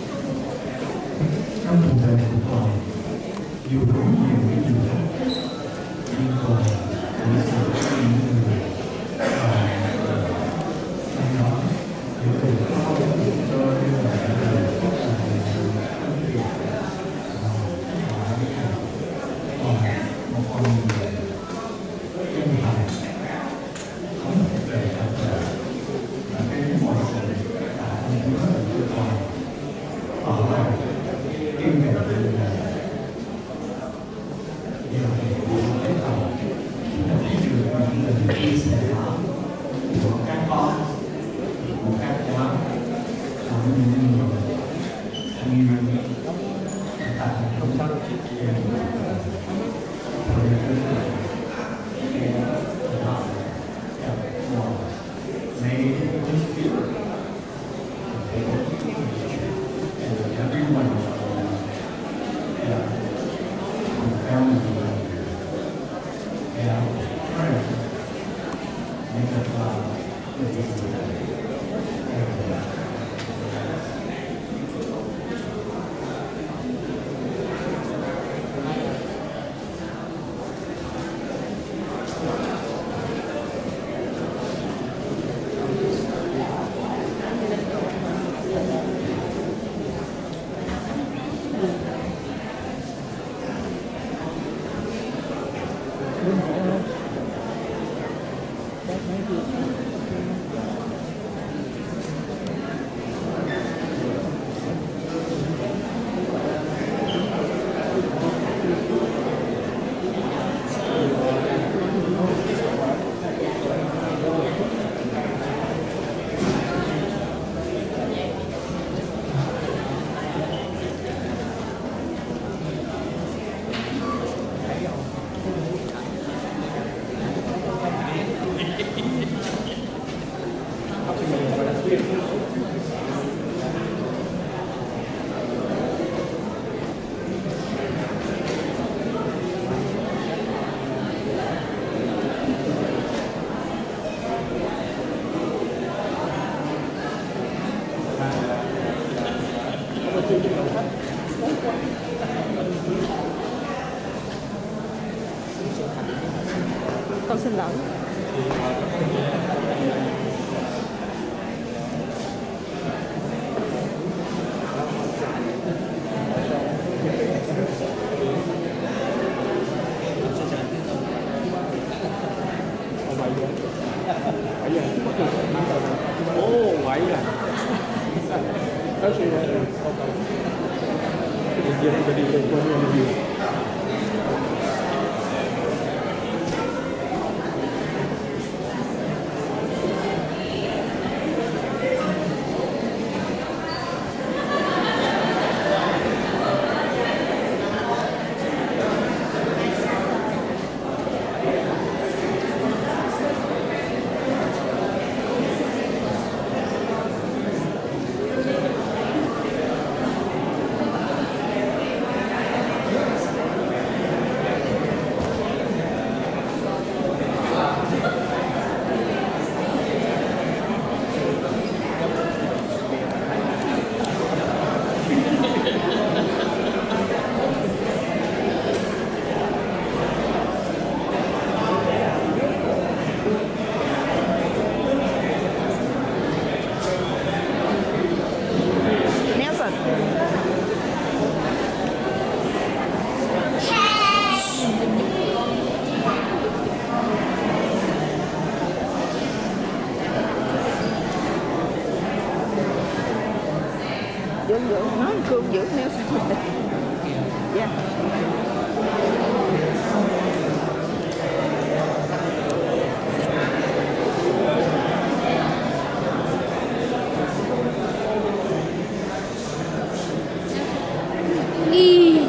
trong cuộc đời của con dù có nhiều cái gì đó nhưng còn những sự những người và trong đó những người có cho như là người có là công việc và phải còn một con người chân thành không để thật là là cái mọi sự đã những người chưa còn ở lại kiên định như là điều này cũng thấy rằng là thấy được những lời chia sẻ của các con của các cháu của những người như tại công tác về made this feel and everyone yeah, family and friends make us laugh with each other. Con xin lỗi. Ồ, vậy à. Actually, dia sudah di Taiwan yang lebih. Dưỡng dưỡng nói cương dưỡng neo sao dạ y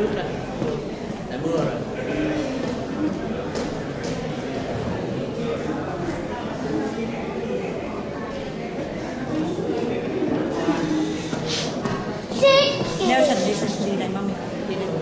trước đó. Đã mưa rồi. Nelson đi đi này mami. Đi đi.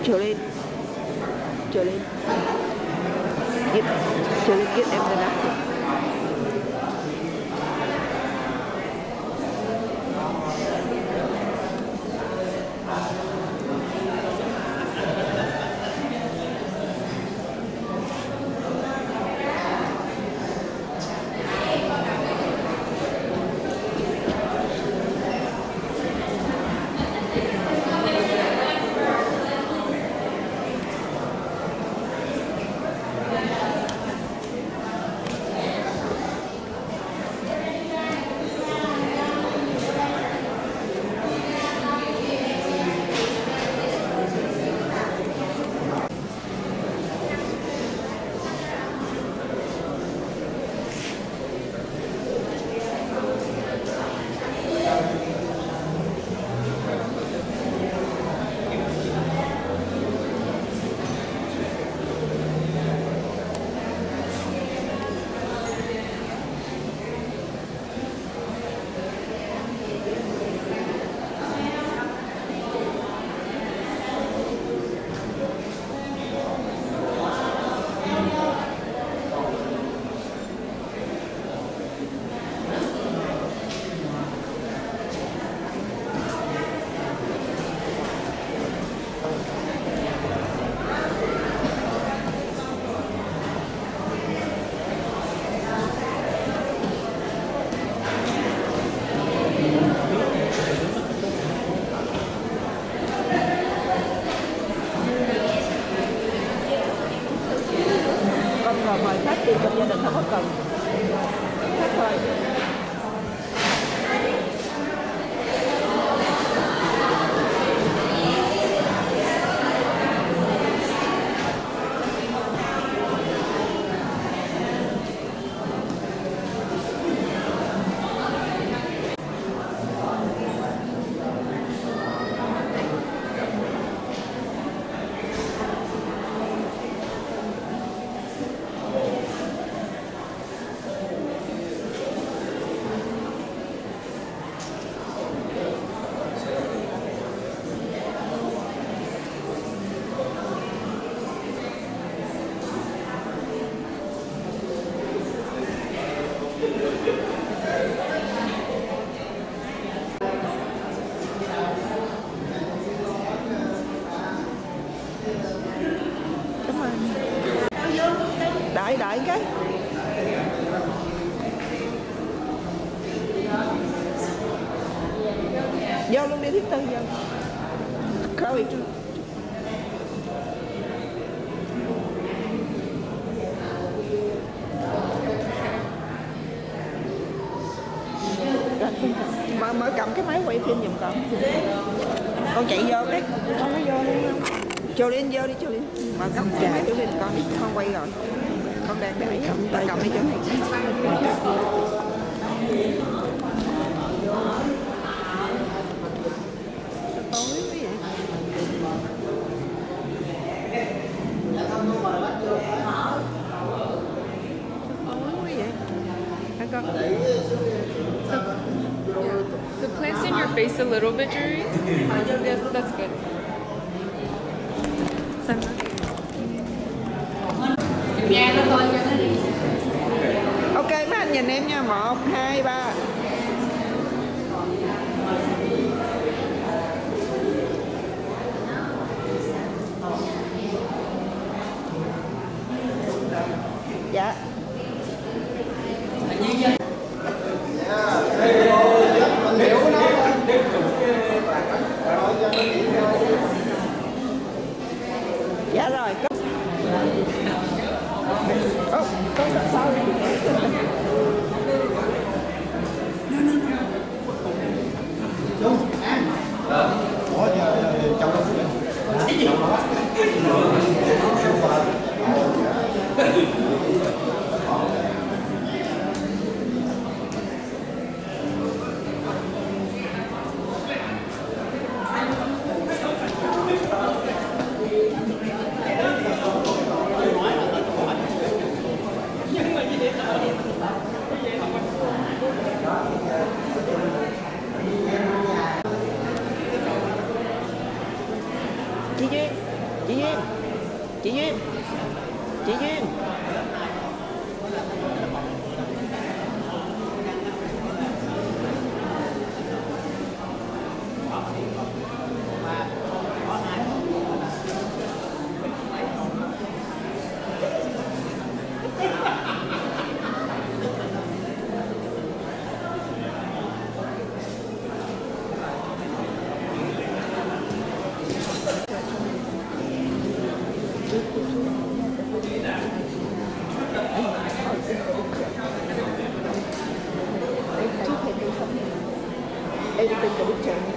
Trở lên. Trở lên. Get, trở lên get em lên đó. Mời khách đi trong gia đình không có cần khách thôi. Đợi đợi cái vô luôn đi thứ tư vô khởi việc mở mở cầm cái máy quay phim giùm con. Con chạy vô đấy, con có vô đi không? Cho lên vô đi, cho lên. Mà cầm cái máy phim con đi, con quay rồi. Con đang để không? Ta cầm đi chỗ này. Tối quá vậy. The plants in your face a little bit, Jerry? Yeah, that's good. Ok, mấy anh nhìn em nha. Một, hai, ba. Dạ. Dạ rồi. Ô, con sao? Duyên, chị Duyên, chị Duyên. Everything that we can.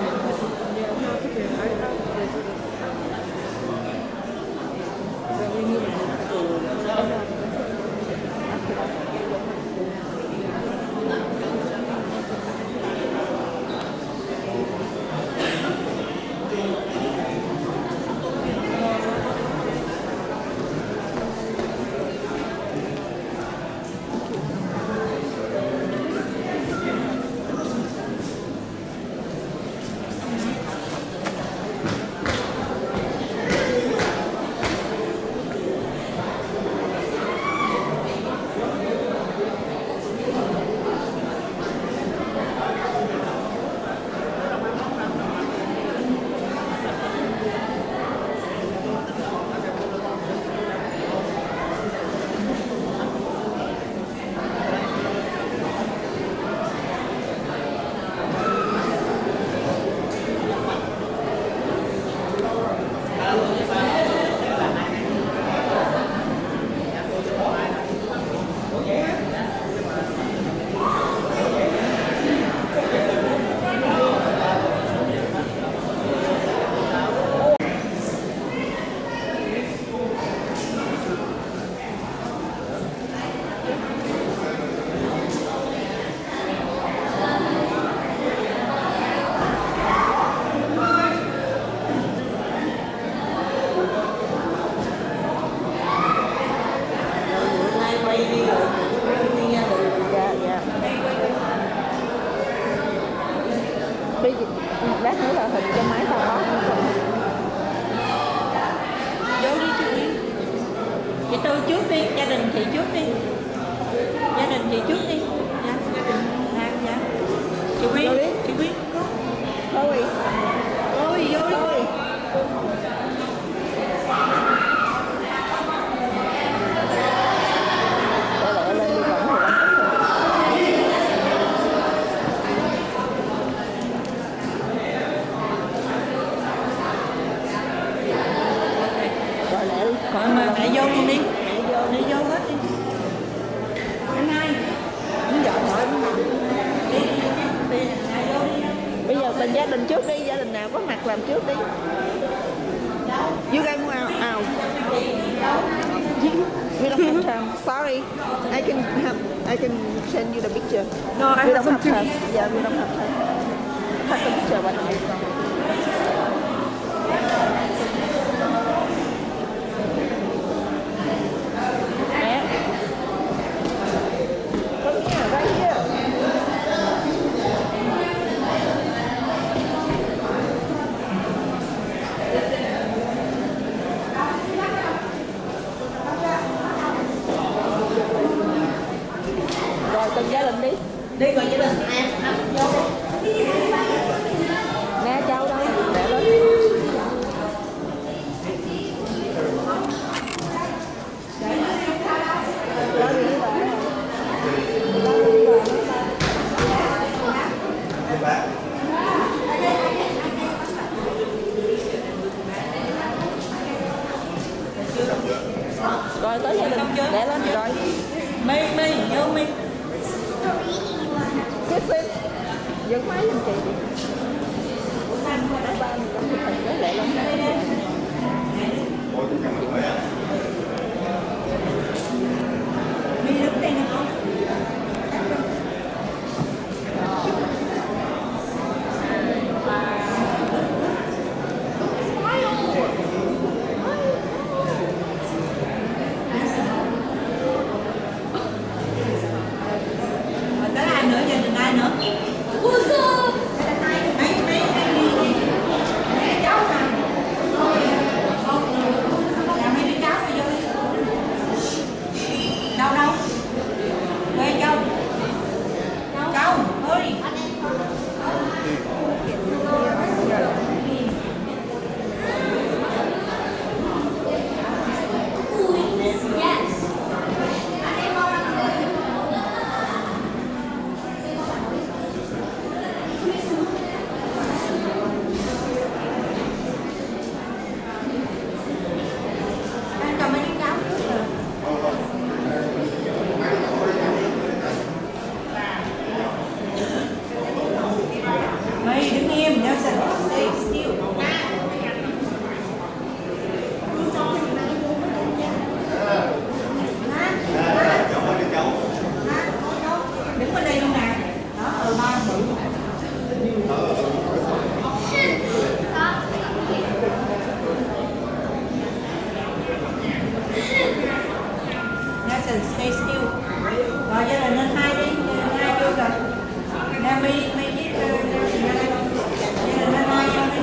Bây giờ lát nữa là hình cho máy tao đó. Vô đi chị Uyên. Chị Tư trước đi, gia đình chị trước đi. Gia đình chị trước đi. Dạ, gia đình. Dạ, dạ. Chị Uyên, chị Uyên. Thôi. Ôi, vô đi. Thôi. Còn mà mẹ vô luôn đi. Mẹ vô, đi vô hết đi. Anh hai. Không dọn thôi. Đi, đi, đi, đi, vô đi. Bây giờ mình gia đình trước đi, gia đình nào có mặt làm trước đi. You guys move out. out. We don't have time. Sorry. I can have, I can send you the picture. No, I we have don't some have too. time. Yeah, we don't have time. Take a picture right now. Từng gia đình đi. Đi rồi gia đình em em vô đi. Nè cháu đâu, để lên. Lo đi bà. Lo đi bà. Rồi tới gia đình, để lên rồi. Mi mi vô mi. Tiếp đi. Dẫn máy lên chị đi. Để ba mình cầm cái hình đó lẹ lên. Mi đứng đây nè con. Hãy subscribe cho kênh Ghiền Mì Gõ để không bỏ lỡ những video hấp dẫn. still. Đứng bên đây luôn nè. Đó, ờ ba bự. Nathan, stay still. Rồi gia đình lên hai đi, gia đình hai vô rồi. Nam mi, mi với gia đình ra đây. Gia đình lên hai vô đi.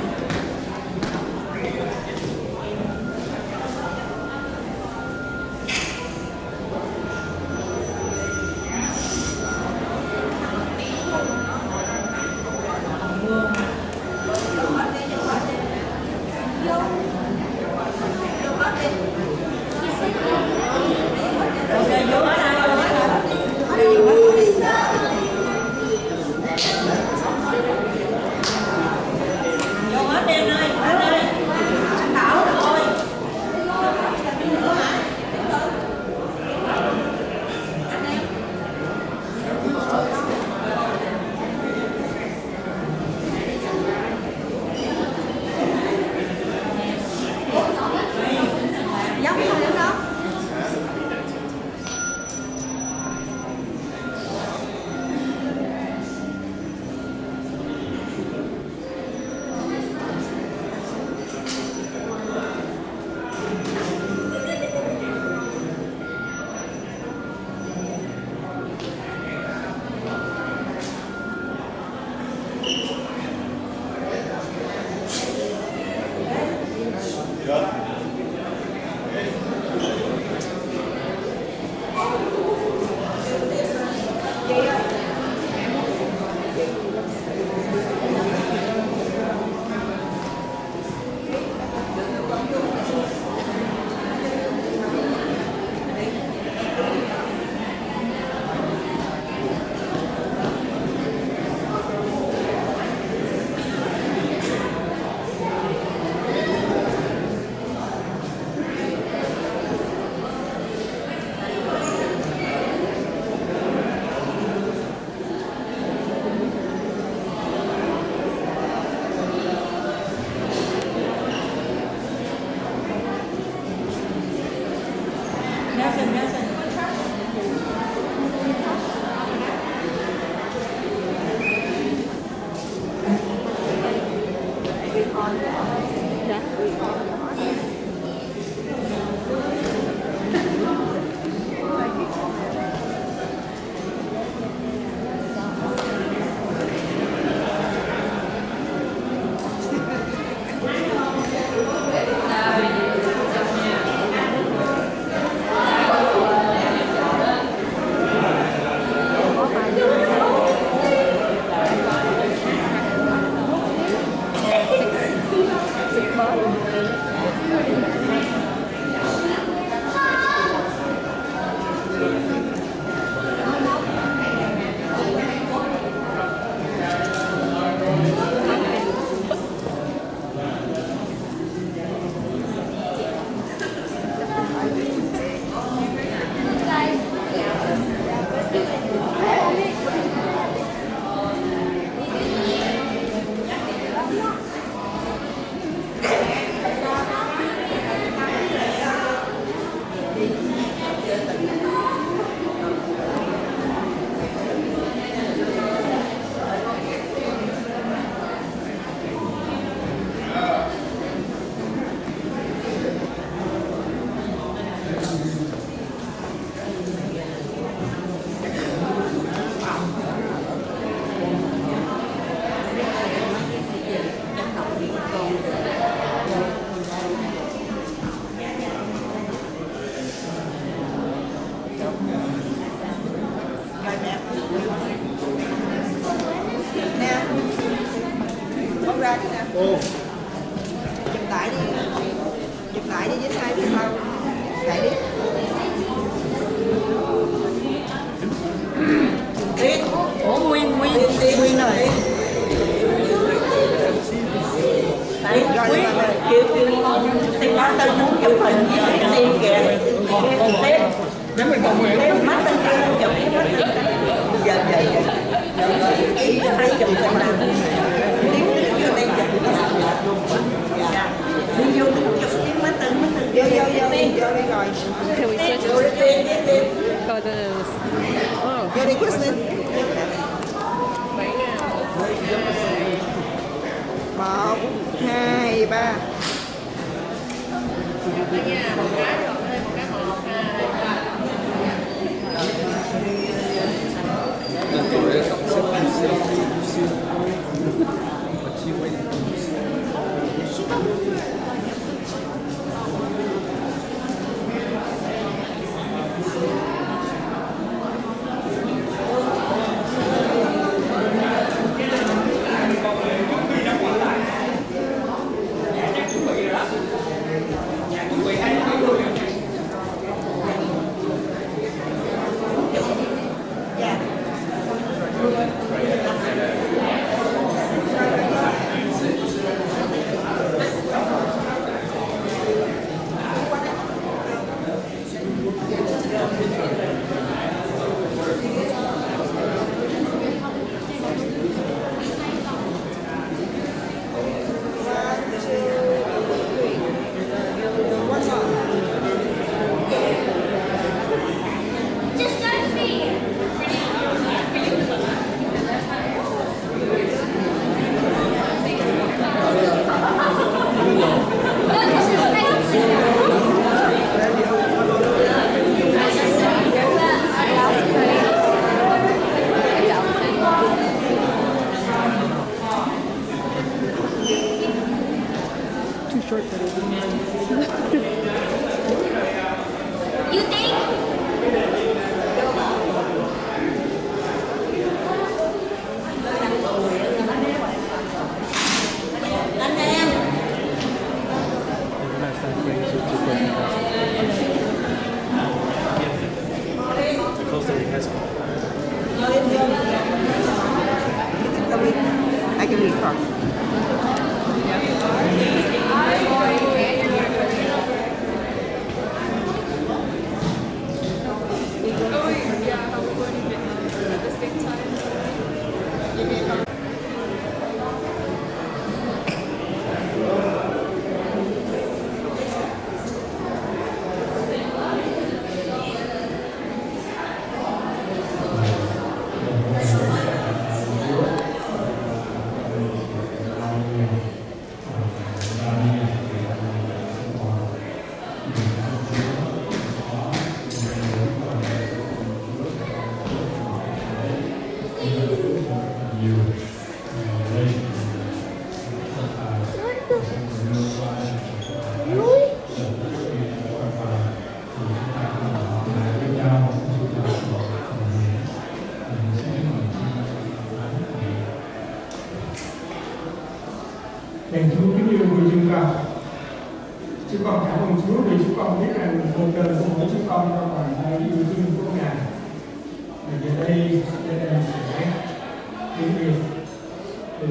Cô. Chụp lại đi. Chụp lại đi với hai phía sau. Lại đi. Tiến. Ủa Nguyên, Nguyên, Nguyên rồi. Đấy, Nguyên, kêu kêu Tiên nói tôi muốn chụp hình với cái Tiên kìa. Tiên. Nếu mình còn Nguyên. Tiên mắt tên Tiên chụp cái mắt Tiên. Giờ, giờ, giờ. Ý thấy chụp hình nào. Tiến, Tiên cho Tiên chụp. it is. Oh. Vô đi Kristen. Một, hai, ba. Ở nhà một cái rồi, thêm một cái một, hai, ba. I can record. Oh wait, yeah, how we weren't even at the same time. Đền Chúa kính yêu người chúng con, chúng con cảm ơn Chúa vì chúng con biết rằng cuộc đời của mỗi chúng con trong bàn tay yêu thương của Ngài. Và giờ đây gia đình sẽ kính yêu từ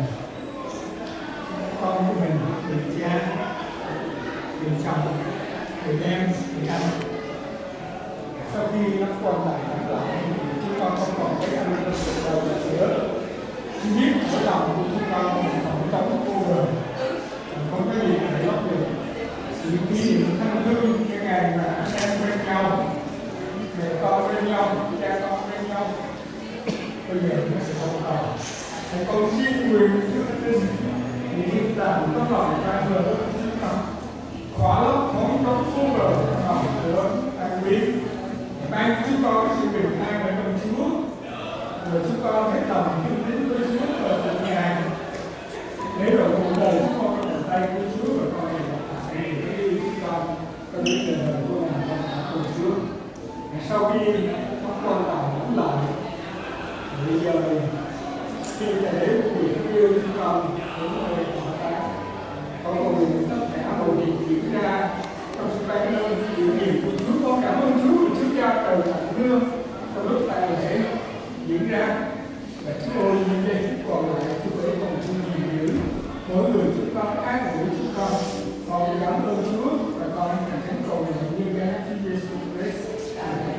con của mình, từ cha, từ chồng, từ em, từ anh. Sau khi nó còn lại đáp lại, chúng con không còn thấy anh trong cuộc đời nữa. Biết cái lòng của chúng con không trống vô bờ, không có gì để lấp được. Sự kỷ niệm thân thương cái ngày mà anh em quen nhau, mẹ con quen nhau, cha con quen nhau, bây giờ nó sẽ không còn. Thầy con xin nguyện Chúa Thánh Linh hiện tại có lòng ra bờ của chúng con, khóa lấp không trống vô bờ trong lòng của an quý, ban chúng con sự bình an ở trong Chúa. Rồi chúng con hết lòng yêu tín với Chúa và cùng Ngài, để rồi cuộc đời chúng con trong bàn tay của Chúa và con ngày gặp lại để yêu chúng con trong những đời đời của Ngài con đã cùng Chúa. Và sau khi các con lòng lắng lại, bây giờ khi để quyền yêu chúng con đến nơi tỏa sáng, con cầu nguyện tất cả mọi việc diễn ra trong sự ban ơn diệu hiệp của Chúa. Con cảm ơn Chúa vì Chúa Cha trời tặng mưa trong lúc tàn lễ diễn ra, và Chúa ơi những giây phút còn lại Chúa hãy còn chung gìn giữ mỗi người chúng con, an ủi chúng con. Con cảm ơn Chúa và con thành thánh cầu nguyện như danh Chúa Giêsu Christ. Amen.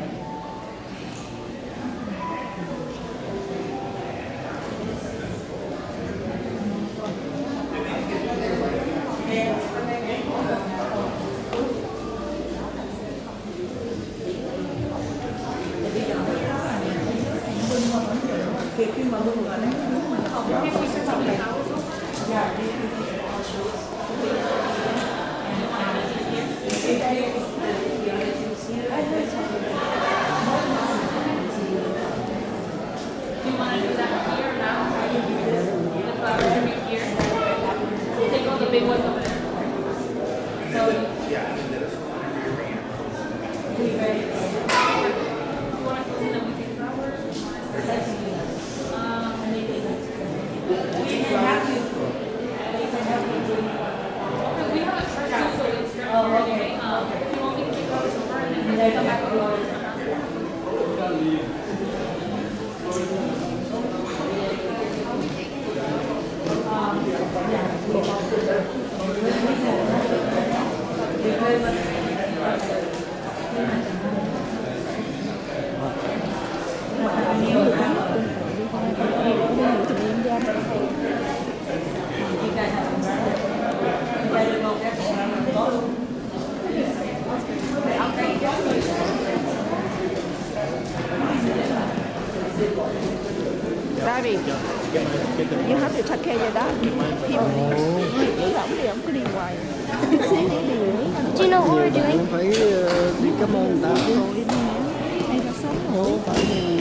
Daddy, you have to take care of that. He cứ ổng đi, ổng cứ đi hoài. Xíu nữa đi nữa. Do you know what we're doing? Phải đi cảm ơn ta chứ. Ồ, phải đi.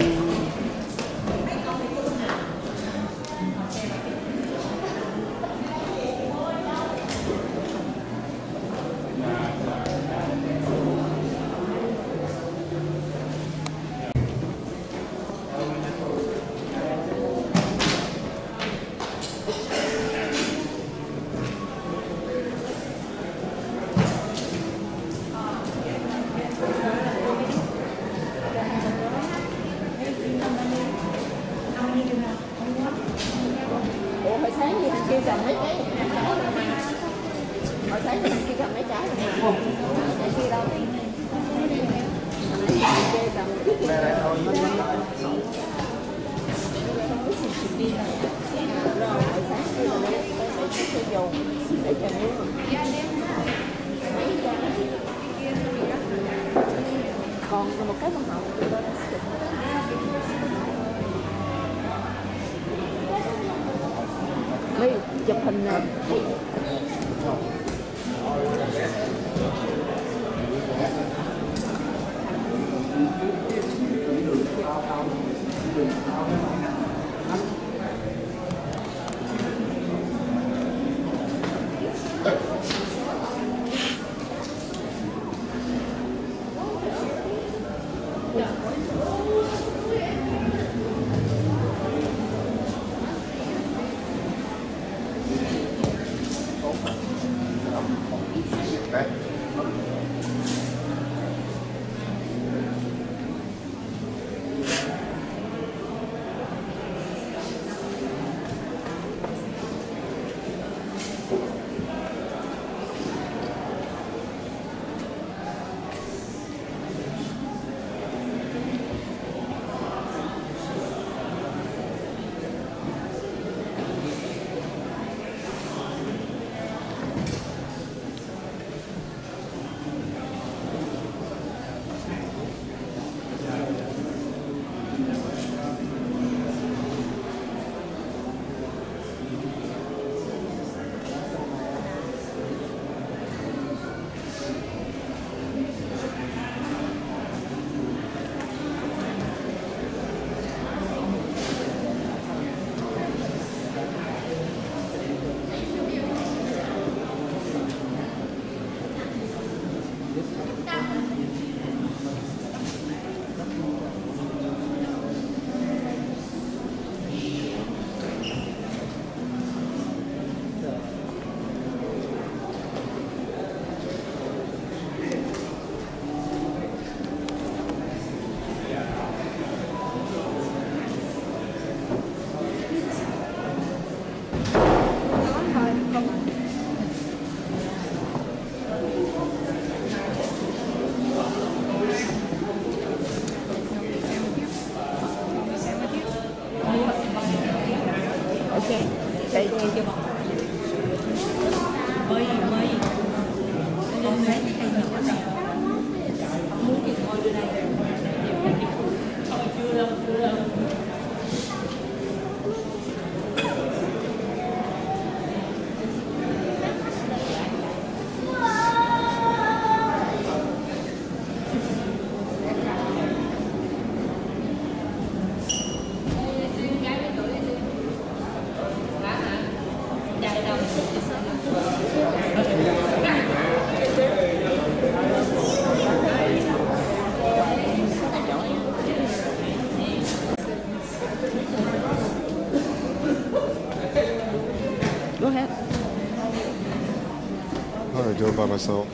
Ủa hồi sáng gì thằng kia cầm mấy trái? Hồi sáng gì thằng kia cầm mấy trái? Trái kia đâu? Kia cầm chút gì? Rồi hồi sáng kia là để cho dùng để cho nước. Còn một cái bằng hậu thì tôi đã chụp. Đi chụp hình nè. Go ahead. All right, do it by myself.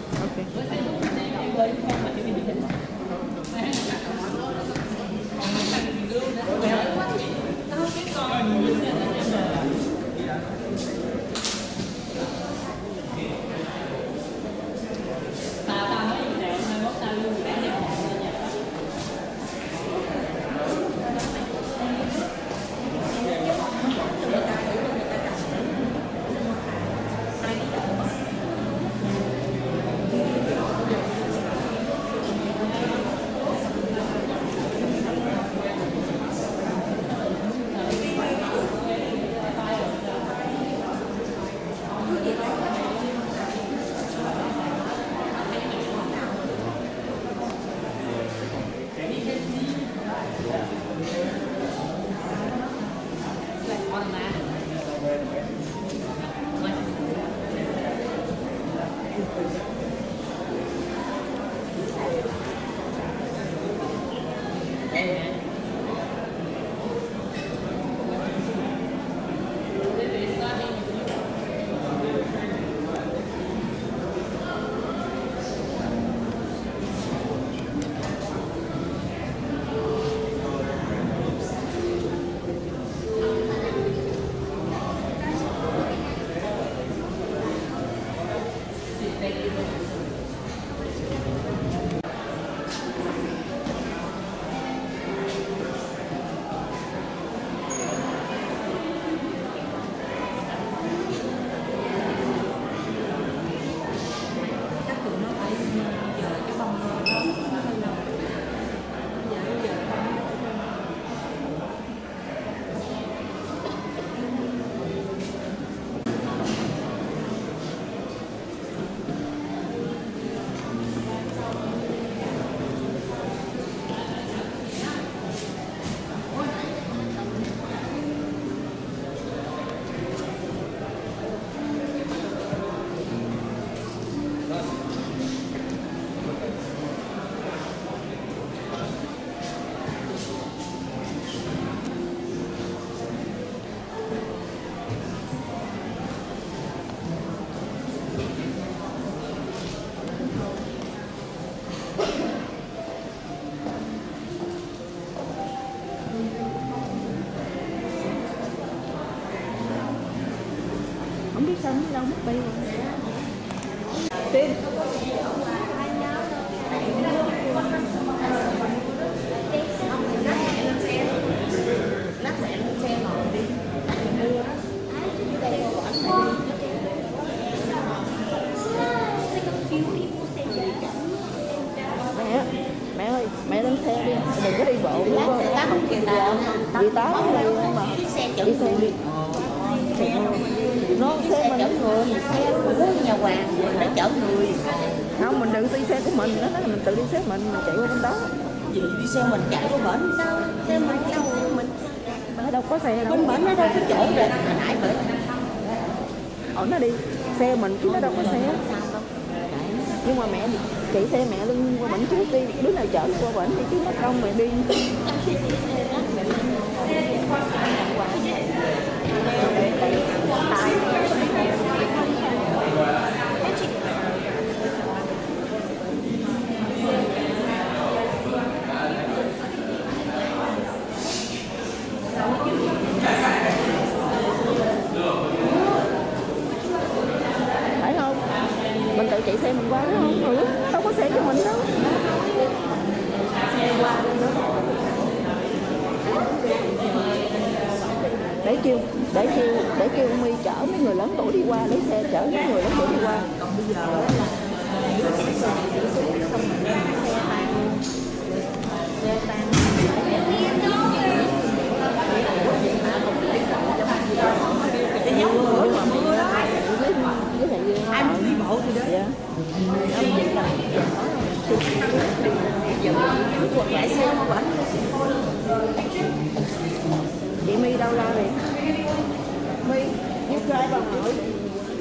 Không biết sao nó đâu mất bay. Tim. Lát mẹ lên xe ngồi đi. Mẹ, mẹ ơi, mẹ lên xe đi, đừng có đi bộ. Lát tá không kìa tao. Đi tá ở đây mà. Đi xe chở Đi xe đi. Nó xe mình chở người, xe của nhà Hoàng nó chở người. Không, mình đừng đi xe của mình, nó nói là mình tự đi xe mình, mình chạy qua bên đó. Gì đi xe mình chạy qua bển sao? Xe mình đâu mình Ở đâu có xe đâu. bên bển nó đâu có chỗ để nãy bển. Ở nó đi, xe mình chứ nó đâu có xe. Nhưng mà mẹ chạy xe mẹ lưng qua bển trước đi, đứa nào chở qua bển đi chứ mất công mẹ đi. Phải không? Mình tự chạy xe mình qua đúng không? Ừ, đâu có xe cho mình đâu. Để kêu, để kêu, để kêu My chở mấy người lớn tuổi đi qua, lấy xe chở mấy người lớn tuổi đi qua. Còn bây giờ là xe tan. Cái nhóm người mà mưa đó. Với thầy Dương ai muốn đi bộ thì đó. Dạ. Ông dịch là giờ mình quần lại xe qua bển. Chị My đâu ra vậy? My, you drive on hỏi.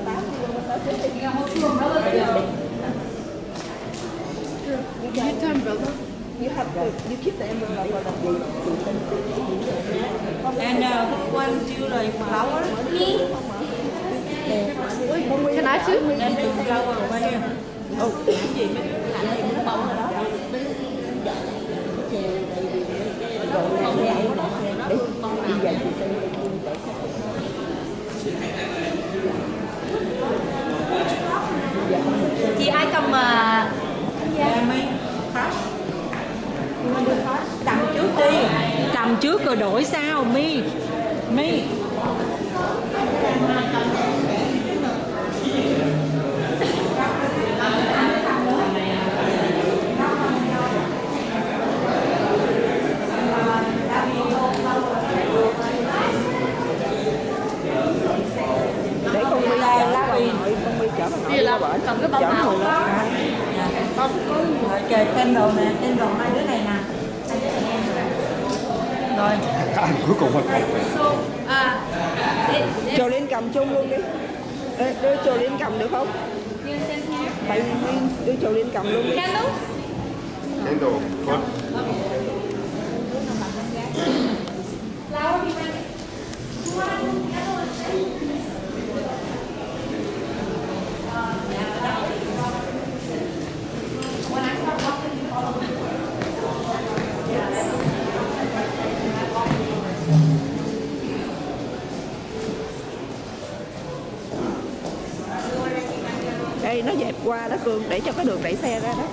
You have to, you keep the umbrella for the And uh, who wants you like flower? Me. Can I too? And the flower over here. Oh. Cái gì mấy cái này bông ở đó. Chị ai cầm mà Dạ mi. cầm trước đi, cầm trước rồi đổi sao mi mi để con đi lá bà nội, con đi chở bà nội ra bển, cầm cái bông nào hồi đó. bông Rồi kề kem đồ nè, kem đồ hai đứa này nè. Rồi. Anh cuối cùng rồi. Trồi lên cầm chung luôn đi. Ê, đưa trồi lên cầm được không? Tại Nguyên đưa trồi lên cầm luôn đi. Candle. What? Đây nó dẹp qua đó Cương, để cho cái đường đẩy xe ra đó.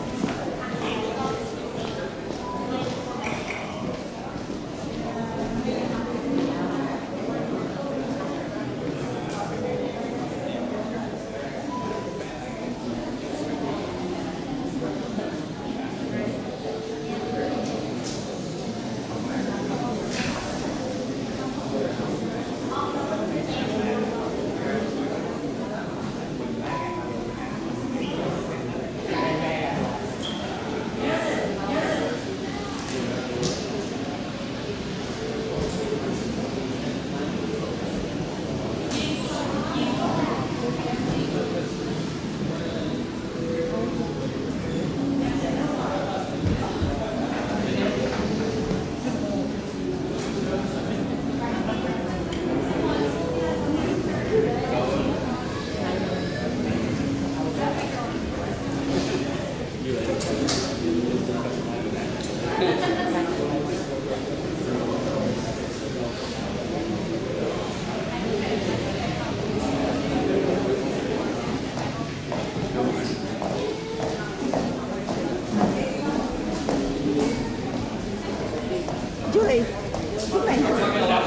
Julie, lúc này lúc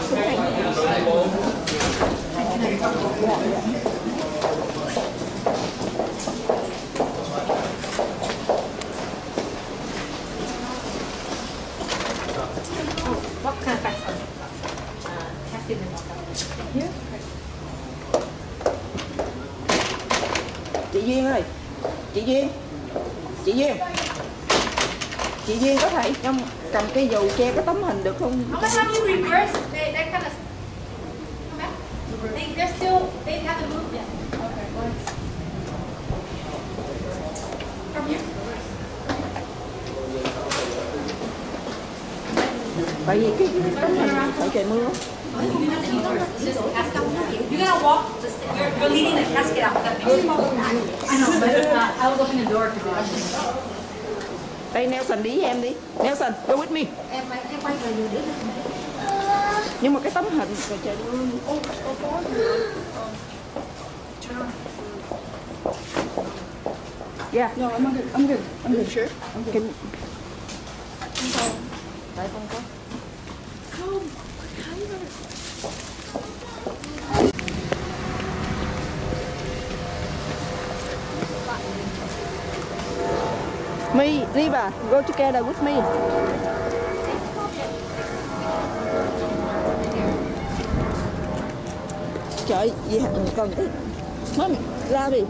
này what kind of person uh, tested in here. Chị Duyên ơi, chị Duyên, chị Duyên, chị Duyên có thể trong cầm cây dù che cái tấm hình được không? How about have you reverse? They they kind of come back. They they're still they haven't moved yet. Okay, go ahead. From here. Tại vì cái tấm hình sợ trời mưa. Just ask them. You gotta walk. You're, you're leading the casket out. I know, but uh, I was opening the door to go. Đây Nelson đi với em đi. Nelson, go with me. Em quay em quay về đứa. Nhưng mà cái tấm hình trời trời mưa. Yeah. No, I'm good. I'm good. I'm good. Sure. I'm good. Tại không có. Không. Me, Riva, go together with me. Trời, gì hả? Cần cái... Mami, ra đi.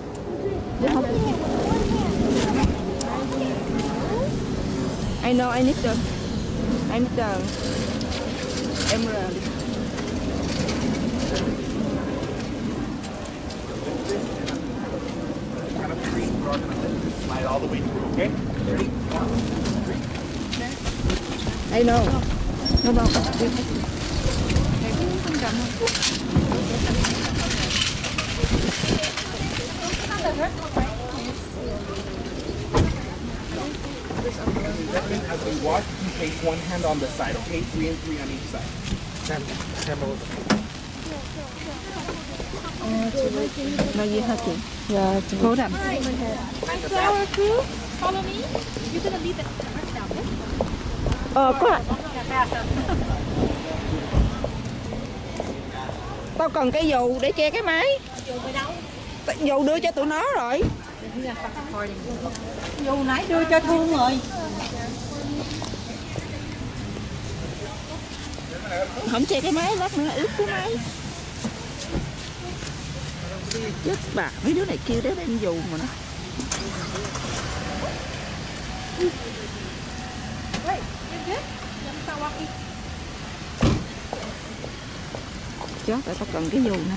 I know, I need the... I need the... Emerald. Okay? Ready? One, three. Hey, no. No, no. As we walk, you place one hand on the side, okay? Three and three on each side. Stand, stand a little bit. Nói gì hả chị? Dạ, chị. Hold on. Hi, flower crew, follow me. You're gonna lead the cart down there. Ờ, có ạ. Tao cần cái dù để che cái máy. Dù đưa cho tụi nó rồi. Dù nãy đưa cho Thương rồi. Không che cái máy, lát nữa ướt cái máy. Chết bà, mấy đứa này kêu đéo đem dù mà nó. Chết, tại tao cần cái dù nè.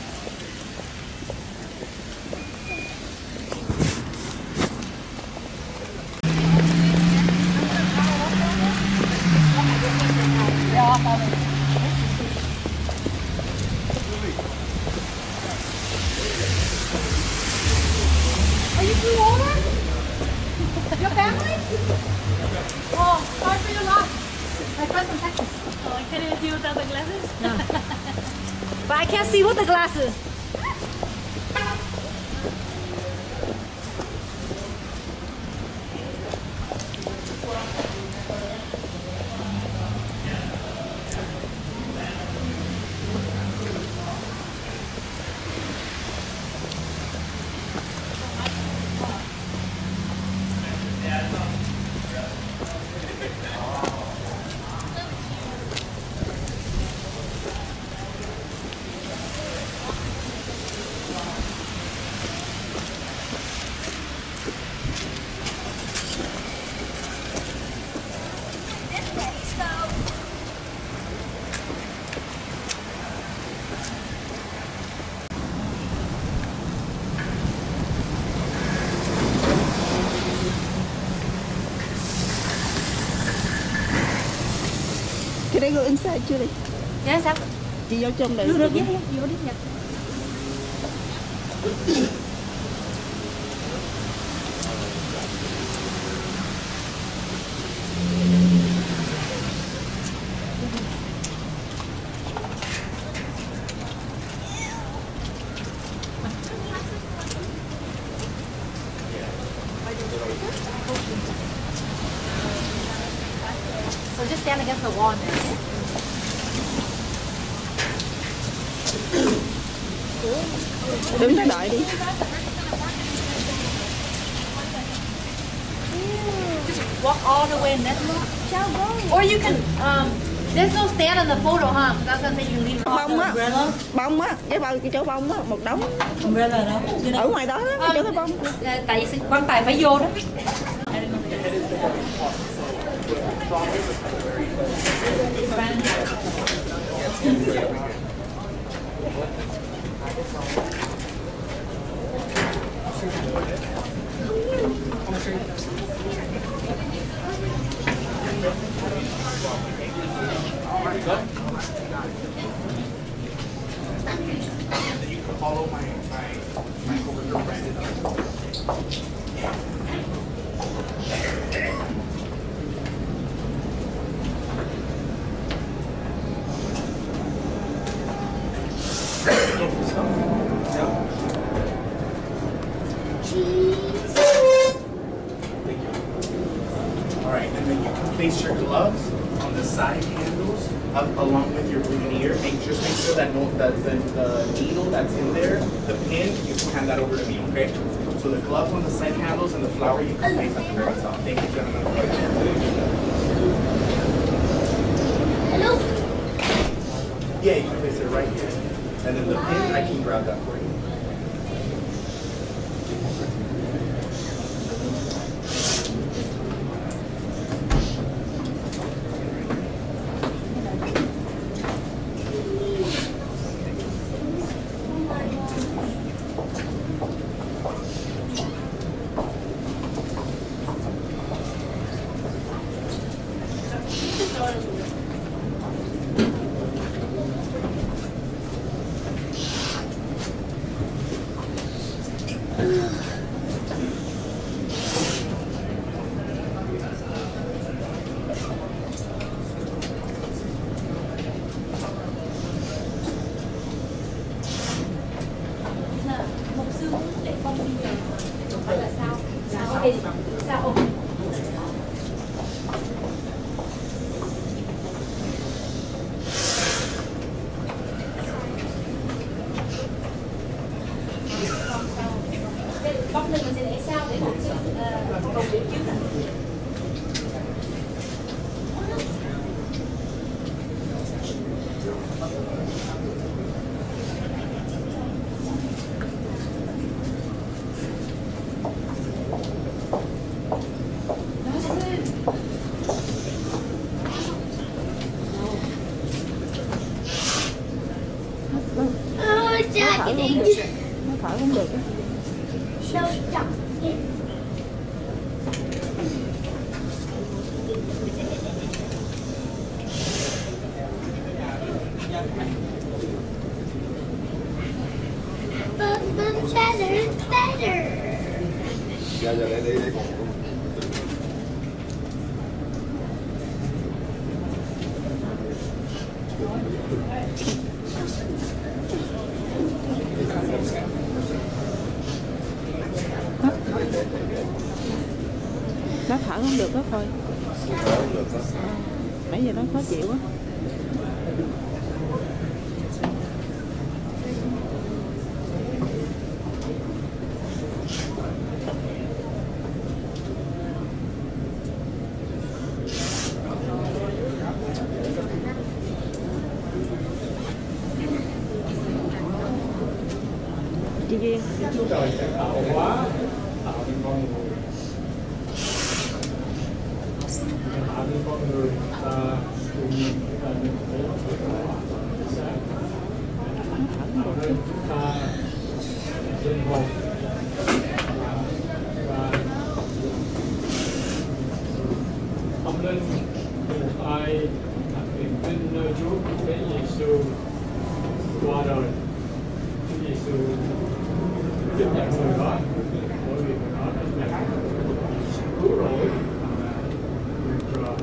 Are you through water? Your family? Oh, sorry for your loss. My friend from Texas. Oh, I can't even see without the glasses? No. But I can't see with the glasses. Can I go inside, Julie? Dạ sao? Chị vô trong đây. Được được, vô đi, vô đi Nhật. So just stand against the wall there. Đứng đó đợi đi. Just walk all the way in that look. Or you can, um, there's no stand in the photo, huh? Because I was gonna say you can leave it Bông á, bông á, cái bao cái chỗ bông á, một đống. Umbrella đó. Ở ngoài đó đó, cái chỗ cái bông. Tại quan tài phải vô đó. Follow my my my coworker Brandon. All right, and then you can place your gloves on the side handles uh, along with your boutonniere. Make just make sure that no that the, the needle that's in there, the pin, you can hand that over to me, okay? So the gloves on the side handles and the flower you can place at the very top. Thank you, gentlemen. Hello. Yeah, you can place it right here, and then the pin I can grab that for you. không phải là sao sao ok sao ok. Bóc lên mình sẽ để sao để một sự cầu nguyện trước này. Cha chị đi. Nó thở không được. Đâu chậm. But better, better. Dạ giờ để đi đi. Nó thở không được đó thôi. Thở không được đó. Nãy giờ nó khó chịu quá. Chị Duyên. Chúa Trời sẽ tạo hóa, tạo nên con người. Tạo nên con người ta cùng nhìn chúng ta nhìn thấy sáng. Tạo nên chúng ta linh hồn và tâm linh của một ai đặt niềm tin nơi Chúa Thế Giêsu qua đời. Chúa Giêsu chấp nhận người đó, bởi vì người đó chấp nhận sự cứu rỗi và được rồi.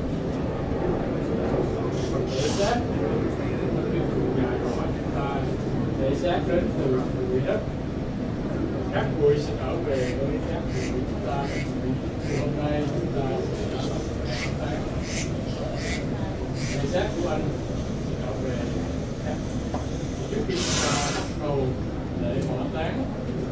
Phần thể xác, cái cụ dài hỏi chúng ta thể xác đến từ bụi đất, các bụi sẽ trở về với các bụi chúng ta. Hôm nay chúng ta sẽ trở về thể xác của anh sẽ trở về các trước khi chúng ta bắt đầu để hỏa táng.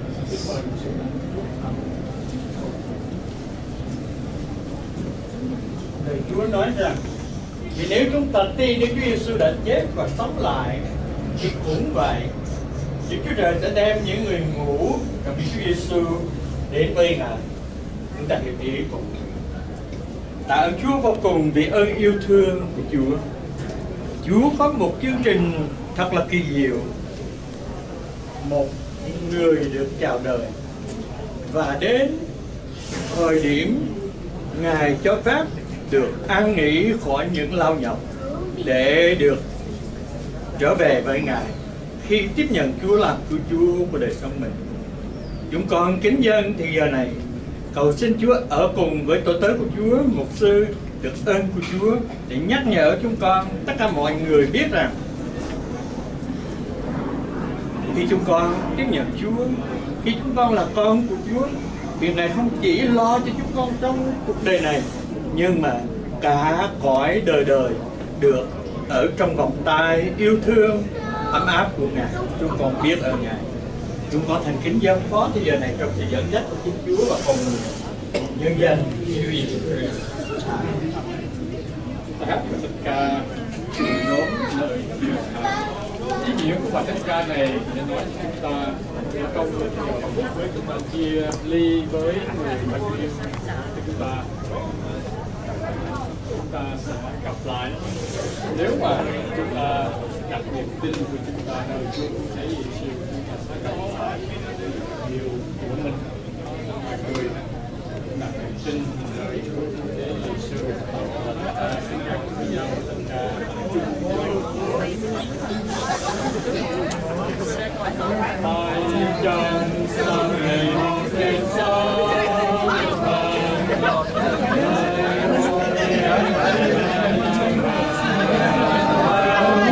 Thầy Chúa nói rằng vì nếu chúng ta tin đến Chúa Giêsu đã chết và sống lại thì cũng vậy, Đức Chúa Trời sẽ đem những người ngủ trong Chúa Giêsu đến với Ngài. Chúng ta hiểu ý cùng. Tạ ơn Chúa vô cùng vì ơn yêu thương của Chúa. Chúa có một chương trình thật là kỳ diệu. Một người được chào đời và đến thời điểm Ngài cho phép được an nghỉ khỏi những lao nhọc để được trở về với Ngài khi tiếp nhận Chúa làm cứu Chúa của đời sống mình. Chúng con kính dâng thì giờ này cầu xin Chúa ở cùng với tổ tớ của Chúa, mục sư được ơn của Chúa để nhắc nhở chúng con, tất cả mọi người biết rằng khi chúng con tiếp nhận Chúa, khi chúng con là con của Chúa, việc này không chỉ lo cho chúng con trong cuộc đời này, nhưng mà cả cõi đời đời được ở trong vòng tay yêu thương ấm áp của Ngài. Chúng con biết ơn Ngài. Chúng con thành kính dâng phó thế giờ này trong sự dẫn dắt của Thiên Chúa và con người nhân dân Chúa Giêsu Christ. Ta hát bài thánh ca nhóm lời ý nghĩa của bài thánh ca này để nói chúng ta công với chúng ta chia ly với người thân yêu thì chúng ta chúng ta sẽ gặp lại. Nếu mà chúng ta đặt niềm tin của chúng ta nơi Chúa Thế Giêsu, chúng ta sẽ gặp lại điều của mình. Mọi người đặt niềm tin nơi Chúa Thế Giêsu và chúng ta sẽ gặp với nhau tất cả hai chân sang ngày trên sông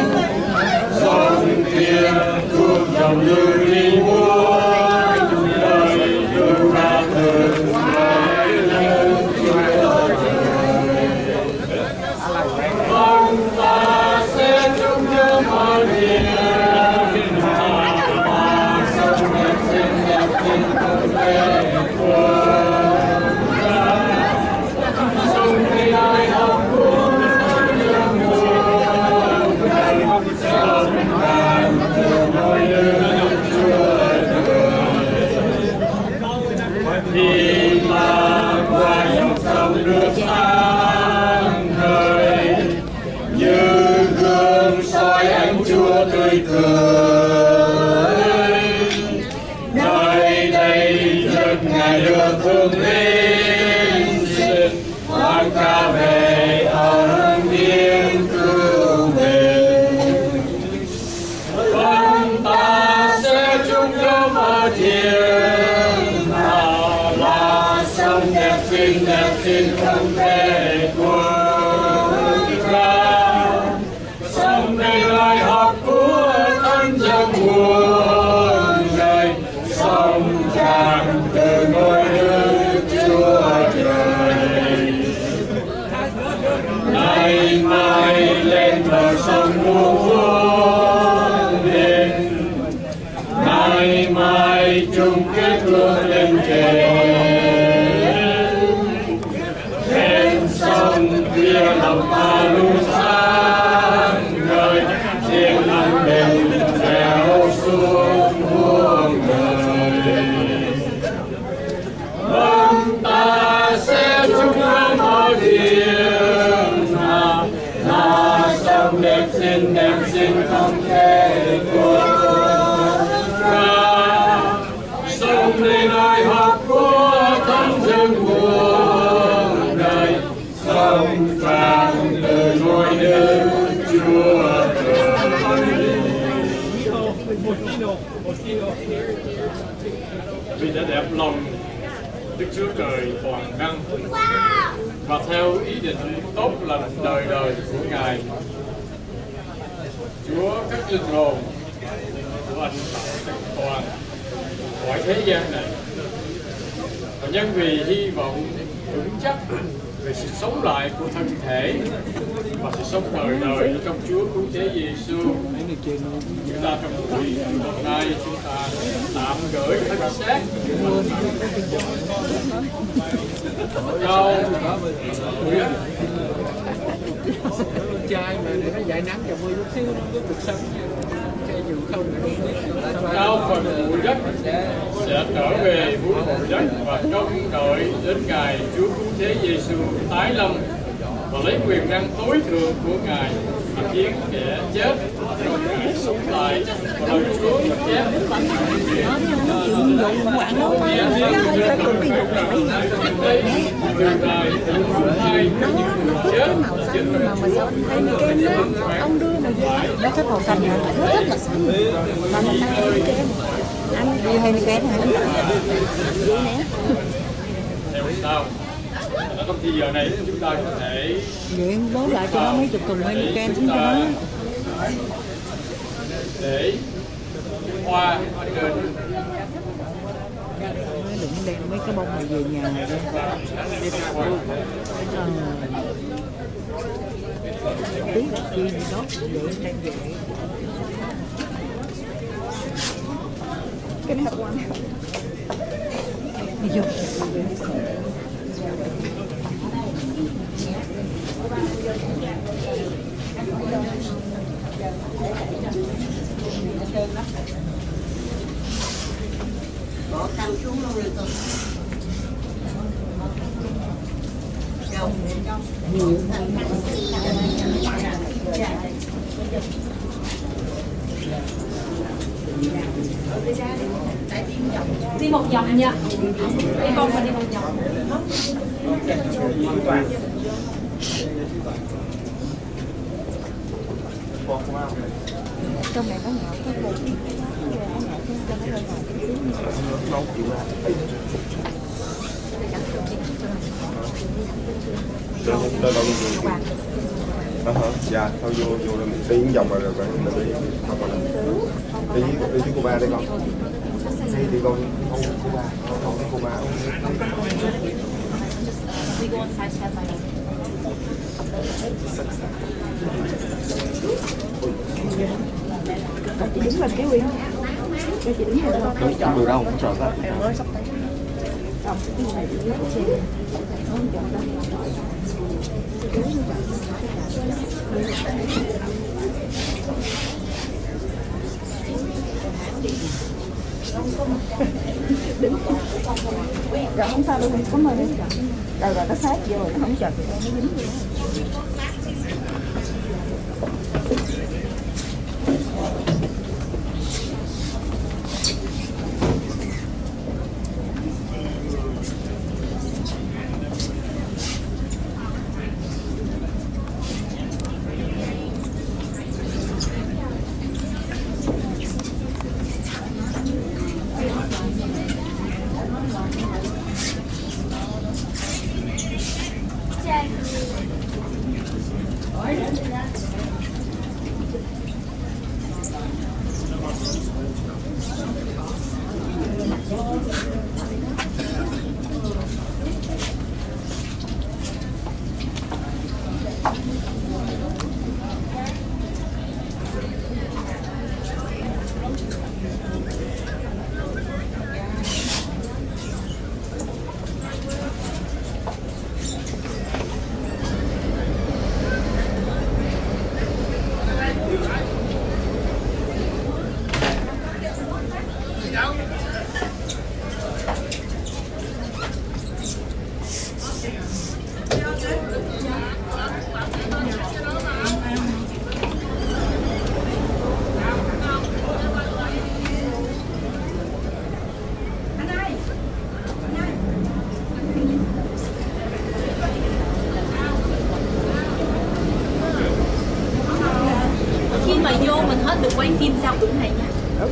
sông thiên thuộc dòng lưu ly muôn đời ở thiên hà là sông đẹp xinh đẹp xinh không thể quên ra, sông này lời học của thánh dân muôn đời, sông tràn từ ngôi Đức Chúa Trời. Nay mai lên bờ sông muôn muôn lên, nay mai chung kết luôn lên trên, trên sông kia lòng ta luôn sáng ngời, trên ánh đèn reo xuống muôn đời. Vâng, ta sẽ chung nhóm ở thiên hà là sông đẹp xinh đẹp xinh không thể quên ra, sông này nơi học của thánh dân muôn đời, sông tràn từ ngôi Đức Chúa Trời. Vì đã đẹp lòng Đức Chúa Trời toàn năng và theo ý định tốt lành đời đời của Ngài, Chúa các linh hồn của anh toàn mọi thế gian này, và nhân vì hy vọng vững chắc về sự sống lại của thân thể và sự sống đời đời trong Chúa Cứu Thế Giêsu, chúng ta trong buổi hôm nay chúng ta tạm gửi thân xác cho Nguyễn trai mà để nó giải nắng và mưa chút xíu nó có được sống, cây dù không cao phần bụi đất sẽ trở về vui bụi đất và trông đợi đến ngày Chúa Cứu Thế Giêsu tái lâm và lấy quyền năng tối thượng của Ngài mà khiến kẻ chết trong Ngài sống lại và lời Chúa chép ông đưa mà nó cái màu xanh này nó rất là xanh mà mình đang ăn kem ăn đi hay kem hay vậy nè. Theo sao? Ở trong thời giờ này chúng ta có thể vậy bố lại cho nó mấy chục thùng hay kem xuống cho nó để hoa trên đừng đem mấy cái bông này về nhà này đi. Tí chi này đó vậy đang vậy cái này hoa đi vô bỏ khăn xuống luôn rồi con. Đâu? Nhiều khăn đi một vòng nha, đi con mà đi một vòng. trong này có nhỏ có bột có nhỏ cho nó hơi ngọt tí Tôi đâu vô đó hả? Dạ, thôi vô vô rồi đi những vòng rồi rồi bạn đi học rồi đi với đi với cô ba đây con đi đi con không cô ba không cô ba chị đứng lên cái Quyên cho chị đứng lên đứng chọn được đâu không sợ đó mới sắp tới không cái này chị nhớ chị không chọn đâu đứng rồi không sao đâu cảm ơn em rồi rồi nó sát vô rồi nó không chật thì nó dính vô. Quay phim sau cũng này nha. Ok.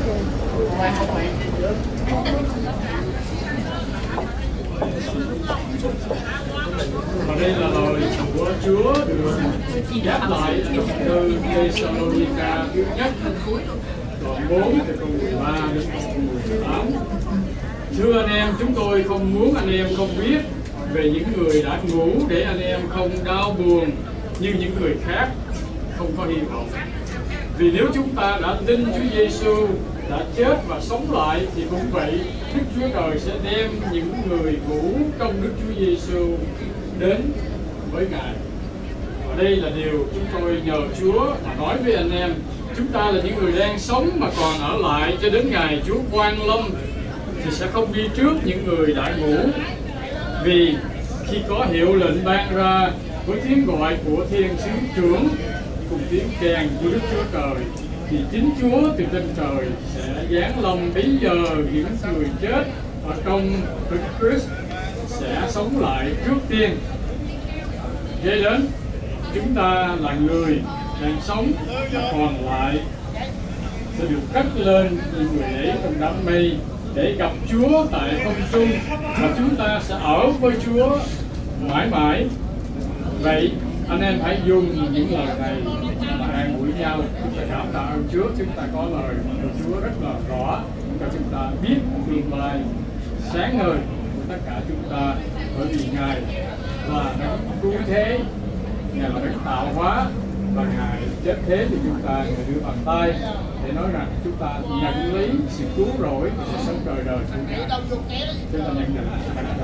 Và đây là lời của Chúa được đáp lại trong thư Thessalonica thứ nhất đoạn bốn từ câu mười ba đến câu mười tám. Thưa anh em, chúng tôi không muốn anh em không biết về những người đã ngủ để anh em không đau buồn như những người khác không có hy vọng. Vì nếu chúng ta đã tin Chúa Giêsu đã chết và sống lại thì cũng vậy, Đức Chúa Trời sẽ đem những người ngủ trong Đức Chúa Giêsu đến với Ngài. Và đây là điều chúng tôi nhờ Chúa mà nói với anh em. Chúng ta là những người đang sống mà còn ở lại cho đến ngày Chúa Quang Lâm thì sẽ không đi trước những người đã ngủ. Vì khi có hiệu lệnh ban ra với tiếng gọi của thiên sứ trưởng cùng tiếng kèn của Đức Chúa Trời thì chính Chúa từ trên trời sẽ giáng lâm. Bấy giờ những người chết ở trong Đức Christ sẽ sống lại trước tiên. Kế đến chúng ta là người đang sống và còn lại sẽ được cất lên như người ấy trong đám mây để gặp Chúa tại không trung, và chúng ta sẽ ở với Chúa mãi mãi. Vậy anh em hãy dùng những lời này mà an ủi nhau. Chúng ta cảm tạ ơn Chúa, chúng ta có lời của Chúa rất là rõ cho chúng ta biết tương lai sáng ngời của tất cả chúng ta, bởi vì Ngài là đấng cứu thế, Ngài là đấng tạo hóa, và Ngài chết thế thì chúng ta Ngài đưa bàn tay để nói rằng chúng ta nhận lấy sự cứu rỗi và sự sống đời đời của Ngài. Chúng ta nhận nhận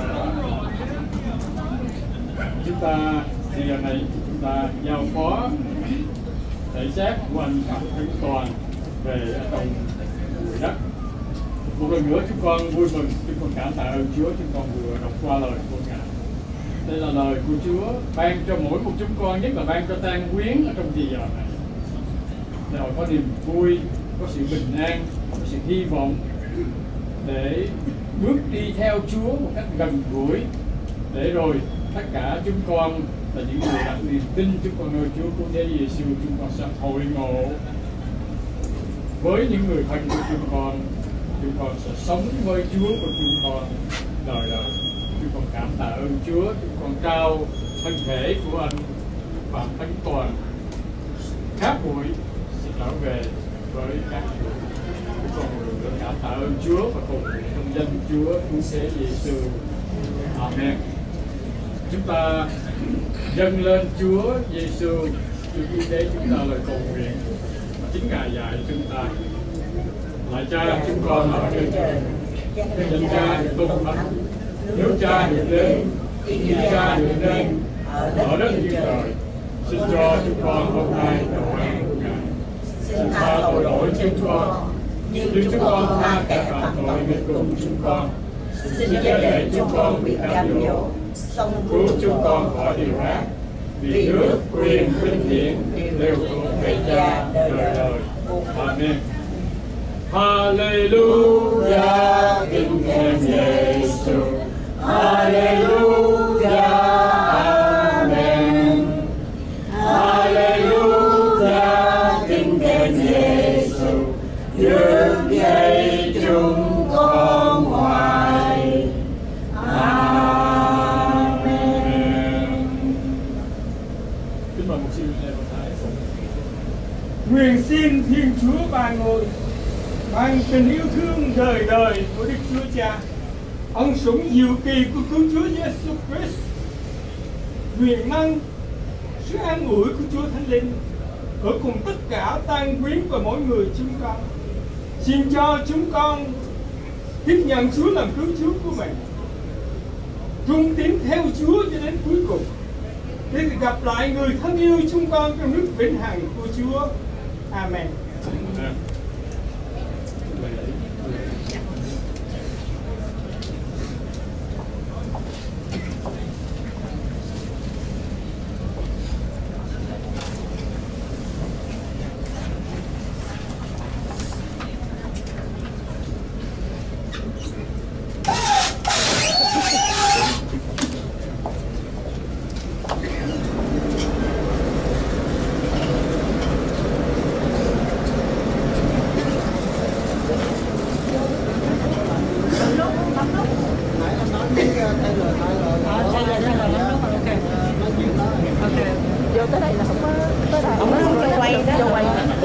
chúng ta thì giờ này chúng ta giao phó thể xác của anh Phạm Tấn Toàn về trong bụi đất. Một lần nữa chúng con vui mừng, chúng con cảm tạ ơn Chúa, chúng con vừa đọc qua lời của Ngài. Đây là lời của Chúa ban cho mỗi một chúng con, nhất là ban cho Tan Quyến ở trong giờ này, để họ có niềm vui, có sự bình an, có sự hy vọng để bước đi theo Chúa một cách gần gũi, để rồi tất cả chúng con là những người đặt niềm tin chúng con nơi Chúa cứu thế Giêsu, chúng con sẽ hội ngộ với những người thân của chúng con. Chúng con sẽ sống với Chúa của chúng con đời đời. Chúng con cảm tạ ơn Chúa. Chúng con trao thân thể của anh Phạm Tấn Toàn khác buổi sẽ trở về với các người. Chúng con được cảm tạ ơn Chúa và cùng trong danh Chúa cứu thế Giêsu. Amen. Chúng ta dâng lên Chúa Giêsu Chúa cứu thế chúng ta lời cầu nguyện mà chính Ngài dạy chúng ta. Lạy Cha chúng con ở trên trời, danh Cha được tôn thánh, nếu Cha được đến, ý Cha được đến ở đất như trời. Xin cho chúng con hôm nay đồ ăn của Ngài. Xin tha tội lỗi chúng con, như chúng con tha kẻ phạm tội nghịch cùng chúng con. Xin chớ để chúng con bị cám dỗ, song cứu chúng con khỏi điều ác. Vì nước, quyền, vinh hiển đều thuộc về Cha đời đời. Amen. Hallelujah, kính thềm Giêsu. Hallelujah, Amen. Hallelujah, kính thềm Giêsu. Nước dạy chúng con hoài. Amen. Kính mời mục sư Lê Văn Thái. Nguyện xin Thiên Chúa Ba Ngôi Bằng tình yêu thương đời đời của Đức Chúa Cha, ân sủng diệu kỳ của Cứu Chúa Giêsu Christ, quyền năng, sự an ủi của Chúa Thánh Linh ở cùng tất cả tang quyến và mỗi người chúng con. Xin cho chúng con tiếp nhận Chúa làm cứu Chúa của mình, trung tín theo Chúa cho đến cuối cùng, để gặp lại người thân yêu chúng con trong nước vĩnh hằng của Chúa. Amen. Vô tới đây là không có tới đây không có cho quay đó, cho quay.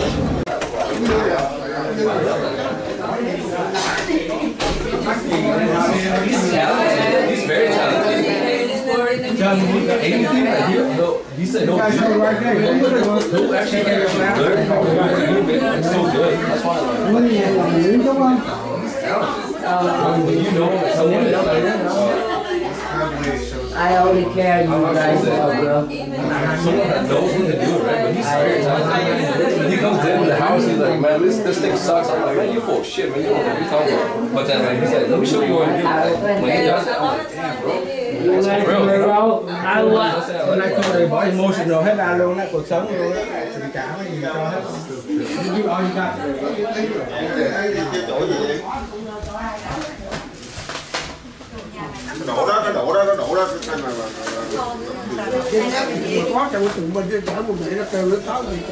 He's very talented. John, anything that he, no, he said no. No, actually, learn how to do it. It's so good. That's why I like it. You know someone else like that? I only care you guys well, bro. Someone that knows what to do, right? But he's very talented. When he comes in the house, he's like, man, this this thing sucks. I'm like, man, you full of shit, man. You don't know what you're talking about. But then, man, he's like, let me show you what to do. Like, when he does it, I'm like, damn, bro. That's real, bro. I want. Hôm nay tôi đầy bỏ emotional hết ra luôn á, cuộc sống luôn á, tình cảm cái gì cho hết. You do all you got. Cái đổ đó, cái đổ đó, cái đổ đó, cái này là có trong tụi mình chứ chở một người nó kêu nó táo gì.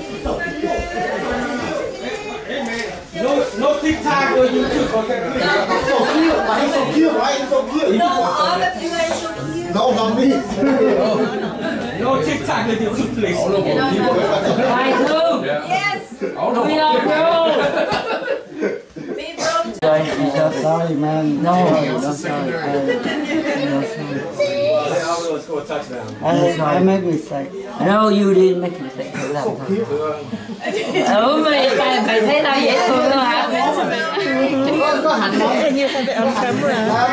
No, no TikTok or YouTube or that. So cute, right? So cute, right? So cute. No, all of you are so cute. No, not me. No TikTok or YouTube, please. Hai thương. Yes. We are bro. Sorry, man. No, I'm sorry. Let's go a touchdown. I, I made mistake. No, you didn't make mistake. Thử làm thôi. Ừ, mày, mày, mày thấy tao dễ thương không hả? Có hành động bao nhiêu phải on camera.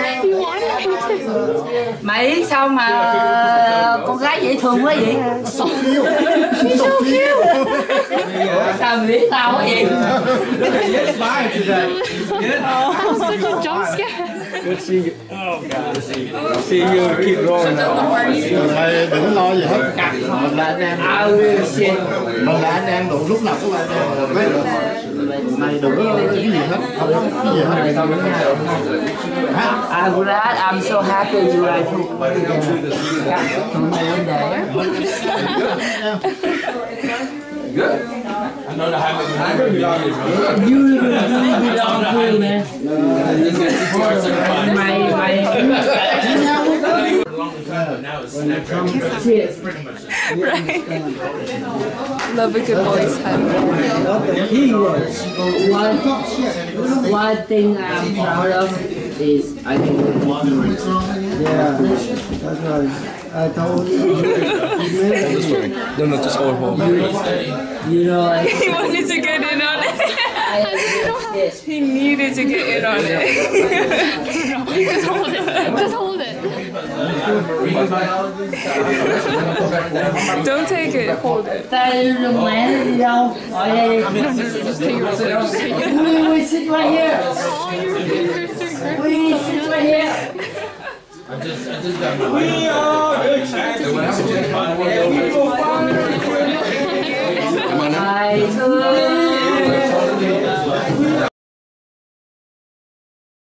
Mày biết sao mà con gái dễ thương quá vậy? So cute. So cute. Sao mày biết tao quá vậy? Yes, bye today. Oh, that was such a jump scare. Good seeing you. Oh God. See you. Keep rolling now. Mày đừng lo gì hết. Mình là anh em. Mình là anh em đủ lúc nào cũng là anh em. Mày đừng có lo cái gì hết. Không có cái gì hết. I'm glad. I'm so happy you guys got mày hôm nay. Good. I know that happened. You belong to man. Mày mày. Right. Love a good boy's head. One, one thing I'm proud of is I can Yeah, that's right. I told you. No, no, just hold, hold. You know, like, He wanted to get in on it. He needed to get in on it. Just hold it. Just hold it. Don't take it. Hold it. ta đừng lẽ đi đâu. Ngồi đây. Just take it. Just take it. We we sit right here. We sit right here. I just, I just got my. We are the champions. I